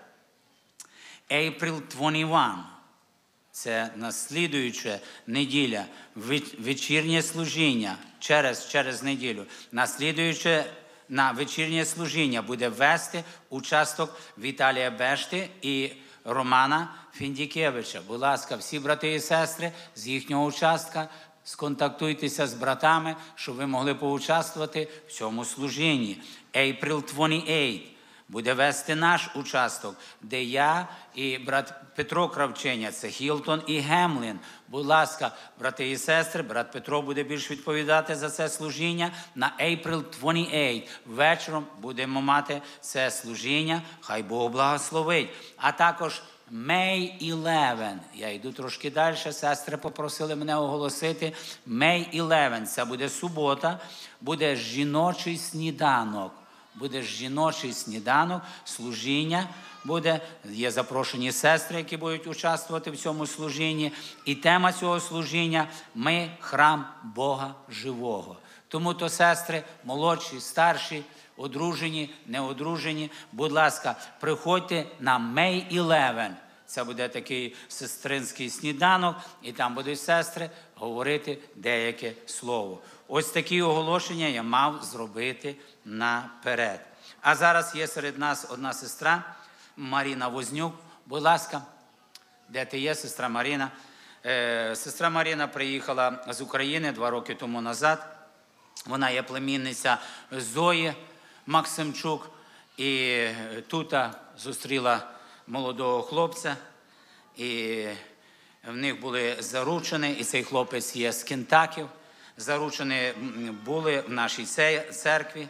April двадцять перший. Це наслідуюча неділя, вечірнє служіння через, через неділю. Наслідуюче на вечірнє служіння буде вести участок Віталія Бешти і Романа Фіндікевича. Будь ласка, всі брати і сестри з їхнього участка, сконтактуйтеся з братами, щоб ви могли поучаствувати в цьому служінні. April двадцять восьмий. Буде вести наш участок, де я і брат Петро Кравченя, це Хілтон і Гемлін. Будь ласка, брати і сестри, брат Петро буде більш відповідати за це служіння. На April двадцять восьмий вечором будемо мати це служіння, хай Бог благословить. А також May eleventh. Я йду трошки далі, сестри попросили мене оголосити. May eleventh, це буде субота, буде жіночий сніданок. Буде жіночий сніданок, служіння буде, є запрошені сестри, які будуть участвувати в цьому служінні. І тема цього служіння – ми храм Бога живого. Тому то сестри, молодші, старші, одружені, неодружені, будь ласка, приходьте на May eleventh. Це буде такий сестринський сніданок, і там будуть сестри говорити деяке слово. Ось такі оголошення я мав зробити наперед. А зараз є серед нас одна сестра, Маріна Вознюк. Будь ласка, де ти є, сестра Маріна? Е, сестра Маріна приїхала з України два роки тому назад. Вона є племінниця Зої Максимчук. І тут зустріла молодого хлопця, і в них були заручені, і цей хлопець є з Кентаків. Заручені були в нашій церкві.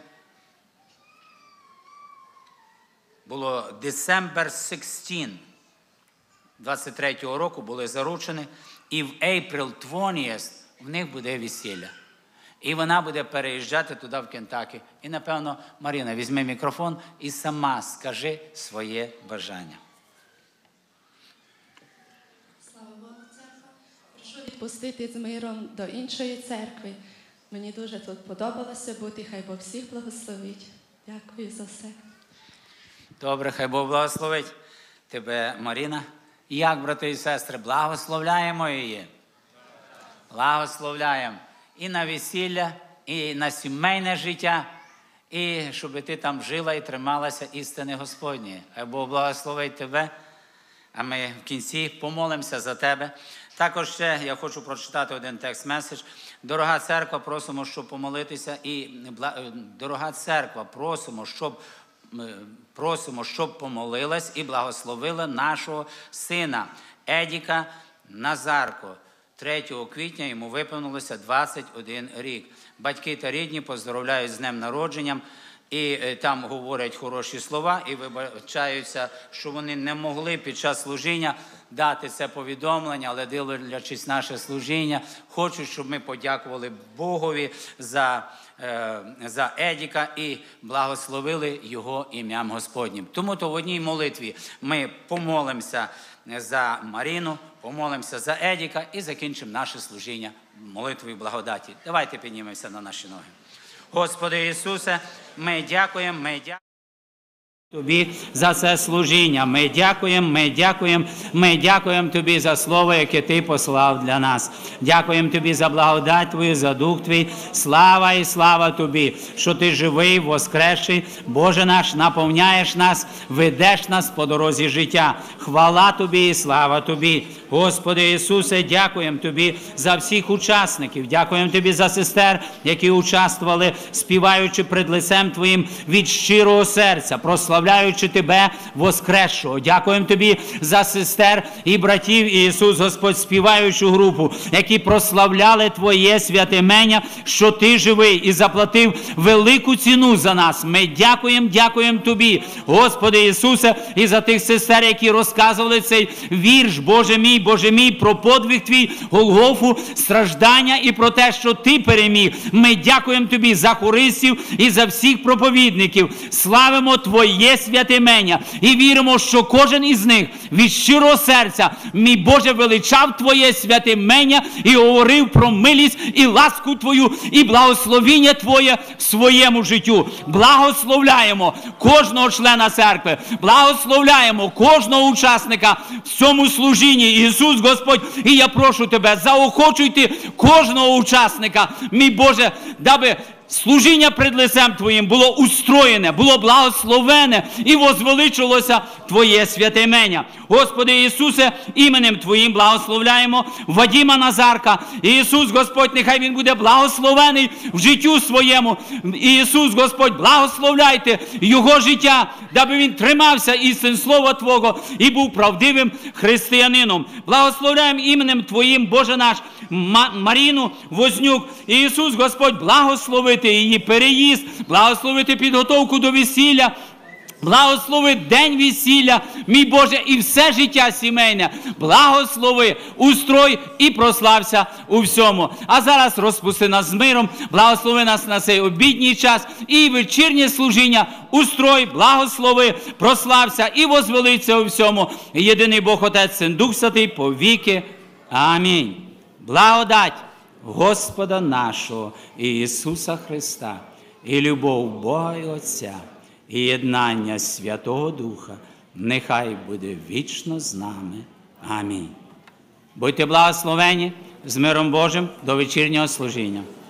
Було December шістнадцятого двадцять третього року були заручені, і в April twentieth в них буде весілля. І вона буде переїжджати туди, в Кентакі. І, напевно, Маріна, візьми мікрофон і сама скажи своє бажання. Слава Богу, церква. Прошу відпустити з миром до іншої церкви. Мені дуже тут подобалося бути, хай Бог всіх благословить. Дякую за все. Добре, хай Бог благословить тебе, Маріна. Як, брати і сестри, благословляємо її? Благословляємо. І на весілля, і на сімейне життя, і щоб ти там жила і трималася істини Господньої. Хай Бог благословить тебе, а ми в кінці помолимося за тебе. Також ще я хочу прочитати один текст-меседж. Дорога церква, просимо, щоб помолитися, і дорога церква, просимо, щоб просимо, щоб помолилась і благословила нашого сина Едіка Назарко. третього квітня йому виповнилося двадцять один рік. Батьки та рідні поздоровляють з днем народженням, і там говорять хороші слова, і вибачаються, що вони не могли під час служіння дати це повідомлення, але дивлячись наше служіння, хочуть, щоб ми подякували Богові за, е, за Едіка і благословили його ім'ям Господнім. Тому то в одній молитві ми помолимося за Маріну, помолимося за Едіка і закінчимо наше служіння молитвою благодаті. Давайте піднімемося на наші ноги. Господи Ісусе, ми дякуємо, ми дякуємо Тобі за це служіння. Ми дякуємо, ми дякуємо, ми дякуємо Тобі за слово, яке Ти послав для нас. Дякуємо Тобі за благодать Твою, за Дух Твій. Слава і слава Тобі, що Ти живий, воскресший. Боже наш, наповняєш нас, ведеш нас по дорозі життя. Хвала Тобі і слава Тобі. Господи Ісусе, дякуємо Тобі за всіх учасників. Дякуємо Тобі за сестер, які участвували, співаючи пред лицем Твоїм від щирого серця. Прославляємо прославляючи Тебе воскресшого. Дякуємо Тобі за сестер і братів, Ісус Господь, співаючу групу, які прославляли Твоє святе ім'я, що Ти живий і заплатив велику ціну за нас. Ми дякуємо, дякуємо Тобі, Господи Ісусе, і за тих сестер, які розказували цей вірш, Боже мій, Боже мій, про подвиг Твій, Голгофу, страждання і про те, що Ти переміг. Ми дякуємо Тобі за хористів і за всіх проповідників. Славимо Твоє святе ім'я і віримо, що кожен із них від щирого серця, мій Боже, величав Твоє святе ім'я і говорив про милість і ласку Твою і благословіння Твоє в своєму життю. Благословляємо кожного члена церкви, благословляємо кожного учасника в цьому служінні. Ісус Господь, і я прошу Тебе, заохочуйте кожного учасника, мій Боже, даби служіння пред лицем Твоїм було устроєне, було благословене і возвеличилося Твоє святе ім'я. Господи Ісусе, іменем Твоїм благословляємо Вадима Назарка. Ісус Господь, нехай він буде благословений в життю своєму. Ісус Господь, благословляйте його життя, даби він тримався істин Слова Твого і був правдивим християнином. Благословляємо іменем Твоїм, Боже наш, Маріну Вознюк. Ісус Господь, благословити її переїзд, благословити підготовку до весілля, благослови день весілля, мій Боже, і все життя сімейне. Благослови, устрой і прослався у всьому. А зараз розпусти нас з миром, благослови нас на цей обідній час і вечірнє служіння. Устрой, благослови, прослався і возвелиться у всьому. Єдиний Бог, Отець, Син, Дух Святий, повіки. Амінь. Благодать Господа нашого Ісуса Христа і любов Бога і Отця і єднання Святого Духа нехай буде вічно з нами. Амінь. Будьте благословені з миром Божим до вечірнього служіння.